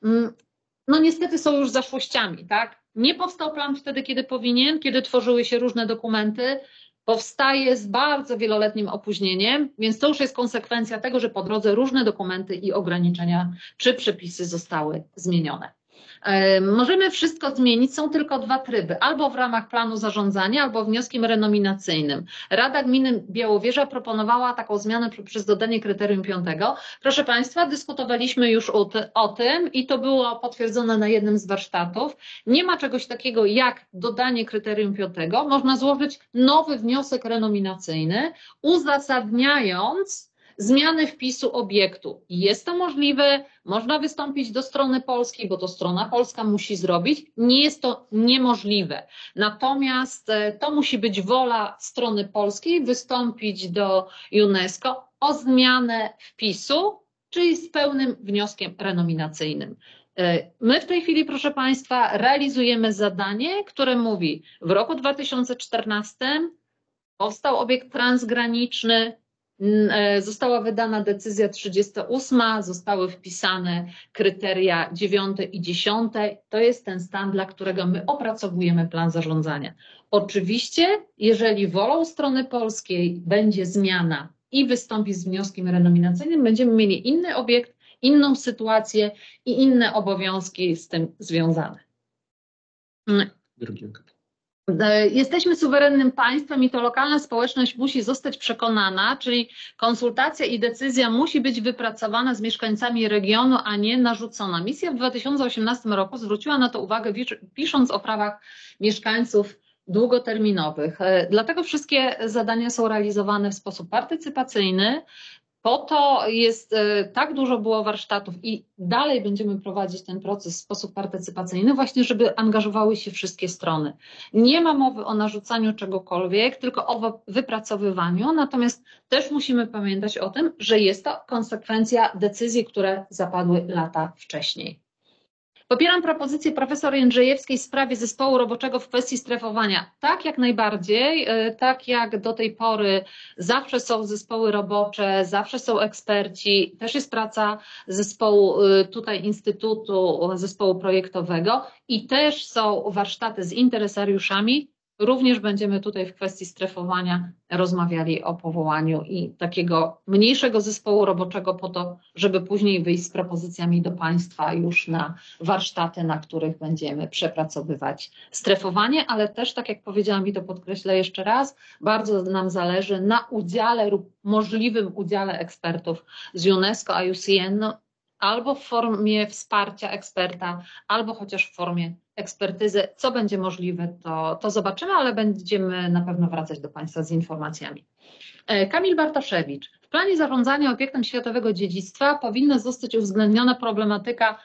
no niestety są już zaszłościami, tak? Nie powstał plan wtedy, kiedy powinien, kiedy tworzyły się różne dokumenty, powstaje z bardzo wieloletnim opóźnieniem, więc to już jest konsekwencja tego, że po drodze różne dokumenty i ograniczenia czy przepisy zostały zmienione. Możemy wszystko zmienić, są tylko dwa tryby, albo w ramach planu zarządzania, albo wnioskiem renominacyjnym. Rada Gminy Białowieża proponowała taką zmianę przez dodanie kryterium 5. Proszę Państwa, dyskutowaliśmy już o tym i to było potwierdzone na jednym z warsztatów. Nie ma czegoś takiego jak dodanie kryterium 5. Można złożyć nowy wniosek renominacyjny, uzasadniając zmiany wpisu obiektu. Jest to możliwe, można wystąpić do strony polskiej, bo to strona polska musi zrobić. Nie jest to niemożliwe. Natomiast to musi być wola strony polskiej, wystąpić do UNESCO o zmianę wpisu, czyli z pełnym wnioskiem renominacyjnym. My w tej chwili, proszę Państwa, realizujemy zadanie, które mówi: w roku 2014 powstał obiekt transgraniczny, została wydana decyzja 38, zostały wpisane kryteria 9 i 10. To jest ten stan, dla którego my opracowujemy plan zarządzania. Oczywiście, jeżeli wolą strony polskiej będzie zmiana i wystąpi z wnioskiem renominacyjnym, będziemy mieli inny obiekt, inną sytuację i inne obowiązki z tym związane. Jesteśmy suwerennym państwem i to lokalna społeczność musi zostać przekonana, czyli konsultacja i decyzja musi być wypracowana z mieszkańcami regionu, a nie narzucona. Misja w 2018 roku zwróciła na to uwagę, pisząc o prawach mieszkańców długoterminowych. Dlatego wszystkie zadania są realizowane w sposób partycypacyjny. Po to jest, tak dużo było warsztatów i dalej będziemy prowadzić ten proces w sposób partycypacyjny, właśnie żeby angażowały się wszystkie strony. Nie ma mowy o narzucaniu czegokolwiek, tylko o wypracowywaniu, natomiast też musimy pamiętać o tym, że jest to konsekwencja decyzji, które zapadły lata wcześniej. Popieram propozycję profesor Jędrzejewskiej w sprawie zespołu roboczego w kwestii strefowania. Tak, jak najbardziej, tak jak do tej pory zawsze są zespoły robocze, zawsze są eksperci, też jest praca zespołu tutaj Instytutu, zespołu projektowego i też są warsztaty z interesariuszami. Również będziemy tutaj w kwestii strefowania rozmawiali o powołaniu i takiego mniejszego zespołu roboczego po to, żeby później wyjść z propozycjami do Państwa już na warsztaty, na których będziemy przepracowywać strefowanie, ale też, tak jak powiedziałam i to podkreślę jeszcze raz, bardzo nam zależy na udziale lub możliwym udziale ekspertów z UNESCO, IUCN, albo w formie wsparcia eksperta, albo chociaż w formie ekspertyzy. Co będzie możliwe, to zobaczymy, ale będziemy na pewno wracać do Państwa z informacjami. Kamil Bartoszewicz. W planie zarządzania obiektem światowego dziedzictwa powinna zostać uwzględniona problematyka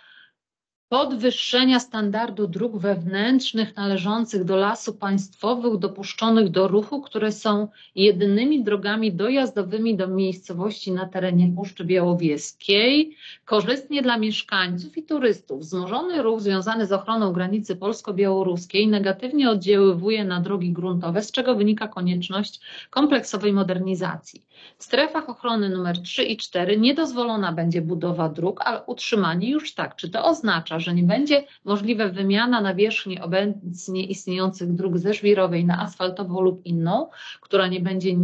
podwyższenia standardu dróg wewnętrznych należących do Lasów Państwowych dopuszczonych do ruchu, które są jedynymi drogami dojazdowymi do miejscowości na terenie Puszczy Białowieskiej. Korzystnie dla mieszkańców i turystów wzmożony ruch związany z ochroną granicy polsko-białoruskiej negatywnie oddziaływuje na drogi gruntowe, z czego wynika konieczność kompleksowej modernizacji. W strefach ochrony numer 3 i 4 niedozwolona będzie budowa dróg, ale utrzymanie już tak. Czy to oznacza, że nie będzie możliwa wymiana nawierzchni obecnie istniejących dróg ze żwirowej na asfaltową lub inną, która nie będzie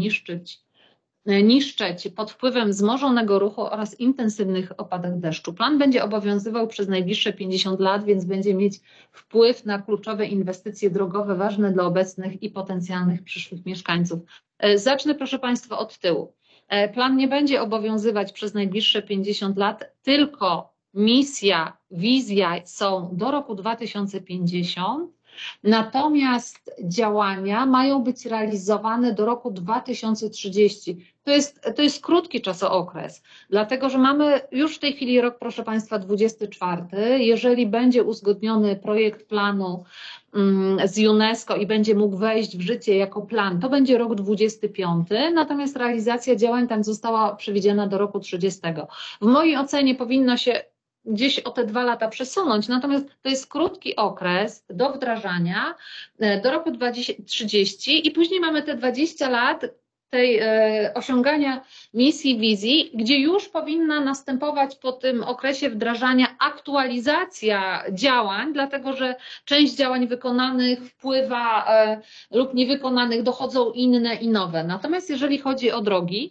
niszczeć pod wpływem wzmożonego ruchu oraz intensywnych opadach deszczu. Plan będzie obowiązywał przez najbliższe 50 lat, więc będzie mieć wpływ na kluczowe inwestycje drogowe ważne dla obecnych i potencjalnych przyszłych mieszkańców. Zacznę, proszę Państwa, od tyłu. Plan nie będzie obowiązywać przez najbliższe 50 lat, tylko misja, wizja są do roku 2050, natomiast działania mają być realizowane do roku 2030. To jest krótki czasookres, dlatego że mamy już w tej chwili rok, proszę Państwa, 24. Jeżeli będzie uzgodniony projekt planu z UNESCO i będzie mógł wejść w życie jako plan, to będzie rok 25, natomiast realizacja działań tam została przewidziana do roku 30. W mojej ocenie powinno się gdzieś o te 2 lata przesunąć, natomiast to jest krótki okres do wdrażania do roku 2030 i później mamy te 20 lat tej osiągania misji, wizji, gdzie już powinna następować po tym okresie wdrażania aktualizacja działań, dlatego że część działań wykonanych wpływa lub niewykonanych, dochodzą inne i nowe. Natomiast jeżeli chodzi o drogi,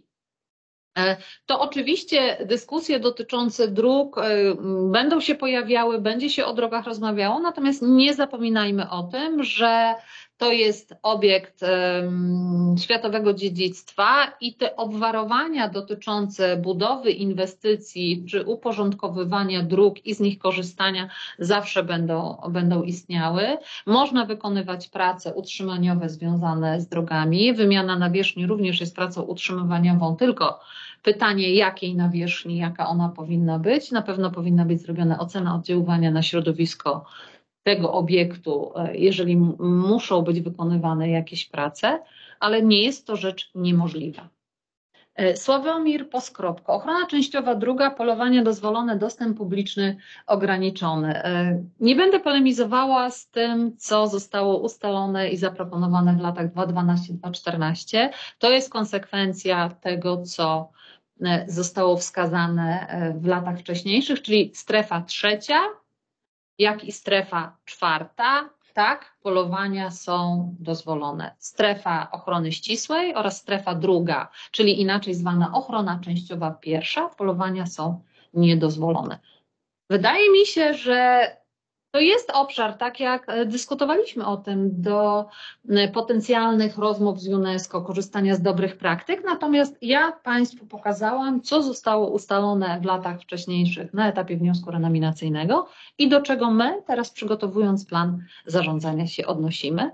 to oczywiście dyskusje dotyczące dróg będą się pojawiały, będzie się o drogach rozmawiało, natomiast nie zapominajmy o tym, że to jest obiekt światowego dziedzictwa i te obwarowania dotyczące budowy inwestycji czy uporządkowywania dróg i z nich korzystania zawsze będą istniały. Można wykonywać prace utrzymaniowe związane z drogami. Wymiana nawierzchni również jest pracą utrzymaniową, tylko pytanie, jakiej nawierzchni, jaka ona powinna być. Na pewno powinna być zrobiona ocena oddziaływania na środowisko tego obiektu, jeżeli muszą być wykonywane jakieś prace, ale nie jest to rzecz niemożliwa. Sławomir Poskropko. Ochrona częściowa druga, polowania dozwolone, dostęp publiczny ograniczony. Nie będę polemizowała z tym, co zostało ustalone i zaproponowane w latach 2012-2014. To jest konsekwencja tego, co zostało wskazane w latach wcześniejszych, czyli strefa trzecia, jak i strefa czwarta, tak, polowania są dozwolone. Strefa ochrony ścisłej oraz strefa druga, czyli inaczej zwana ochrona częściowa pierwsza, polowania są niedozwolone. Wydaje mi się, że to jest obszar, tak jak dyskutowaliśmy o tym, do potencjalnych rozmów z UNESCO, korzystania z dobrych praktyk, natomiast ja Państwu pokazałam, co zostało ustalone w latach wcześniejszych na etapie wniosku renominacyjnego i do czego my teraz, przygotowując plan zarządzania, się odnosimy.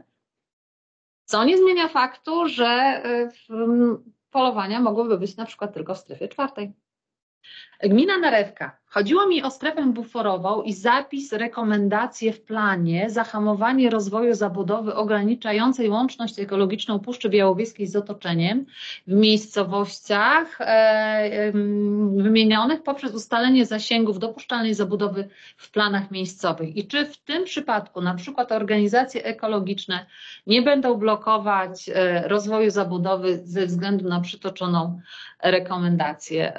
Co nie zmienia faktu, że polowania mogłyby być na przykład tylko w strefie czwartej. Gmina Narewka. Chodziło mi o strefę buforową i zapis, rekomendacje w planie, zahamowanie rozwoju zabudowy ograniczającej łączność ekologiczną Puszczy Białowieskiej z otoczeniem w miejscowościach wymienionych poprzez ustalenie zasięgów dopuszczalnej zabudowy w planach miejscowych. I czy w tym przypadku na przykład organizacje ekologiczne nie będą blokować rozwoju zabudowy ze względu na przytoczoną rekomendację?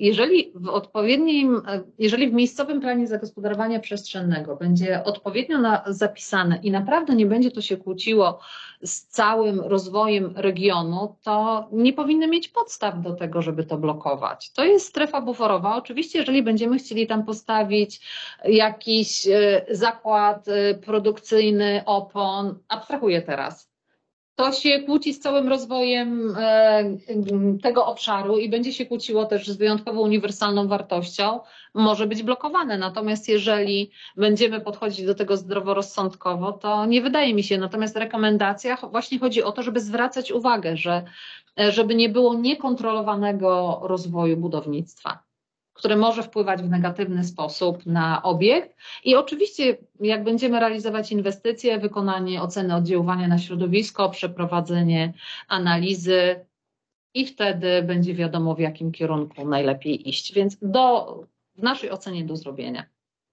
Jeżeli w miejscowym planie zagospodarowania przestrzennego będzie odpowiednio zapisane i naprawdę nie będzie to się kłóciło z całym rozwojem regionu, to nie powinny mieć podstaw do tego, żeby to blokować. To jest strefa buforowa. Oczywiście, jeżeli będziemy chcieli tam postawić jakiś zakład produkcyjny opon, abstrahuję teraz, to się kłóci z całym rozwojem tego obszaru i będzie się kłóciło też z wyjątkowo uniwersalną wartością, może być blokowane. Natomiast jeżeli będziemy podchodzić do tego zdroworozsądkowo, to nie wydaje mi się. Natomiast w rekomendacjach właśnie chodzi o to, żeby zwracać uwagę, żeby nie było niekontrolowanego rozwoju budownictwa, które może wpływać w negatywny sposób na obiekt. I oczywiście, jak będziemy realizować inwestycje, wykonanie oceny oddziaływania na środowisko, przeprowadzenie analizy i wtedy będzie wiadomo, w jakim kierunku najlepiej iść. Więc w naszej ocenie do zrobienia.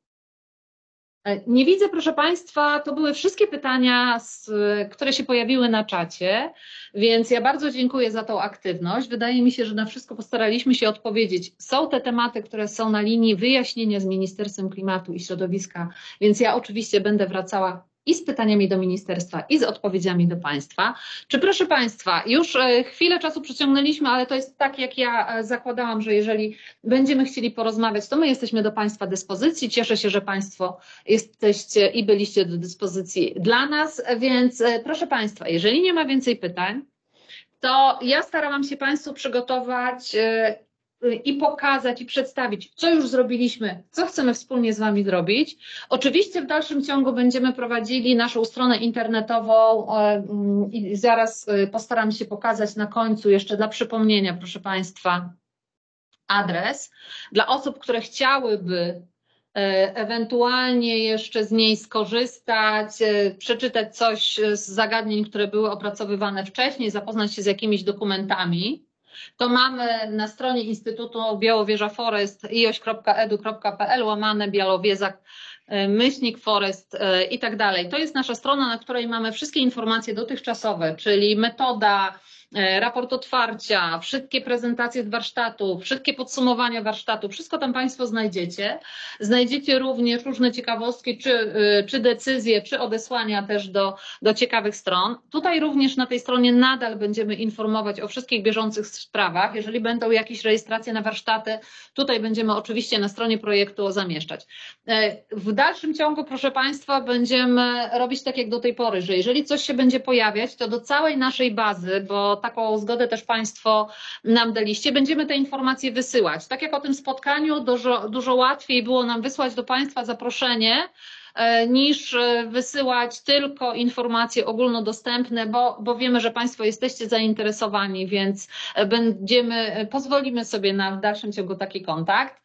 Nie widzę, proszę Państwa, to były wszystkie pytania, które się pojawiły na czacie, więc ja bardzo dziękuję za tą aktywność. Wydaje mi się, że na wszystko postaraliśmy się odpowiedzieć. Są te tematy, które są na linii wyjaśnienia z Ministerstwem Klimatu i Środowiska, więc ja oczywiście będę wracała i z pytaniami do Ministerstwa, i z odpowiedziami do Państwa. Czy proszę Państwa, już chwilę czasu przeciągnęliśmy, ale to jest tak, jak ja zakładałam, że jeżeli będziemy chcieli porozmawiać, to my jesteśmy do Państwa dyspozycji. Cieszę się, że Państwo jesteście i byliście do dyspozycji dla nas, więc proszę Państwa, jeżeli nie ma więcej pytań, to ja starałam się Państwu przygotować i pokazać i przedstawić, co już zrobiliśmy, co chcemy wspólnie z Wami zrobić. Oczywiście w dalszym ciągu będziemy prowadzili naszą stronę internetową i zaraz postaram się pokazać na końcu jeszcze dla przypomnienia, proszę Państwa, adres dla osób, które chciałyby ewentualnie jeszcze z niej skorzystać, przeczytać coś z zagadnień, które były opracowywane wcześniej, zapoznać się z jakimiś dokumentami. To mamy na stronie Instytutu Białowieża Forest ioś.edu.pl /Białowieżak /Forest i tak dalej. To jest nasza strona, na której mamy wszystkie informacje dotychczasowe, czyli metoda raport otwarcia, wszystkie prezentacje z warsztatu, wszystkie podsumowania warsztatu, wszystko tam Państwo znajdziecie. Znajdziecie również różne ciekawostki, czy decyzje, czy odesłania też do ciekawych stron. Tutaj również na tej stronie nadal będziemy informować o wszystkich bieżących sprawach. Jeżeli będą jakieś rejestracje na warsztaty, tutaj będziemy oczywiście na stronie projektu zamieszczać. W dalszym ciągu, proszę Państwa, będziemy robić tak jak do tej pory, że jeżeli coś się będzie pojawiać, to do całej naszej bazy, bo taką zgodę też Państwo nam daliście, będziemy te informacje wysyłać. Tak jak o tym spotkaniu, dużo łatwiej było nam wysłać do Państwa zaproszenie, niż wysyłać tylko informacje ogólnodostępne, bo wiemy, że Państwo jesteście zainteresowani, więc pozwolimy sobie na w dalszym ciągu taki kontakt.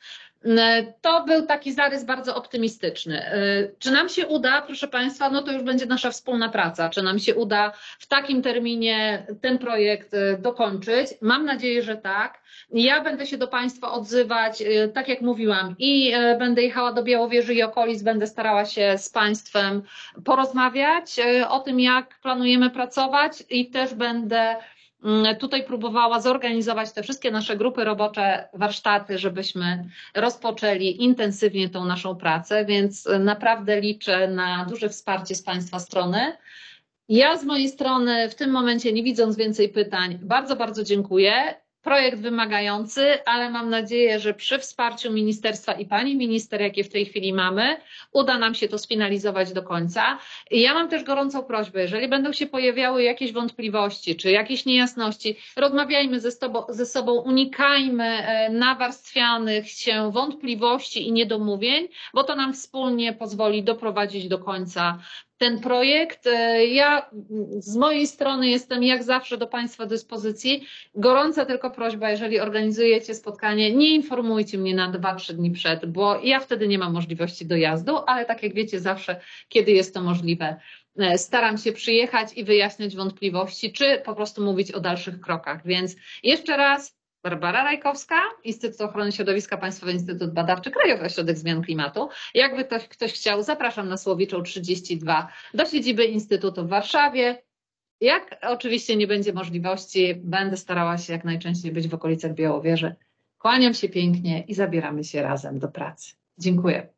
To był taki zarys bardzo optymistyczny. Czy nam się uda, proszę Państwa, no to już będzie nasza wspólna praca, czy nam się uda w takim terminie ten projekt dokończyć? Mam nadzieję, że tak. Ja będę się do Państwa odzywać, tak jak mówiłam, i będę jechała do Białowieży i okolic, będę starała się z Państwem porozmawiać o tym, jak planujemy pracować, i też będę tutaj próbowała zorganizować te wszystkie nasze grupy robocze, warsztaty, żebyśmy rozpoczęli intensywnie tą naszą pracę, więc naprawdę liczę na duże wsparcie z Państwa strony. Ja z mojej strony w tym momencie, nie widząc więcej pytań, bardzo, bardzo dziękuję. Projekt wymagający, ale mam nadzieję, że przy wsparciu ministerstwa i pani minister, jakie w tej chwili mamy, uda nam się to sfinalizować do końca. I ja mam też gorącą prośbę, jeżeli będą się pojawiały jakieś wątpliwości czy jakieś niejasności, rozmawiajmy ze sobą, unikajmy nawarstwianych się wątpliwości i niedomówień, bo to nam wspólnie pozwoli doprowadzić do końca ten projekt. Ja z mojej strony jestem jak zawsze do Państwa dyspozycji. Gorąca tylko prośba, jeżeli organizujecie spotkanie, nie informujcie mnie na 2-3 dni przed, bo ja wtedy nie mam możliwości dojazdu, ale tak jak wiecie, zawsze, kiedy jest to możliwe, staram się przyjechać i wyjaśniać wątpliwości, czy po prostu mówić o dalszych krokach. Więc jeszcze raz, Barbara Rajkowska, Instytut Ochrony Środowiska, Państwowy Instytut Badawczy, Krajowy Ośrodek Zmian Klimatu. Jakby ktoś chciał, zapraszam na Słowiczą 32 do siedziby Instytutu w Warszawie. Jak oczywiście nie będzie możliwości, będę starała się jak najczęściej być w okolicach Białowieży. Kłaniam się pięknie i zabieramy się razem do pracy. Dziękuję.